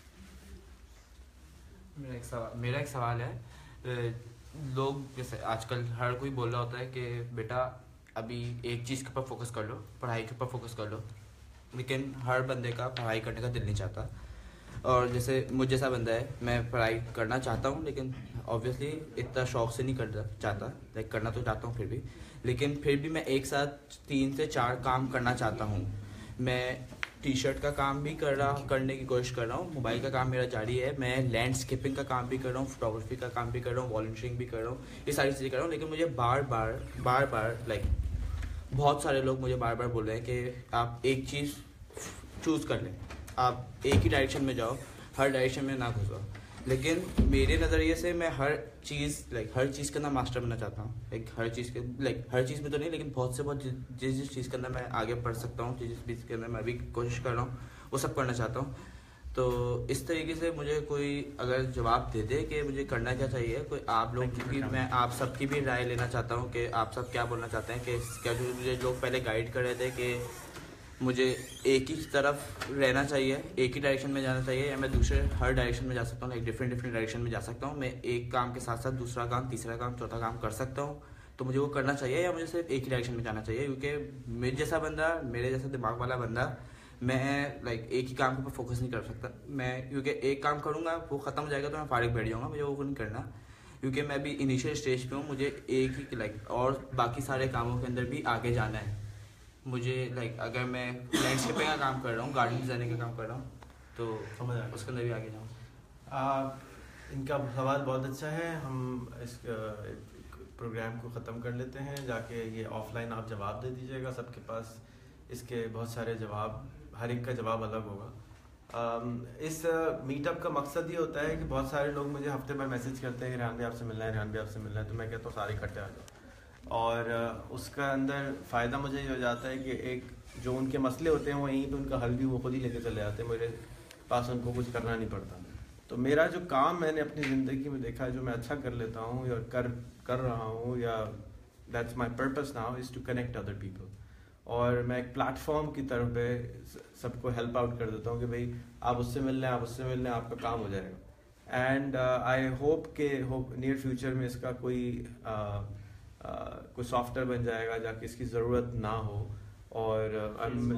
मेरा एक सवाल है, लोग जैसे आजकल हर कोई बोल रहा होता है कि बेटा अभी एक चीज़ के ऊपर फोकस कर लो, पढ़ाई के ऊपर फोकस कर लो, लेकिन हर बंदे का पढ़ाई करने का दिल नहीं चाहता। और जैसे मुझ जैसा बंदा है, मैं पढ़ाई करना चाहता हूँ लेकिन ऑब्वियसली इतना शौक से नहीं करना चाहता, लाइक करना तो चाहता हूँ फिर भी, लेकिन फिर भी मैं एक साथ 3 से 4 काम करना चाहता हूँ। मैं टी शर्ट का काम भी करने की कोशिश कर रहा हूँ, मोबाइल का काम मेरा जारी है, मैं लैंडस्केपिंग का काम भी कर रहा हूँ, फोटोग्राफी का काम भी कर रहा हूँ, वॉलंटियरिंग भी कर रहा हूँ, ये सारी चीज़ें कर रहा हूँ। लेकिन मुझे बार बार लाइक बहुत सारे लोग मुझे बार बार बोल रहे हैं कि आप एक चीज़ चूज़ कर लें, आप एक ही डायरेक्शन में जाओ, हर डायरेक्शन में ना घुसो। लेकिन मेरे नज़रिए से मैं हर चीज़ के अंदर मास्टर बनना चाहता हूँ। हर चीज़ में तो नहीं, लेकिन बहुत जिस चीज़ के अंदर मैं आगे बढ़ सकता हूँ, जिस चीज़ के अंदर मैं अभी कोशिश कर रहा हूँ वो सब करना चाहता हूँ। तो इस तरीके से मुझे कोई अगर जवाब दे दे कि मुझे करना क्या चाहिए, कोई आप लोग की, मैं आप सबकी भी राय लेना चाहता हूँ कि आप सब क्या बोलना चाहते हैं, कि क्या जो मुझे लोग पहले गाइड कर रहे थे कि मुझे एक ही तरफ रहना चाहिए, एक ही डायरेक्शन में जाना चाहिए, या मैं दूसरे हर डायरेक्शन में जा सकता हूँ, डिफरेंट डायरेक्शन में जा सकता हूँ, मैं एक काम के साथ साथ दूसरा काम, तीसरा काम, चौथा काम कर सकता हूँ, तो मुझे वो करना चाहिए या मुझे सिर्फ एक ही डायरेक्शन में जाना चाहिए? क्योंकि मेरे जैसा बंदा, मेरे जैसा दिमाग वाला बंदा, मैं एक ही काम के ऊपर फोकस नहीं कर सकता मैं, क्योंकि एक काम करूँगा वो ख़त्म हो जाएगा तो मैं फारिग बैठ जाऊँगा, मुझे वो नहीं करना, क्योंकि मैं भी इनिशियल स्टेज पे हूँ, मुझे एक ही और बाकी सारे कामों के अंदर भी आगे जाना है। मुझे अगर मैं लैंडस्केपिंग का काम कर रहा हूँ, गार्डन डिजाइनिंग का काम कर रहा हूँ, तो उसके अंदर भी आगे जाऊँ। इनका सवाल बहुत अच्छा है। हम इस प्रोग्राम को ख़त्म कर लेते हैं, जाके ये ऑफलाइन आप जवाब दे दीजिएगा, सबके पास इसके बहुत सारे जवाब, हर एक का जवाब अलग होगा। इस मीटअप का मकसद ये होता है कि बहुत सारे लोग मुझे हफ्ते भर मैसेज करते हैं कि रेहान भी आपसे मिलना है, रेहान भी आपसे मिलना है, तो मैं कहता हूँ सारे इकट्ठे आ जाओ। और उसका अंदर फ़ायदा मुझे ये हो जाता है कि एक जो उनके मसले होते हैं वो यहीं पे उनका हल भी वो खुद ही लेके चले आते हैं, मेरे पास उनको कुछ करना नहीं पड़ता। तो मेरा जो काम मैंने अपनी ज़िंदगी में देखा है, जो मैं अच्छा कर लेता हूँ या कर रहा हूँ, या that's my purpose now is to connect other people. और मैं एक प्लेटफॉर्म की तरफ पे सबको हेल्प आउट कर देता हूँ कि भाई आप उससे मिल लें, आप उससे मिल लें, आपका काम हो जाएगा। And I hope near future में इसका कोई सॉफ्टवेयर बन जाएगा जाके इसकी ज़रूरत ना हो। और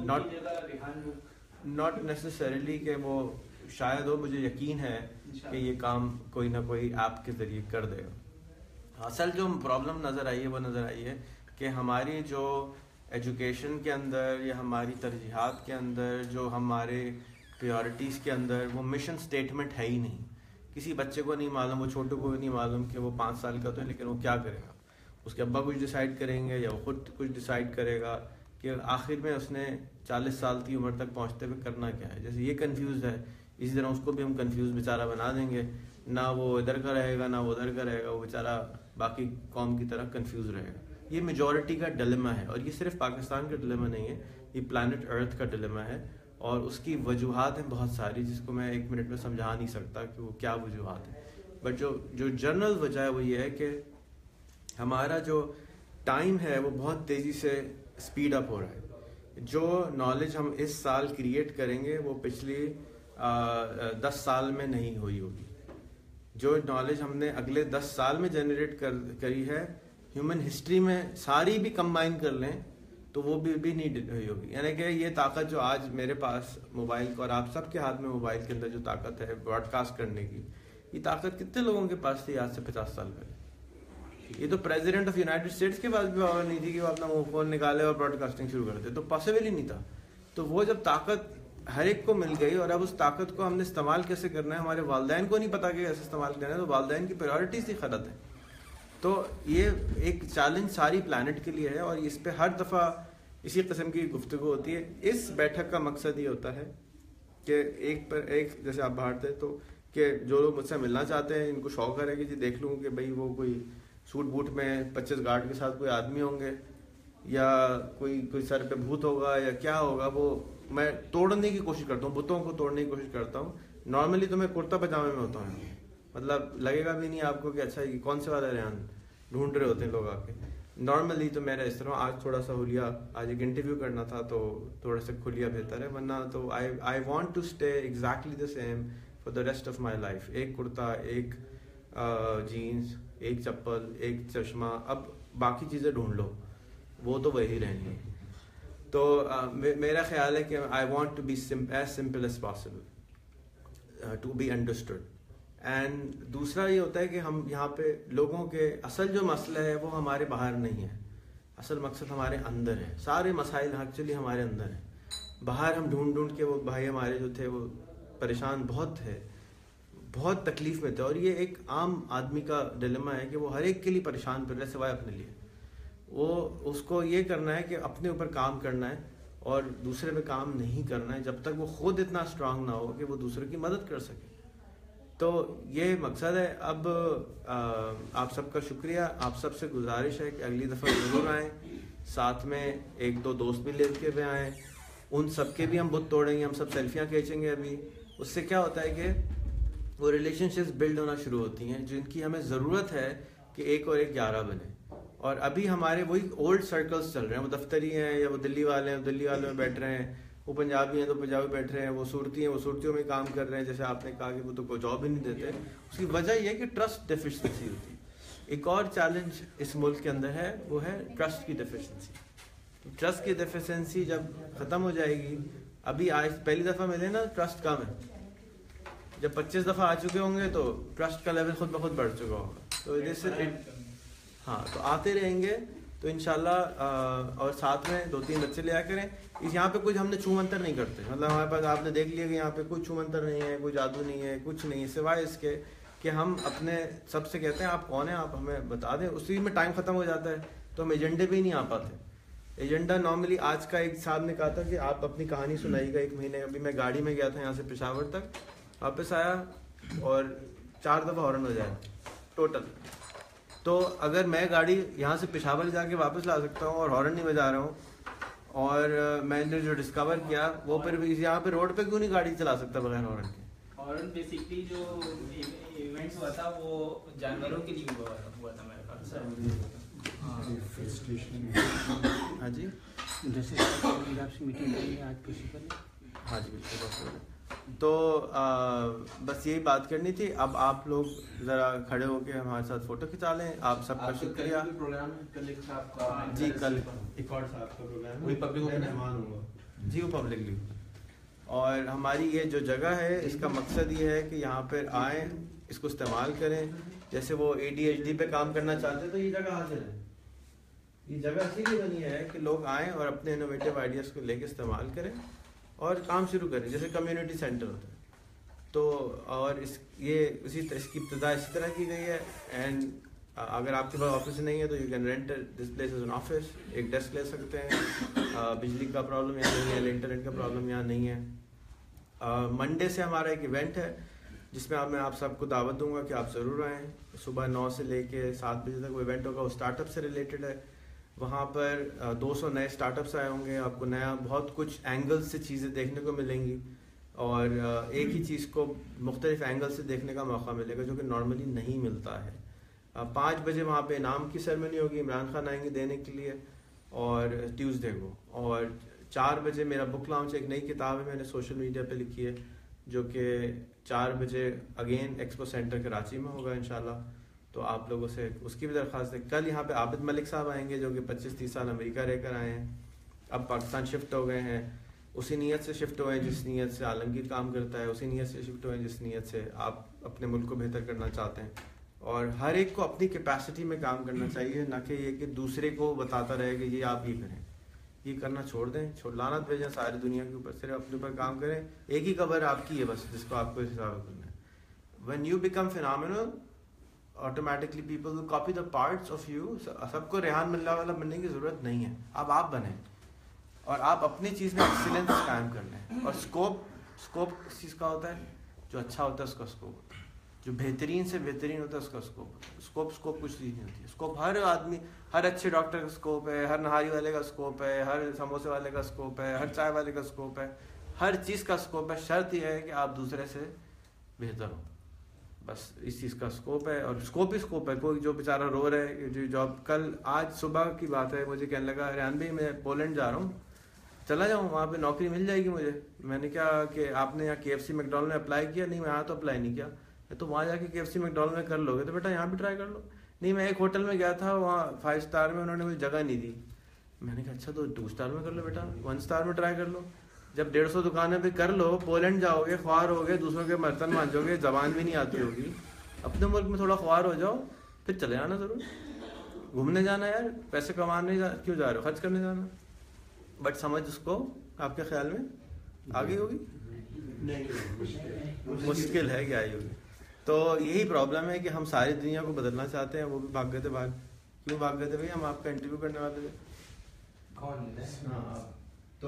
नॉट नेसेसरीली कि वो शायद हो, मुझे यकीन है कि ये काम कोई ना कोई ऐप के ज़रिए कर देगा। असल जो प्रॉब्लम नज़र आई है वो नज़र आई है कि हमारी जो एजुकेशन के अंदर या हमारी तरजीहात के अंदर, जो हमारे प्रायोरिटीज़ के अंदर वो मिशन स्टेटमेंट है ही नहीं। किसी बच्चे को नहीं मालूम, वो छोटू को नहीं मालूम कि वो 5 साल का तो है, लेकिन वो क्या करेगा। उसके अब्बा कुछ डिसाइड करेंगे या वो खुद कुछ डिसाइड करेगा कि आखिर में उसने 40 साल की उम्र तक पहुंचते हुए करना क्या है। जैसे ये कंफ्यूज है, इसी तरह उसको भी हम कंफ्यूज बेचारा बना देंगे, ना वो इधर का रहेगा ना वो उधर का रहेगा, वो बेचारा बाकी कौम की तरह कंफ्यूज रहेगा। ये मेजॉरिटी का डिलेमा है, और ये सिर्फ पाकिस्तान का डिलेमा नहीं है, ये प्लानट अर्थ का डिलेमा है। और उसकी वजूहात हैं बहुत सारी, जिसको मैं 1 मिनट में समझा नहीं सकता कि वो क्या वजूहात है। बट जो जनरल वजह है वो ये है कि हमारा जो टाइम है वो बहुत तेज़ी से स्पीड अप हो रहा है। जो नॉलेज हम इस साल क्रिएट करेंगे वो पिछली 10 साल में नहीं हुई होगी। जो नॉलेज हमने अगले 10 साल में जनरेट करी है, ह्यूमन हिस्ट्री में सारी भी कंबाइन कर लें तो वो भी नहीं हुई होगी। यानी कि ये ताकत जो आज मेरे पास मोबाइल और आप सबके हाथ में मोबाइल के अंदर जो ताकत है ब्रॉडकास्ट करने की, ये ताकत कितने लोगों के पास थी आज से 50 साल पहले? ये तो प्रेसिडेंट ऑफ यूनाइटेड स्टेट्स के पास भी पावर नहीं थी कि वो अपना मुंह फोन निकाले और ब्रॉडकास्टिंग शुरू कर दे, तो पॉसिबल ही नहीं था। तो वो जब ताकत हर एक को मिल गई, और अब उस ताकत को हमने इस्तेमाल कैसे करना है, हमारे वालिदैन को नहीं पता कि कैसे इस्तेमाल करना है, तो वालिदैन की प्रायोरिटीज ही गलत है। तो ये एक चैलेंज सारी प्लानट के लिए है, और इस पे हर दफ़ा इसी किस्म की गुफ्तगू होती है। इस बैठक का मकसद ये होता है कि एक पर एक, जैसे आप बाहर थे, तो कि जो लोग मुझसे मिलना चाहते हैं, इनको शौक है कि जी देख लूँ कि भाई वो कोई सूट बूट में 25 गार्ड के साथ कोई आदमी होंगे या कोई सर पे भूत होगा या क्या होगा, वो मैं तोड़ने की कोशिश करता हूँ, बुतों को तोड़ने की कोशिश करता हूँ। नॉर्मली तो मैं कुर्ता पजामे में होता हूँ, मतलब लगेगा भी नहीं आपको कि अच्छा ये कौन से वाला रेहान ढूंढ रहे होते हैं लोग आके। नॉर्मली तो मेरा इस तरह, आज थोड़ा सा हुलिया, आज एक इंटरव्यू करना था तो थोड़ा सा खुलिया बेहतर है, वरना तो I want to stay exactly the same for the rest of my life. एक कुर्ता, एक जीन्स, एक चप्पल, एक चश्मा, अब बाकी चीज़ें ढूंढ लो, वो तो वही रहनी है। तो मेरा ख्याल है कि I want to be as simple as possible to be understood. And दूसरा ये होता है कि हम यहाँ पे लोगों के असल जो मसला है वो हमारे बाहर नहीं है, असल मकसद हमारे अंदर है। सारे मसाइल एक्चुअली हमारे अंदर है, बाहर हम ढूंढ ढूंढ के, वो भाई हमारे जो थे वो परेशान बहुत थे, बहुत तकलीफ में थे। और ये एक आम आदमी का डिलेमा है कि वो हर एक के लिए परेशान कर रहा है सिवाय अपने लिए। वो उसको ये करना है कि अपने ऊपर काम करना है और दूसरे पे काम नहीं करना है जब तक वो खुद इतना स्ट्रांग ना हो कि वो दूसरे की मदद कर सके। तो ये मकसद है। अब आप सबका शुक्रिया, आप सबसे गुजारिश है कि अगली दफ़ा ज़रूर आएँ, साथ में एक दो दोस्त भी लेके भी आएँ, उन सब के भी हम बुत तोड़ेंगे, हम सब सेल्फियाँ खींचेंगे। अभी उससे क्या होता है कि वो रिलेशनशिप्स बिल्ड होना शुरू होती हैं जिनकी हमें ज़रूरत है कि एक और एक 11 बने। और अभी हमारे वही ओल्ड सर्कल्स चल रहे हैं, वो दफ्तरी हैं या वो दिल्ली वाले हैं, दिल्ली वाले में बैठ रहे हैं, वो पंजाबी हैं तो पंजाबी बैठ रहे हैं, वो सूरती हैं वो सूरतियों में काम कर रहे हैं। जैसे आपने कहा कि वो तो कोई जॉब ही नहीं देते, उसकी वजह यह है कि ट्रस्ट डेफिशिएंसी होती है। एक और चैलेंज इस मुल्क के अंदर है, वो है ट्रस्ट की डेफिशिएंसी। तो ट्रस्ट की डेफिशिएंसी जब ख़त्म हो जाएगी, अभी आज पहली दफ़ा मिले ना, ट्रस्ट कम है, जब 25 दफ़ा आ चुके होंगे तो ट्रस्ट का लेवल खुद ब खुद बढ़ चुका होगा। तो जैसे हाँ, तो आते रहेंगे तो इंशाल्लाह। और साथ में 2-3 बच्चे ले आया करें। इस यहाँ पे कुछ हमने छू मंतर नहीं करते, मतलब हमारे पास आपने देख लिया कि यहाँ पे कोई छू मंतर नहीं है, कोई जादू नहीं है, कुछ नहीं, सिवाय इसके कि हम अपने सबसे कहते हैं आप कौन है, आप हमें बता दें। उसी में टाइम ख़त्म हो जाता है तो हम एजेंडे पे ही नहीं आ पाते। एजेंडा नॉर्मली आज का एक साहब ने कहा था कि आप अपनी कहानी सुनाइएगा 1 महीने। अभी मैं गाड़ी में गया था यहाँ से पेशावर तक, वापस आया और 4 दफ़ा हॉर्न हो जाए टोटल। तो अगर मैं गाड़ी यहाँ से पेशावर जाके वापस ला सकता हूँ और हॉर्न नहीं बजा रहा हूँ, और मैंने जो डिस्कवर किया वो फिर यहाँ पे रोड पे क्यों नहीं गाड़ी चला सकता बगैर हॉर्न के। हॉर्न बेसिकली जो इवेंट्स हुआ था वो जानवरों के लिए हुआ था मेरे ख्याल से। हाँ जी, जैसे आपसे मीटिंग करेंगे आज प्रिंसिपल। हाँ जी बिल्कुल। तो बस यही बात करनी थी। अब आप लोग ज़रा खड़े होकर हमारे साथ फ़ोटो खिंचा लें। आप सबका शुक्रिया। जी कल एक और साहब का प्रोग्राम है जी, वो पब्लिकली। और हमारी ये जो जगह है इसका मकसद ये है कि यहाँ पर आएँ, इसको इस्तेमाल करें। जैसे वो ADHD पे काम करना चाहते हैं तो ये जगह हाजिर है। ये जगह इसीलिए बनी है कि लोग आएँ और अपने इनोवेटिव आइडियाज़ को लेके इस्तेमाल करें और काम शुरू करें, जैसे कम्युनिटी सेंटर होता है। तो और इसकी इब्तिदा इसी तरह की गई है। एंड अगर आपके पास ऑफिस नहीं है तो you can rent this place as an office. एक डेस्क ले सकते हैं। बिजली का प्रॉब्लम यहाँ नहीं है, इंटरनेट का प्रॉब्लम यहाँ नहीं है। मंडे से हमारा एक इवेंट है जिसमें मैं आप सबको दावत दूंगा कि आप ज़रूर आएँ। सुबह 9 से लेके 7 बजे तक वो इवेंट होगा। वो स्टार्टअप से रिलेटेड है। वहाँ पर 200 नए स्टार्टअप्स आए होंगे। आपको नया बहुत कुछ एंगल्स से चीज़ें देखने को मिलेंगी और एक ही चीज़ को मुख्तलिफ एंगल से देखने का मौका मिलेगा जो कि नॉर्मली नहीं मिलता है। 5 बजे वहाँ पे इनाम की सेरेमनी होगी, इमरान खान आएंगे देने के लिए, और ट्यूसडे को। और 4 बजे मेरा बुक लॉन्च, एक नई किताब है मैंने सोशल मीडिया पे लिखी है जो कि 4 बजे अगेन एक्सपो सेंटर कराची में होगा इंशाल्लाह। तो आप लोगों से उसकी भी दरख्वास्त है। कल यहाँ पे आबिद मलिक साहब आएंगे जो कि 25-30 साल अमेरिका रहकर आए हैं, अब पाकिस्तान शिफ्ट हो गए हैं। उसी नीयत से शिफ्ट हुए हैं जिस नीयत से आलमगीर काम करता है, उसी नीयत से शिफ्ट हुए हैं जिस नीयत से आप अपने मुल्क को बेहतर करना चाहते हैं। और हर एक को अपनी कैपेसिटी में काम करना चाहिए, ना कि ये कि दूसरे को बताता रहे कि ये आप ये करें। ये करना छोड़ दें, लानत भेजें सारी दुनिया के ऊपर, सिर्फ अपने ऊपर काम करें। एक ही कबर आपकी है बस जिसको आपको हिसाब करना है। When you become phenomenal automatically people will copy the parts of you. सबको रेहान अल्लाहवाला बनने की ज़रूरत नहीं है। अब आप बने और आप अपनी चीज़ में एक्सीलेंस कायम करना है। और स्कोप किस चीज़ का होता है? जो अच्छा होता है उसका स्कोप होता है, जो बेहतरीन से बेहतरीन होता है उसका स्कोप होता है। स्कोप कुछ चीज़ नहीं होती है। स्कोप हर आदमी, हर अच्छे डॉक्टर का स्कोप है, हर नहारी वाले का स्कोप है, हर समोसे वाले का स्कोप है, हर चाय वाले का स्कोप है, हर चीज़ का स्कोप है। शर्त यह है कि आप दूसरे से बेहतर हो, बस इस चीज़ का स्कोप है। और स्कोप ही स्कोप है। कोई जो बेचारा रो रहा है, जो जॉब, कल आज सुबह की बात है, मुझे कहने लगा रेहान भाई मैं पोलैंड जा रहा हूँ, चला जाऊँ, वहाँ पे नौकरी मिल जाएगी मुझे। मैंने कहा कि आपने यहाँ KFC मैकडॉनल्ड में अप्लाई किया? नहीं, मैं यहाँ तो अप्लाई नहीं किया। तो वहाँ जाके KFC मैकडॉनल्ड में कर लोगे तो बेटा यहाँ भी ट्राई कर लो। नहीं, मैं एक होटल में गया था, वहाँ 5 स्टार में उन्होंने मुझे जगह नहीं दी। मैंने कहा अच्छा तो 2 स्टार में कर लो बेटा, 1 स्टार में ट्राई कर लो। जब 150 दुकानें पे कर लो, पोलैंड जाओगे, ख्वार होगे, दूसरों के बर्तन मांजोगे, जबान भी नहीं आती होगी, अपने मुल्क में थोड़ा ख्वार हो जाओ, फिर चले जाना ज़रूर। घूमने जाना यार, पैसे कमाने क्यों जा रहे हो, खर्च करने जाना। बट समझ उसको आपके ख्याल में आ गई होगी? मुश्किल है क्या ही होगी। तो यही प्रॉब्लम है कि हम सारी दुनिया को बदलना चाहते हैं, वो भी भाग गए थे बाहर। क्यों भाग गए थे भाई? हम आपका इंटरव्यू करने वाले थे। हाँ, तो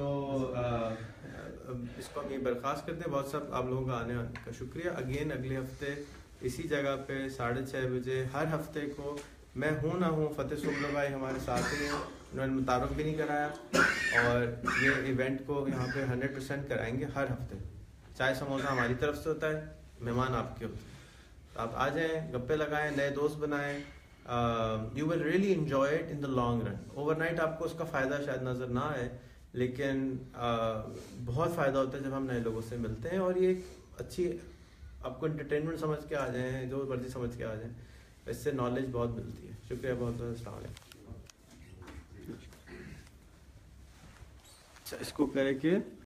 इसको हम ये बर्खास्त करते हैं। बहुत सब आप लोगों का आने का शुक्रिया। अगेन अगले हफ्ते इसी जगह पे 6:30 बजे हर हफ्ते को, मैं हूँ ना हूँ, फतेह सुमरा भाई हमारे साथ ही हैं, उन्होंने मुतारफ़ भी नहीं कराया, और ये इवेंट को यहाँ पे 100% कराएंगे हर हफ्ते। चाय समोसा हमारी तरफ से होता है, मेहमान आपके होते हैं। तो आप आ जाएँ, गप्पे लगाएं, नए दोस्त बनाएं। You will really enjoy it in the long run. Overnight आपको उसका फ़ायदा शायद नज़र ना आए, लेकिन बहुत फ़ायदा होता है जब हम नए लोगों से मिलते हैं। और ये एक अच्छी, आपको एंटरटेनमेंट समझ के आ जाएँ, जो मर्जी समझ के आ जाएँ, इससे नॉलेज बहुत मिलती है। शुक्रिया बहुत बहुत। अस्सलाम वालेकुम। अच्छा, इसको करके